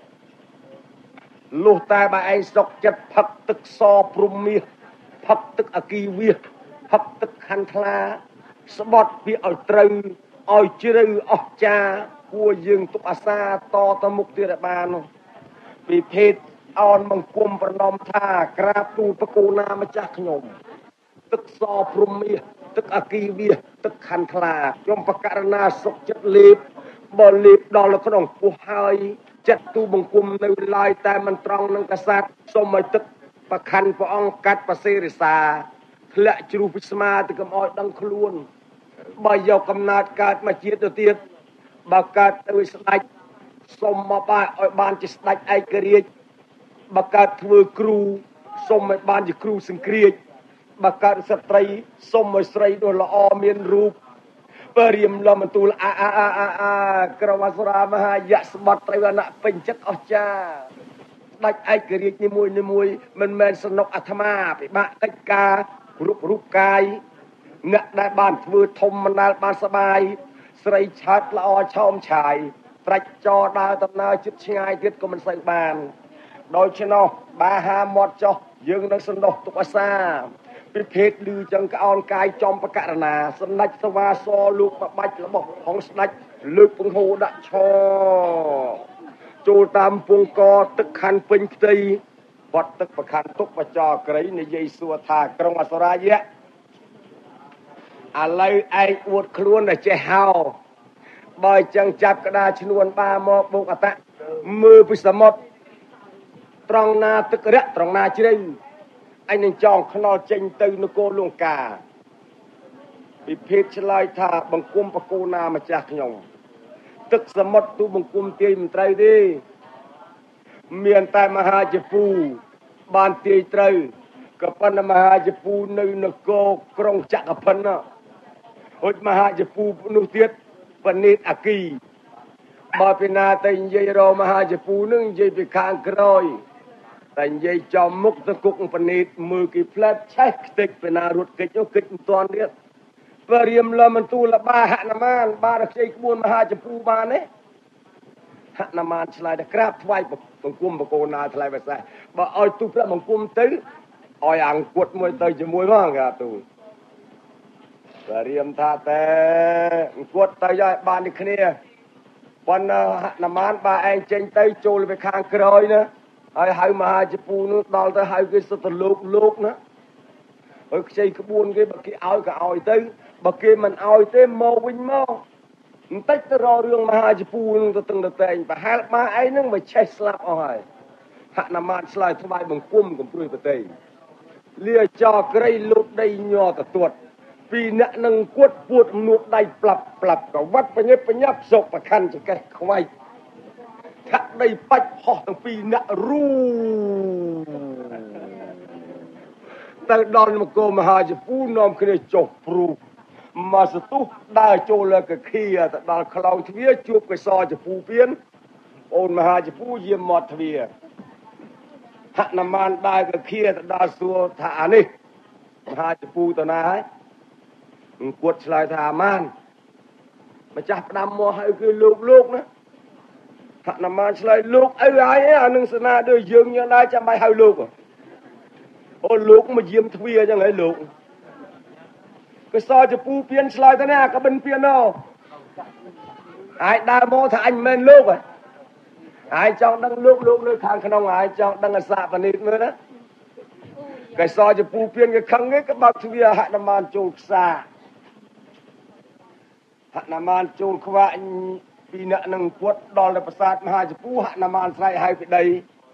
លុះតែបើឯងសុកចិត្តផឹកទឹកសព្រំមាសផឹកទឹកអគីវាសផឹកទឹកខន្ធ្លាស្បត់វាឲ្យត្រូវឲ្យជ្រៅអស្ចារ្យគួរយើងទុកអាសាតទៅមុខទៀតបាននោះពីភេទអោនបង្គំប្រណមថាក្រាបទូលប្រគូណាម្ចាស់ខ្ញុំទឹកសព្រំមាសទឹកអគីវាសទឹកខន្ធ្លាខ្ញុំបករណាសុខចិត្តលេបបើលេបដល់ក្នុងពោះហើយចិត្តទូបង្គំនៅឡើយតែមិនត្រង់នឹងកសែតសូមឲ្យទឹកប្រខ័ណ្ឌព្រះអង្គកាត់បសេរិសាធ្លាក់ជ្រុះពីស្មាទៅកុំឲ្យដឹងខ្លួនបើយកកំណើតកើតមកជាតិទៅទៀតបើកើតទៅស្ដេចសូមមកបានឲ្យបានជាស្ដេចឯករាជ្យបើកើតធ្វើគ្រូសូមឲ្យបានជាគ្រូសង្គ្រាចបើកើតស្ត្រីសូមឲ្យស្រីដូចល្អមានរូបបើរៀមលំទូលអាអាអាអាក្រមអសរាមហាយៈស្បត់ត្រូវអនៈពេញចិត្តអស្ចារ្យស្ដេចឯករាជ្យនីមួយនីមួយមិនមែនសនុកអាត្មាពិបាកកិច្ចការរូបរូបកាយអ្នកដែលបានធ្វើធំមិនដែលបានសបាយស្រីឆើតល្អឆោមឆាយត្រាច់ចរដើរដំណើរជិតឆ្ងាយទៀតក៏មិនសូវបានដូច្នោះបាហាមាត់ចុះយើងនឹងសណ្ដោះទុកអាសាពីភេទឮចឹងក្អោនកាយចំបករណាសម្ដេចសវាសលោកបបាច់របស់ផងស្ដេចលើកពង្ហូរដាក់ឈរចូលតាមពងកទឹកខណ្ឌពេញផ្ទៃវត្តទឹកប្រខណ្ឌទុកបចរក្រីនិយាយសួរថាក្រុងអសរាយៈឥឡូវឯងអួតខ្លួនតែចេះហៅបើចឹងចាប់ក្តារឈ្នួនបាមកបូកអតៈមើលពីសមុទ្រត្រង់ណាទឹករៈត្រង់ណាជ្រៅអញនឹងចងខ្នល់ចេញទៅនគរលង្កាពីភេទឆ្លើយថាបង្គំបកូណាម្ចាស់ខ្ញុំទឹកសមុទ្រទូបង្គំទាយមិនត្រូវទេមានតែមហាជពូបានទាយត្រូវក៏ប៉ុន្តែមហាជពូនៅនគរក្រុងចក្រភិនហូចមហាជពូនោះទៀតបនេតអគីបើពីណាតែនិយាយរមហាជពូនឹងនិយាយពីខាងក្រោយតែនិយាយចំមុខទៅគុកបនេតមើលគេផ្លែតឆេះខ្ទេចពីណារត់កិច្ចនោះកិច្ចមិនតាន់ទៀតបើរៀមលមន្ទូលបាហនុមានបានខ្ចីក្បួនមហាជពូបានទេហនុមានឆ្លើយតែក្រាបថ្វាយបង្គំបកូនណាថ្លៃភាសាបើឲ្យទូប្រាក់បង្គំទៅឲ្យអង្គត់មួយទៅជាមួយផងក្រាបទូបើរៀមថាតែអង្គត់ទៅឲ្យបាននេះគ្នាប៉ុន្តែហនុមានបើឯងចេញទៅចូលទៅខាងក្រោយណាហើយហៅមហាជពូនោះដល់ទៅហៅគេសុទ្ធទៅលោកលោកណាហើយខ្ចីក្បួនគេបើគេឲ្យក៏ឲ្យទៅបើគេមិនឲ្យទេមកវិញមកបន្តិចទៅរករឿងមហាជពូនឹងទៅតឹងទៅតែងប្រហែលបាឯងនឹងមកឆេះស្លាប់អស់ហើយហនុមានឆ្លើយថ្វាយបង្គំកំព្រួយប្រតិលាចោក្រីលូតដីញ័រទៅទាត់ពីអ្នកនឹងគួតពួតនួបដៃប្លាប់ប្លាប់ក៏វត្តបញ្ញាបញ្ញាប់សុកប្រខណ្ឌចកេះខ្វាយថាក់ដីបាច់ហោះទាំងពីរអ្នករូទៅដល់នគរមហាជពូនាំគ្នាចុះព្រុសមកសទុះដើរចូលលើកខៀទៅដល់ខ្លោងទ្វារជួបកេសរជពូពៀនអូនមហាជពូយាមមាត់ទ្វារហនុមានដើរកខៀទៅដល់សួរថាអានេះមហាជពូទៅណាហើយអង្គត់ឆ្លើយថាអាមានម្ចាស់ផ្ដាំមកហៅគឺលោកលោកណាហនុមានឆ្លើយលោកអីហើយអានឹងសេនាដូចយើងយ៉ាងដែរចាំបាច់ហៅលោកអូលោកមកយាមទ្វារអញ្ចឹងហើយលោកកេសរជពូពៀនឆ្លើយទៅណាក៏បិនពៀនណោហើយដើរមកថាអញមិនមែនលោកហ៎ហើយចង់ដឹងលោកលោកនៅខាងក្នុងហើយចង់ដឹងអសាបនិតមើលណាកេសរជពូពៀនក៏ខឹងគេក៏បើកទ្វារហនុមានចូលខ្សាហនុមានចូលខ្វាក់ពីអ្នកនឹងពុតដល់ទៅប្រាសាទមហាជពូហនុមានស្រែកហៅពីដី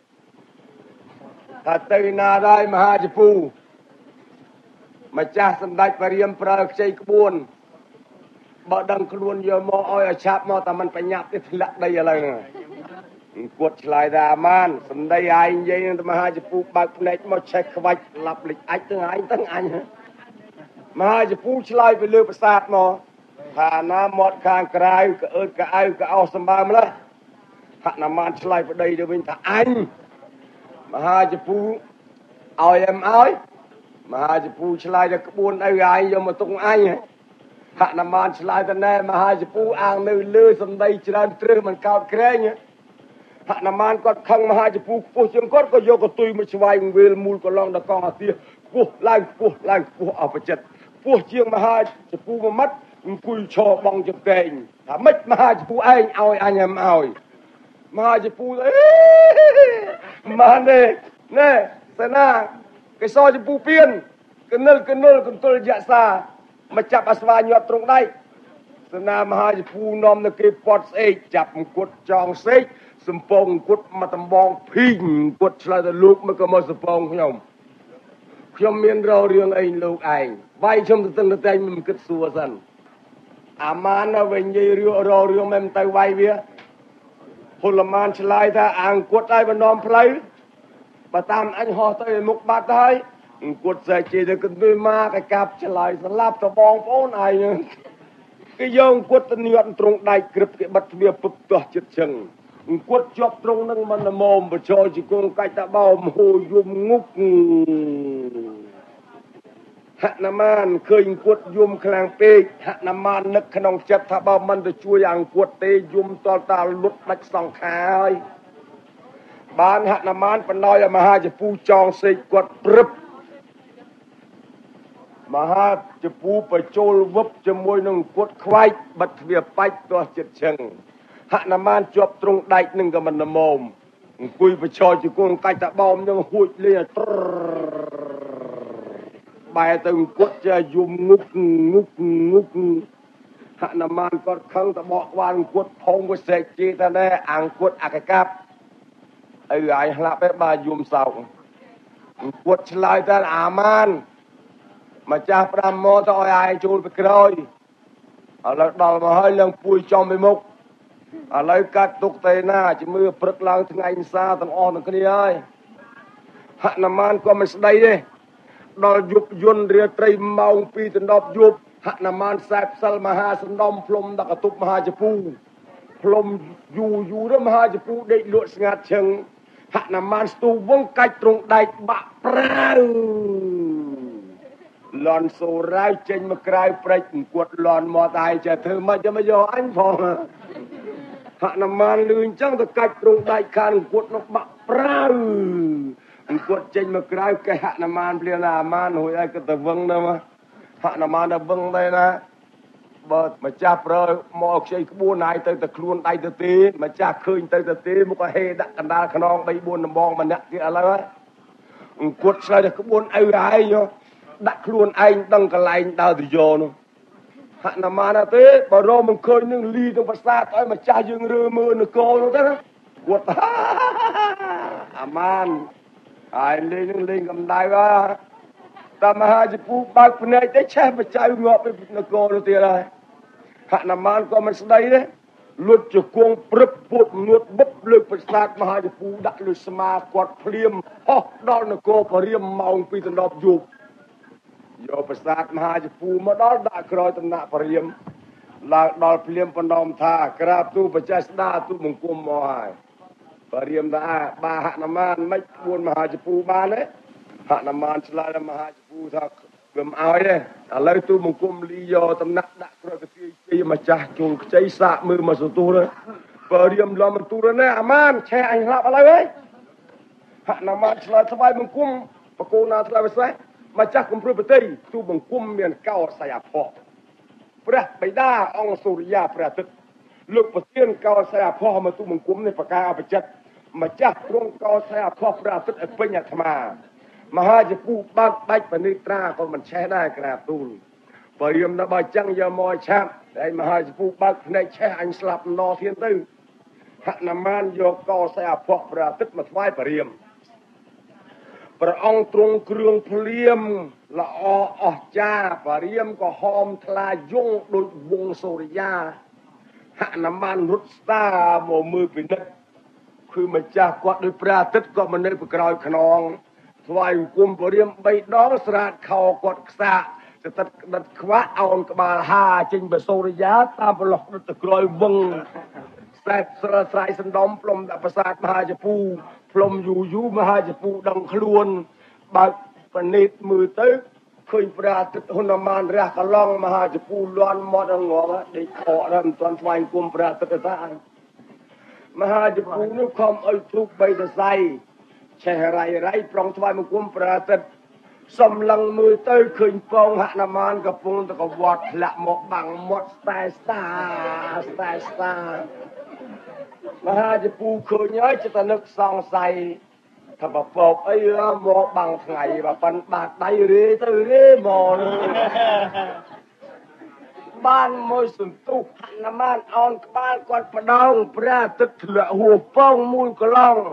ថាទៅណាដែរមហាជពូម្ចាស់សម្ដេចបរិយមប្រើខ្ចីក្បួនបើដឹងខ្លួនយកមកឲ្យឲ្យឆាប់មកតែមិនបញ្ញាប់ទេធ្លាក់ដីឥឡូវហ្នឹងអង្គត់ឆ្លើយថាអាមានសម្ដីឯងនិយាយនឹងមហាជពូបើកភ្នែកមកឆេះខ្វាច់ឡាប់លិចអាចទៅឯងទៅអញមហាជពូឆ្លើយទៅលើប្រាសាទមកฐานะหมดข้างกลายก็เอิดก็เอาก็เอาสบายมาละหากนำมันឆ្លៃប្តីទៅវិញថាអញមហាជពូឲ្យemឲ្យមហាជពូឆ្លៃទៅក្បួនអីឲ្យយកមកទុកអញហកនមានឆ្លើយទៅណែមហាជពូអាងនៅលើសម្ដីច្រើនត្រឹសមិនកោតក្រែងហកនមានគាត់ខឹងមហាជពូខ្ពស់ជាងគាត់ក៏យកកតុយមកឆ្វាយវេលមូលកន្លងដល់កងអាទាខ្ពស់ឡើងខ្ពស់ឡើងខ្ពស់អស់ប្រចិត្តខ្ពស់ជាងមហាជពូមួយម៉ាត់អង្គុយឈរបងចង្កេងថាម៉េចមហាជពូឯងឲ្យអញemឲ្យមហាជពូអេម៉ានេះណែសេនាកេសរជពូពៀនកនិលកនិលកន្ទលយក្សាមកចាប់អាស្វាញាត់ត្រង់ដៃសេនាមហាជពូនាំនៅគេពត់ស្អេកចាប់អង្គត់ចងសេកសំពងអង្គត់មកតំបងភីងអង្គត់ឆ្លើយទៅលោកមកក៏មកសំពងខ្ញុំខ្ញុំមានរោរឿងអីលោកឯងវាយខ្ញុំទៅទាំងតែមិនគិតសួរសិនអាម៉ានវិញនិយាយរឿងរោរឿងមិនទៅវាយវាពលមានឆ្លើយថាអង្គត់ឲ្យបណ្ដំផ្លូវបើតាមអញហោះទៅមុខបាត់ហើយអង្គត់សេជិះទៅគិតមកកកាប់ឆ្លើយស្លាប់ទៅបងប្អូនឯងគេយកអង្គត់ទៅញាត់ត្រង់ដៃក្រឹបគេបិទទ្វារពឹបទាស់ចិត្តជឹងអង្គត់ជាប់ត្រង់នឹងមិនល្មមបចោជីគងកាច់តបោមហូយយំងុកហណមានឃើញអង្គត់យំខ្លាំងពេកហណមាននឹកក្នុងចិត្តថាបើមិនទៅជួយអង្គត់ទេយំតលតាលុតដាច់សង្ខារហើយបានហណមានបណ្ដោយឲ្យមហាជពូចងសេកគាត់ព្រឹបមហាជពូបញ្ចូលវឹបជាមួយនឹងអង្គត់ខ្វាយបិទទ្វារបាច់ទាស់ចិត្តជឹងហណមានជាប់ត្រង់ដែកនឹងក៏មិនល្មមអង្គុយបចោជីគងកាច់តបោមនឹងហួចលេត្របែរទៅអង្គត់ជាយំងុកងុកងុកហណមានគាត់ខឹងតបកក្បាលអង្គត់ផុងក៏សេកជីថាណែអង្គត់អកកាប់អីឲ្យស្លាប់ឯបាទយំសោកអង្គត់ឆ្លើយថាអាម៉ានម្ចាស់ប្រាំម៉ូទៅឲ្យឯងចូលទៅក្រោយឥឡូវដល់មកហើយឡើងពួយចំពីមុខឥឡូវកាត់ទុកទេណាជំរឿព្រឹកឡើងថ្ងៃសាទាំងអស់ទាំងគ្នាហើយហណមានក៏មិនស្ដីទេដល់យប់យន្តរាត្រីម៉ោងពីរដល់ដប់យប់ហណមានខ្សែផ្សិលមហាសណ្ដំភ្លុំដាក់កតុបមហាជពូភ្លុំយូយូទៅមហាជពូដេកលក់ស្ងាត់ឈឹងហណមានស្ទូវងកាច់ត្រង់ដែកបាក់ប្រាវលន់សូរាវចេញមកក្រៅព្រិចអង្គត់លន់មកតែចេះធ្វើមិនจะមកយកអញផងហណមានលឿនចឹងទៅកាច់ត្រង់ដែកខាងអង្គត់នោះបាក់ប្រាវអង្គត់ចេញមកក្រៅកែហណមានព្រានអាមានរួចឲ្យក៏ទៅវឹងទៅហណមានទៅវឹងដែរណាបើម្ចាស់ប្រើមកខ្ចីក្បួនហើយទៅតែខ្លួនដៃទៅទេម្ចាស់ឃើញទៅទៅទេមកក៏ហេដាក់កណ្ដាលខ្នងបីបួនដំបងម្នាក់ទៀតឥឡូវហើយអង្គត់ឆ្លើយតែក្បួនអីហើយដាក់ខ្លួនឯងដឹងកន្លែងដើរទៅយកនោះហណមានទេបើរមមិនឃើញនឹងលីទៅប្រាសាទឲ្យម្ចាស់យើងរើមើលនគរនោះទៅគាត់អាម៉ានហើយលេងនឹងលេងកំដៅតែមហាជពូបើកភ្នែកទៅឆេះបច្ចៅងាប់ពីនគរនោះទៀតហើយហណមានក៏មិនស្ដីទេលុតជង្គង់ព្រឹបពុតងួតបុបលើកប្រាសាទមហាជពូដាក់លើស្មាគាត់ភ្លាមហោះដល់នគរព្រាមម៉ោងពីរដល់ដប់យប់យកប្រាសាទមហាជពូមកដល់ដាក់ក្រោយតំណាក់ព្រាមឡើងដល់ភ្លាមបណ្ដំថាក្រាបទូបច្ច័យស្ដាទូបង្គំមកហើយព្រាមថាបាហណមានមិនពួនមហាជពូបានទេហណមានឆ្លើយដល់មហាជពូថាវាមិនឲ្យទេឥឡូវទូបង្គំលីយកតំណាក់ដាក់ក្រោយកទាយជ័យម្ចាស់ជុលខ្ចីសាកមើលមកសទូលព្រាមលំបន្ទូលណាអាម៉ានឆេះអញស្លាប់ឥឡូវហើយហណមានឆ្លើយស្វាយបង្គំបកូនណាឆ្លើយវិសេសម្ចាស់កំព្រួយប្រតិទូបង្គំមានកោស័យអភ័ព្វព្រះបិតាអង្គសូរិយាព្រះអាទិត្យលោកប្រទានកោស័យអភ័ព្វមកទូបង្គំនេះប្រការអបចិត្តម្ចាស់ទ្រង់កោស័យអភ័ព្វព្រះអាទិត្យឲ្យពេញអាត្មាមហាជពូបើកដាច់បនិត្រាក៏មិនឆេះដែរក្រាបទូលបើរៀមដល់បើចឹងយកមកឆាប់តែមហាជពូបើកភ្នែកឆេះអញស្លាប់ណធៀនទៅហណមានយកកោស័យអភ័ព្វព្រះអាទិត្យមកថ្វាយព្រះរាមព្រះអង្គទ្រង់គ្រឿងភ្លៀមល្អអស្ចារ្យព្រះរាមក៏ហោមថ្លាយងដូចវងសូរិយាហណមានរត់ស្តាមកមើលពិនិត្យគឺម្ចាស់គាត់ដោយព្រះអាទិត្យក៏មិននៅប្រក្រោយខ្នងថ្វាយអង្គមព្រះរាមបីដងស្រាតខោគាត់ខ្សាក់จะตัดดัดขวาเอากบาลหาจิงเบโซริยาตามปลอกตะกรอยวงแสบสระสายสันดอมพลมดับประสาทมหาจปูพลมอยู่ยูมหาจปูดังคลวนบาดปนิดมือตึกเคยปราติหุนมานรักล่องมหาจปูล้วนมอดงอได้ขอรำตอนไฟกุมปราติตานมหาจปูนุคอมเอาทุกใบตะไซแช่ไรไรปรองทวายมกุมปราติสำลังมือเต้ยขึ้นฟองหันมานกับฟงตะกวอดละหมกบังหมดสไตสตาสไตสตามหาจะปูคืนย้อยจะตะนึกซองใส่ถ้าแบบปอบไอ้หมกบังไงแบบปันบาดไตเรื่อยตื้อเรื่อยมอนบ้านมวยสุนตุหันมานอ่อนบ้านกอดประดองพระตึกเถื่อหัวป้องมูลกล้อง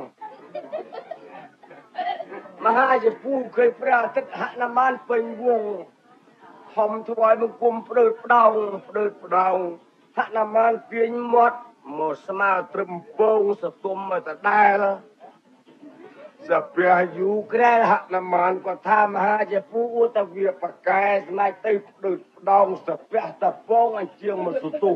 มหาจะพูดเคยปราศหนามานเป็นวงหอมถวายมังกุมเปลือกดาวเปลือกดาวหนามานเปลี่ยนหมดหมดสมาตรึมโป่งสตุมมาแต่ได้ละสเปียอยู่แค่หนามานก็ท่ามหาจะพูดตะเวียปากแกสนายตีเปลือกดาวสเปียตะโป่งไอเชียงมาสุตุ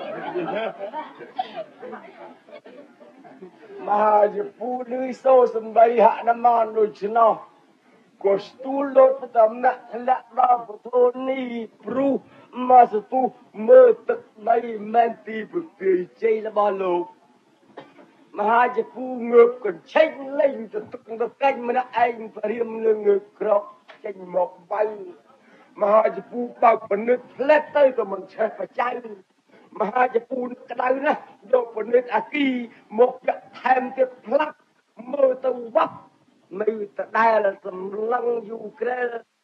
มหาจะพูดลุยโซ่สมัยหานามานโดยชนะก็สตูลดประจำนะและดาวประโทนี่ปรูมาสตูเมื่อตึกในแมนตีบุกตีเจละบอลลูกมหาจะพูดเงือบกันเช่นเล่นจะตึกตะกันมันเองพเรียมเงือบครบเช่นหมอกใบมหาจะพูดปากปนึกเล็ดเต้ก็มันใช้ประจัยมหาจะปูนกระดานะโดนปนิดอากีหมกจะแทมจะพลักมือตะวับมือตะได้ละสำลังอยู่แค่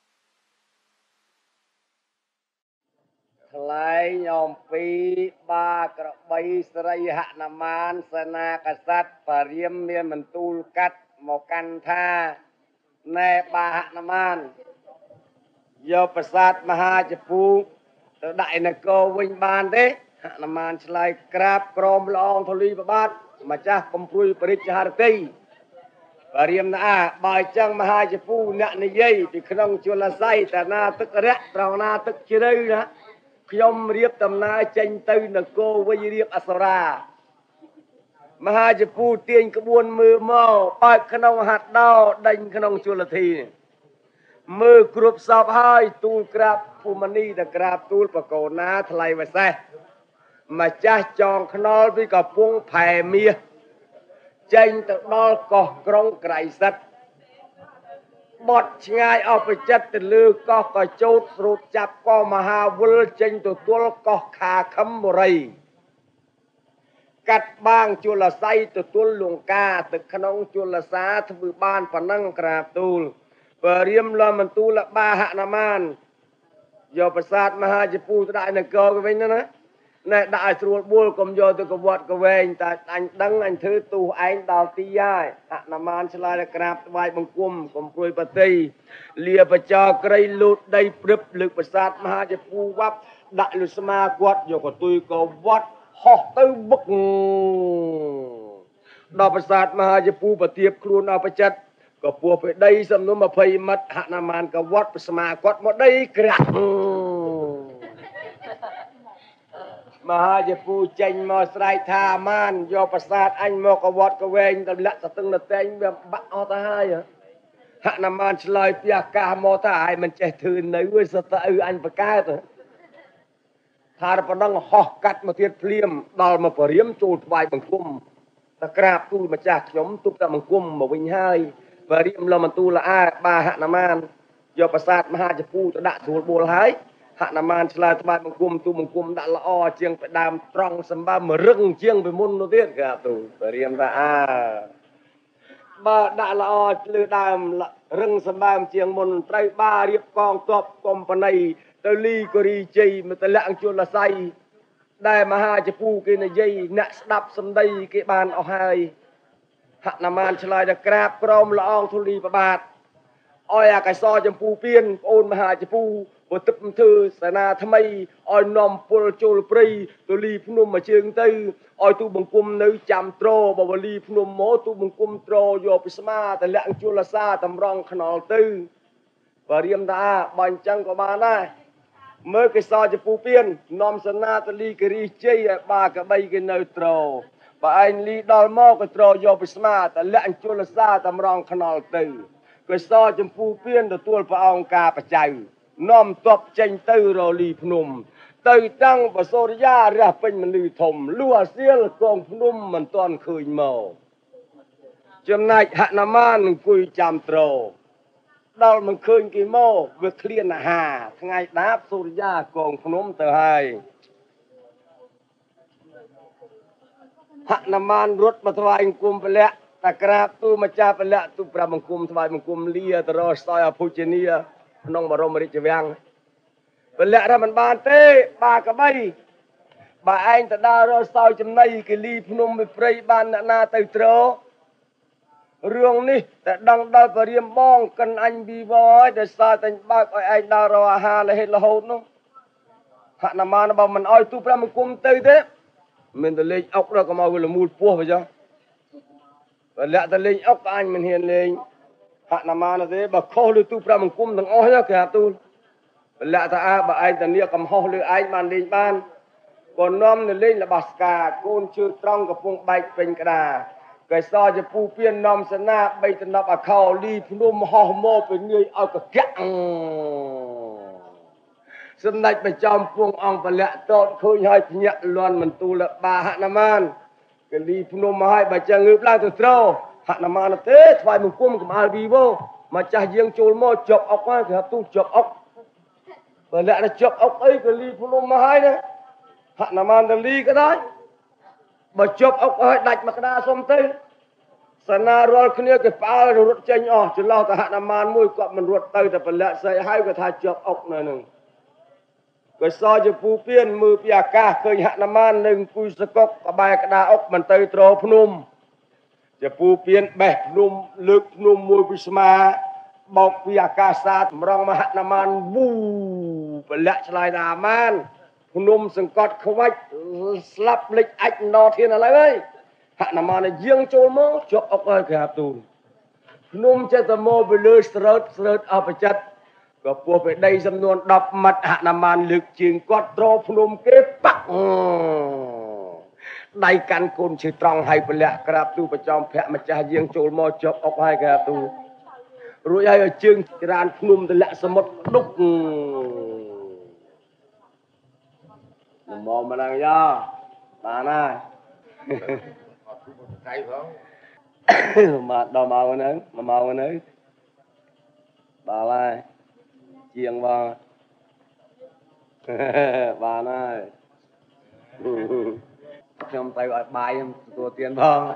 คลายยอมปีบากระใบสไรหนามานสนากษัตริย์ปริยมเมียมันตูลกัดหมอกันท่าในบาหนามานโยประสาทมหาจะปูได้นักโกวิญบานเด้หนามานชลายกราบกรมลองทลีประบาทมาจากกรมปรุยปริจหารตีปริยมนาบายจังมหาจปูเนนเย่ที่ขนมจุลไซแต่นาตึกเระเรานาตึกเชยนะขยมเรียบตำนาเจนตืนโกวิเรียบอัสรามหาจปูเตียนกระบวนมือเมาปายขนมหัดดาวดันขนมจุลทีมือกรุบสอบให้ตูกราบภูมินีตะกราบตูลประโกนาทลายไว้แซ่มาจ้าจองขนอลวิกับพงแผ่เมียเจนตะดอลก็กรงไกรสัตบดง่ายเอาไปจัดตะลือก็ก็โจดรูดจับก็มหาวุลเจนตัวตัวก็ขาคำบริกัดบางจุลไซตัวตัวหลวงกาตึกขนมจุลสาทบือบ้านปนังกราบตูลเปรียมลมันตูละบาหนามานโยประสาทมหาจปูตได้นักเกอกันไปนั่นนะในได้สรุปบุลกรมโยตุกบวชกเวงแต่อันดังอันถือตูไอ้ดาวตีย่ายหนามานชลายกราบไหวบังกุมกรมปรุยปฏิเลียประจอกระลุดได้ปรึบลึกประสาทมหาจปูวับได้ลุสมากวดโยกตุยกวัดหอกตื้อบึกดาวประสาทมหาจปูปฏิบครูนเอาประจัดก็ปัวไปได้สำนุมาพยมัดหนามานกับวัดประสมากวดหมดได้กระมหาจะปูเจงมอสไลทามานโยประสาทอันโมกวอดกเวงตะละสตึงตะเตงแบบบักอตาให้หะนามานชลอยเปียกาโมตาให้มันเจถืนในวิสตะอืออันประกาศทารปนังหอกกัดมาเทียดเพลียมดอลมาเปรียมจูดไวบังคุมตะกราบตูมาจากขยมตุกตะบังคุมมาวิ่งให้เปรียมเรามันตูละอาบาหะนามานโยประสาทมหาจะปูตะดะสูบโบลหายหนามานชลายตบายบังคุมตูบังคุมดัละอเจียงไปดามตรองสัมบามรึงเจียงไปมุนโนเตียนกับตูเรียมตาอาบาดัละอลือดามรึงสัมบามเจียงมุนไตรบาเรียบกองตบกอมปนัยตะลีกรีจีมตะละอังจุลไซได้มหาจะปูกินยัยนักดับสัมได้กิบานเอาให้หนามานชลายตะกราบกรมละอองทุลีประบาทอ้อยไก่ซอจำปูเปียนโอนมหาจะปูบทตึมเธอสนาทำไมอ้อยนอมปุลโจลปรีตัวลีพนุมมาเชิงตื้ออ้อยตูบังกุมในจำโตรบวลีพนุมโมตูบังกุมโตรโยปิสมาแต่ละอังจุลซาตำรองขนอตื้อปริยมตาบัญจังก็มาได้ mới cái so cho phù biên nom sơn na ta li cái ri chơi ba cái bay cái nơi trâu bà anh li đo mò cái trâu vô bisma ta lẹn chua là xa ta mrong khanol từ cái so cho phù biên được tuôn vào ông ca bà chạy nom top tranh tư rồi li phunum từ trăng và sô ra ra bên mình lì thùng lúa xiên con phunum mình toàn khơi màu chấm này hạ nam an cùi chạm trâu đào mình khơi cái mô việc liên là hà ngày đáp sô ra con phunum từ hai hạ nam an rút mà thôi anh cùng phải lẹ ta krap tu mà cha phải lẹ tu pra mình cùng thôi mình cùng lia từ rồi soi ở phu chenia nông mà rôm mà đi chơi vang phải lẹ ra mình bàn tê ba cái bay bà anh ta đa rồi soi chấm này cái ly phunum bị prey ban na từ trâu rương ní ta đang đào vào riêng bong cần anh bị voi để sao thành bác ơi anh đào rồi hà là hết là hốt nó hạ nam an bảo mình oi tu pra mình cùng tê thế mình ta lên ốc ra có mau là mùi pua vậy chứ và lẽ ta lên ốc anh mình hiền lên hạ nam an là thế bà khô lưu tu pra mình cùng thằng oi ra kìa tu và lẽ ta à bà anh ta nia cầm ho lưu anh bàn lên ban còn nom là lên là bà ska côn chưa trong cái phung bạch bên cái đà cái so cho phu phiên nom sơn na bây giờ nó bà khâu đi phun ho mô với người ở cái cạn sân này phải trong phung ông và lẽ tốt khơi hai nhận luôn mình tu là bà hạ nam an cái đi phun hai bà cha ngư la từ trâu hạ nam an là thế phải một cung của ai đi vô mà cha riêng trôi mô chọc ốc á thì tu chọc ốc và lẽ là chọc ốc ấy cái đi phun hai đấy hạ nam an là ly cái đấy bà chọc ốc ấy đạch mà cái đa xong tê sana rồi kia cái phá rồi rút chênh ọ chứ lo ta hạ nam an mùi quạ mình ruột tây ta phải lẽ xây hai cái thai chọc ốc này nè cái so cho phú phiên mưa pia ca khơi hạ nam an nâng cùi sơ cốc có bài cái đa ốc mình tây trô phunum cho phú phiên bẹp phunum lực phunum mùi bisma bọc pia ca sa mrong mà hạ nam an bù phải lẽ lại đà man phunum sừng cọt không ách slap lịch ách nó thiên là lấy ơi hạ nam an này riêng trôi mô chọc ốc ơi kìa tùn phunum cho ta mô bởi lưới srớt srớt ở phải chất có phù phải đây dâm luôn đọc mặt hạ nam an lực chiên quát trô phunum kế bắc đây căn côn chỉ trong hay phải lẹ krap tu phải trong phẹ mà cha riêng trôi mô chọc ốc hai kìa tu rồi ai ở chương ran phunum thì lẹ sơ một đúc mò mà đang do bà này mà đò màu nữa mà màu nữa bà này chiêng bà bà này trong tay gọi bài của tiền bông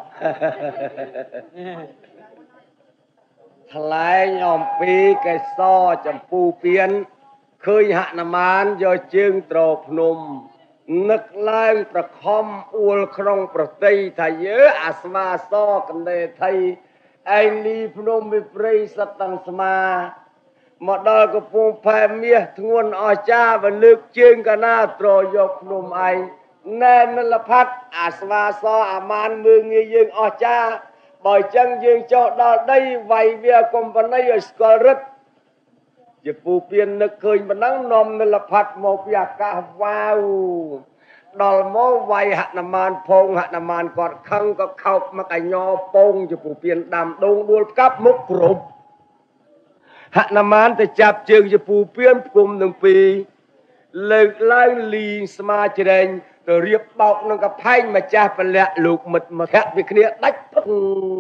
thay nhóm pi cái so chấm phu piên khơi hạ nam an do chương trộp nùm nực langประคมអួលក្នុងប្រតិថាយើអាស្មាសកណ្ដេថៃឯងលីភ្នំវិព្រៃសតទាំងស្មាមកដល់កំពង់ផែមាសធ្ងន់អស្ចារ្យvàលើកជើងកាណាត្រយកភ្នំឯងណែនលផាត់អាស្មាសអាមានមើងងាយយើងអស្ចារ្យបើចឹងយើងចុះដល់ដីវាយវាកុំបណៃឲ្យស្គាល់រឹតជាពូពៀននឹកឃើញប៉ុណ្ណឹងនាំនិលផាត់មកពីអាកាសវ៉ាវដល់មកវាយហនុមានផងហនុមានគាត់ខឹងក៏ខោកមកកញ្ញោពងជាពូពៀនដាំដងដួលកាប់មុខគ្រប់ហនុមានទៅចាប់ជើងជាពូពៀនគុំនឹងពីរលើកឡើងលីស្មាច្រែងទៅរៀបបោកនឹងកផែងម្ចាស់ពលៈលោកមិត្តមកធាក់ពីគ្នាដាច់ពឹក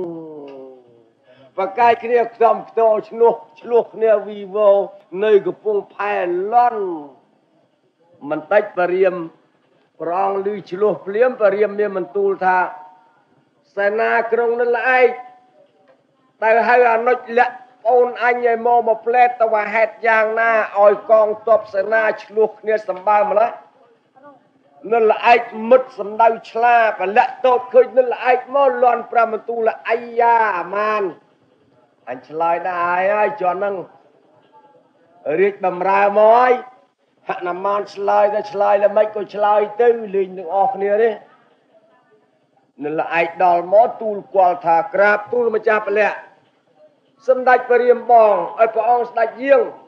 và cái kia cầm to chuột chuột kia vivo nơi cái vùng phai lon mình tách bariam prong lưu chuột liếm bariam miền mình tu tha sana krong nên là ai tại hai anh nói lẹ ôn anh ấy mò một plate tao và hạt giang na oi con top sana chuột kia sầm ba mà đấy nên là ai mất sầm đau chla và lẹ tốt khơi nên là ai mò lon pra mình tu là ai ya man anh chơi đại ai cho năng riết bầm ra mỏi hạ nằm man chơi ta chơi là mấy cô chơi tư liền được ọt nè đấy nên là ai đòi mó tu qual thà crap tu mà cha phải lẹ sân đạch và riêng bong ai phải ông đạch riêng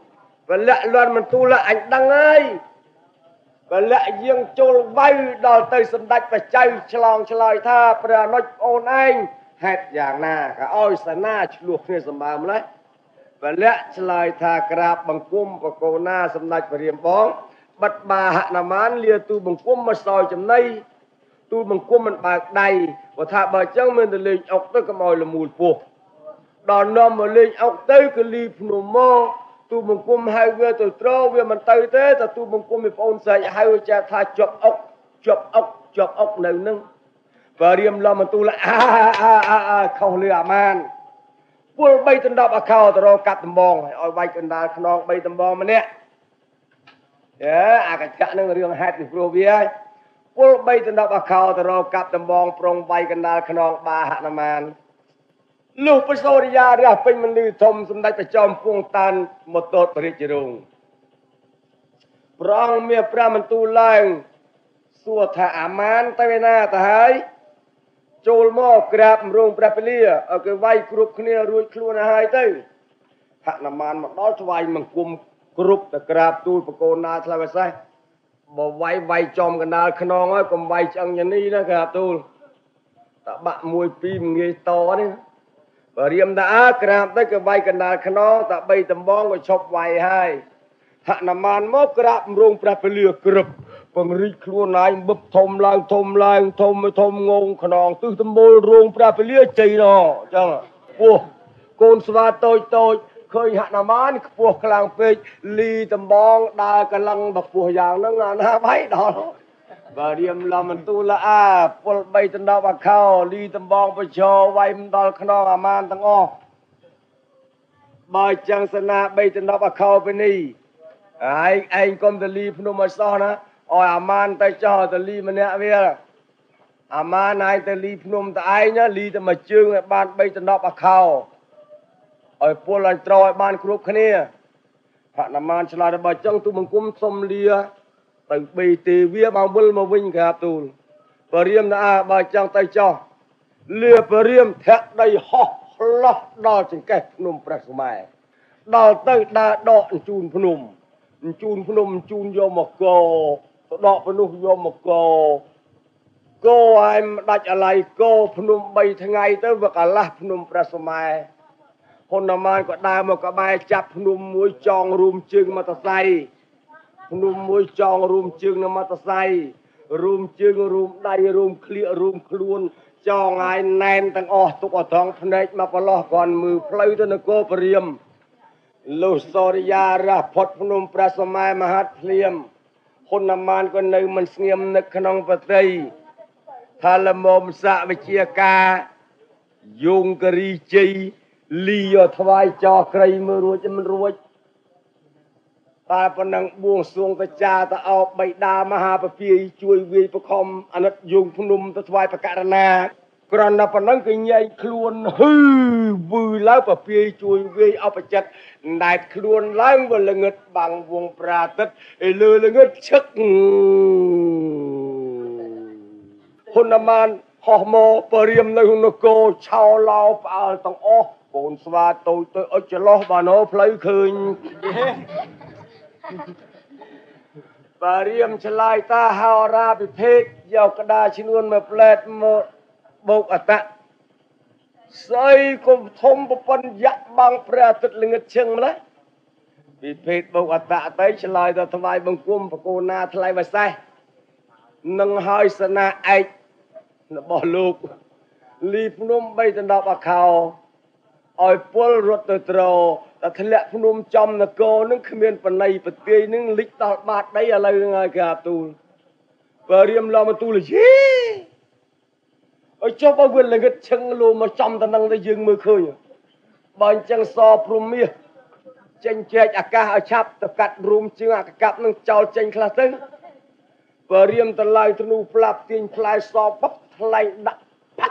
và lẽ loan mình tu là anh đăng ơi và lẽ riêng chôl vay đòi tới sân đạch và chay chlong chloi tha pra nói ôn anh hẹt dạng nà cả ôi sa na luộc nghe sầm bàm lấy và lẽ chloi tha krap bằng cung và cô na sân đạch và riêng bóng bật bà hạ nà mán lia tu bằng cung mà soi chấm nay tu bằng cung mình bạc đầy và thà bà chẳng mình lên ốc tới cái mồi là mùi phù đòn nôm mà lên ốc tới cái ly phù mô tu mong cung hai người từ trâu về mình tới thế ta tu mong cung mình ôn dạy hai người cha tha chọc ốc chọc ốc chọc ốc này nâng và riêng lo mà tu lại a a a a không lừa man buôn bay tân đọc à khao tao rồi cắt tầm bong ôi bay tân đà non bay tầm bong mà nè yeah à cái chả nâng riêng hát thì pro bia buôn bay tân đọc à khao tao rồi cắt tầm bong prong bay tân đà non ba hạ nam manลูกประโสริยาเรียเป็นมันลือทมสมได้ประจอมพวงตันหมดตดปริจรุงปรองเมียพระมันตูลังสัวถาอามานตะเวนาตะหายโจลมอกราบโรงพระเปลียเอาเกไว้กรุบเนี่ยรวยครัวนาหายเต้หักน้ำมันมาดอถวายมังกุมกรุบตะกราบตูปโกนาทลายไปใส่บ่ไว้ไว้จอมกันดาขนองไว้ก็ไว้จังยันนี่นะครับตูตะบะมวยปีมเงยตอนี่và riêng đã làm tới cái bay cần đàn khăn ta bay tầm bong và chọc vay hai hạ nằm man mốc làm rong pra pelia grub bằng rít luôn này bấp thom lang thom lang thom thom ngông khăn tư tầm bol rong pra pelia chạy nó chẳng ô con sva tôi tôi khơi hạ nằm man buộc làng pe ly tầm bong đa cái lăng bạc buộc giang nó ngàn ha bay đó và riêng là mình tu là à pol bay tân đạo bạc khao ly tầm bong bạch cho vay mình đòi khăn à man tăng o bài chẳng sanh na bay tân đạo bạc khao bên đi anh anh con tờ ly phun mà sao na ôi à man tay cho tờ ly mình nè về à man này tờ ly phun tờ ai nhá ly tờ mà chương ban bay tân đạo bạc khao ôi pol là trôi ban group khné hạ nằm man chả là bài chẳng tu mình cũng xôm lia từ bì tì vía bằng bul mà vinh cả tù và riêng đã bà chàng tay cho lia và riêng thẹt đầy ho lo đo trên cái nôm press mày đo tới đa đọ chun phunum chun phunum chun vô một cô đọ phunum vô một cô cô ai đặt ở lại cô phunum bay tháng ngày tới vực à la phunum press mày hôm nào mai có đa mà có bài chập phunum mũi tròn rùm chừng mà ta say nôm môi tròn rùm chương nằm mặt say rùm chương rùm đầy rùm khlia rùm khuôn tròn ai nén tăng o tục ở thong phết mà phải lo còn mưa plei tới nó cô priêm lô soriya ra phật nôm prasmai mahat phliêm hôn nam man con nơi mình nghiêm nực khăn vật tây thà là mồm xạ với chia ca dùng kari chi li ở thai cho cây mưa ruột cho mình ruột ta phần năng buông xuống ta cha ta ao bay đa maha pa phi chui vi pa khom anh dùng phun num ta thwai pa karana còn là phần năng cái nhảy khuôn hư vui lái pa phi chui vi ao pa chặt đại khuôn lái và là ngất bằng vuông pra tất lừa là ngất chắc hôn naman họ mò periam nơi hôn cô chao lao pa tông o cồn sva tôi tôi ở chỗ lo bà nó plei khơi và riêng cho lại ta hào ra bị phết giàu cả đa chín luôn mà plei mà bốc ở tạ xây cùng thông một phần dặn bằng pra tất là ngất chân đấy bị phết bốc ở tạ tới cho lại ta thay bằng cung và cô na thay và sai nâng hai sana ai nó bỏ lục li phun bay trên đảo bạc khao oi pol rốt từ trâu ta thay lệ phun chom là cô nâng khmiên phần này phần kia nâng lịch tao bát đấy là lời ngay cả tu và riêng lo mà tu là gì oi cho bao quyền là cái chân luôn mà chom ta nâng ta dừng mưa khơi bao chân so promia chân chết à ca ở chắp ta cắt room chưa à cắt nâng chào chân khla tưng và riêng ta lại tu nu plap tin plai so bắp lại đặt bắt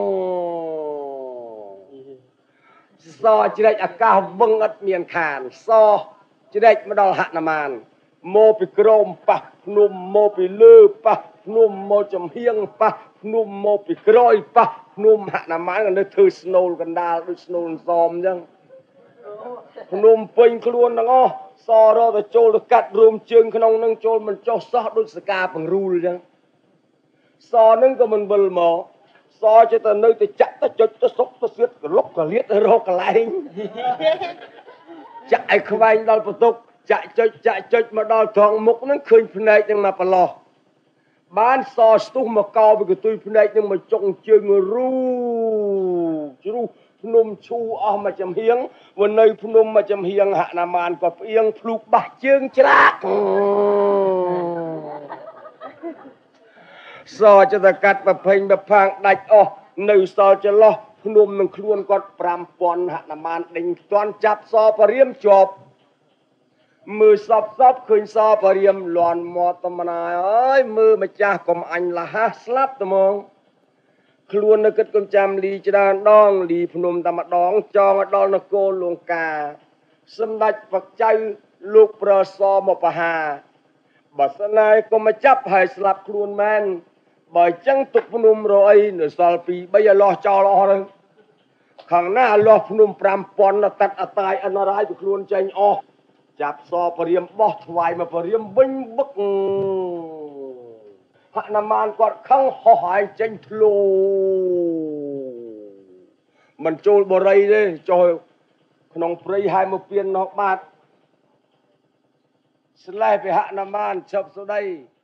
so chỉ đây à ca vâng ất miền khàn so chỉ đây mà đòi hạn màn mô bị crom pa nôm mô bị lư pa nôm mô chấm hiêng pa nôm mô bị croi pa nôm hạn màn gần đây thư snow gần đa đôi snow xòm chăng nôm pin luôn đó សរទៅចូលទៅកាត់រួមជើងក្នុងនឹងចូលមិនចុះសោះដូចសកាបង្រូលអញ្ចឹងសនឹងក៏មិនវិលមកសចេះតែនៅទៅចាក់ទៅចុចទៅសុកទៅសៀតកលុកកលៀតទៅរកកន្លែងចាក់ឲ្យខ្វែងដល់បន្ទុកចាក់ចុចចាក់ចុចមកដល់ត្រង់មុខនឹងឃើញភ្នែកនឹងមកប្រឡោះបានសស្ទុះមកកោពីកតុយភ្នែកនឹងមកចុងជើងរូជ្រុះភ្នំឈូអស់មកចំហៀងវនៅភ្នំមកចំហៀងហនុមានក៏ផ្អៀងភ្លុកបាសជើងច្រាក់សចតកាត់ប្រភេញប្រផាងដាច់អស់នៅសល់ចន្លោះភ្នំនឹងខ្លួនគាត់ប្រាំពាន់ហនុមានដេញផ្ទាន់ចាប់សបរៀមជាប់មើលសពសពឃើញសបរៀមលន់មាត់តំណាយអើយមើលម្ចាស់កុំអញលះស្លាប់ត្មងខ្លួននៅគិតកុំចាំលីច្រើនដងលីភ្នំតែម្ដងចងឲ្យដល់នគរលង្កាសម្ដេចបច្ចៅលោកប្រសមកបហាបើស្នេហ៍កុំមកចាប់ហើយស្លាប់ខ្លួនមែនបើអញ្ចឹងទុកភ្នំរអីនៅសល់ពីបីឲ្យលោះចោលអស់ទៅខាងណាលោះភ្នំប្រាំពាន់តាត់អតាយអនរាយពីខ្លួនចេញអស់ចាប់សពរៀមបោះថ្វាយមកពរៀមវិញបឹកហនុមានគាត់ខឹងហោះហើយចេញធ្លោមិនចូលបរិយទេចូលក្នុងព្រៃហើយមកពៀននោះបាត់ស្លេះពីហនុមានឈប់សុដី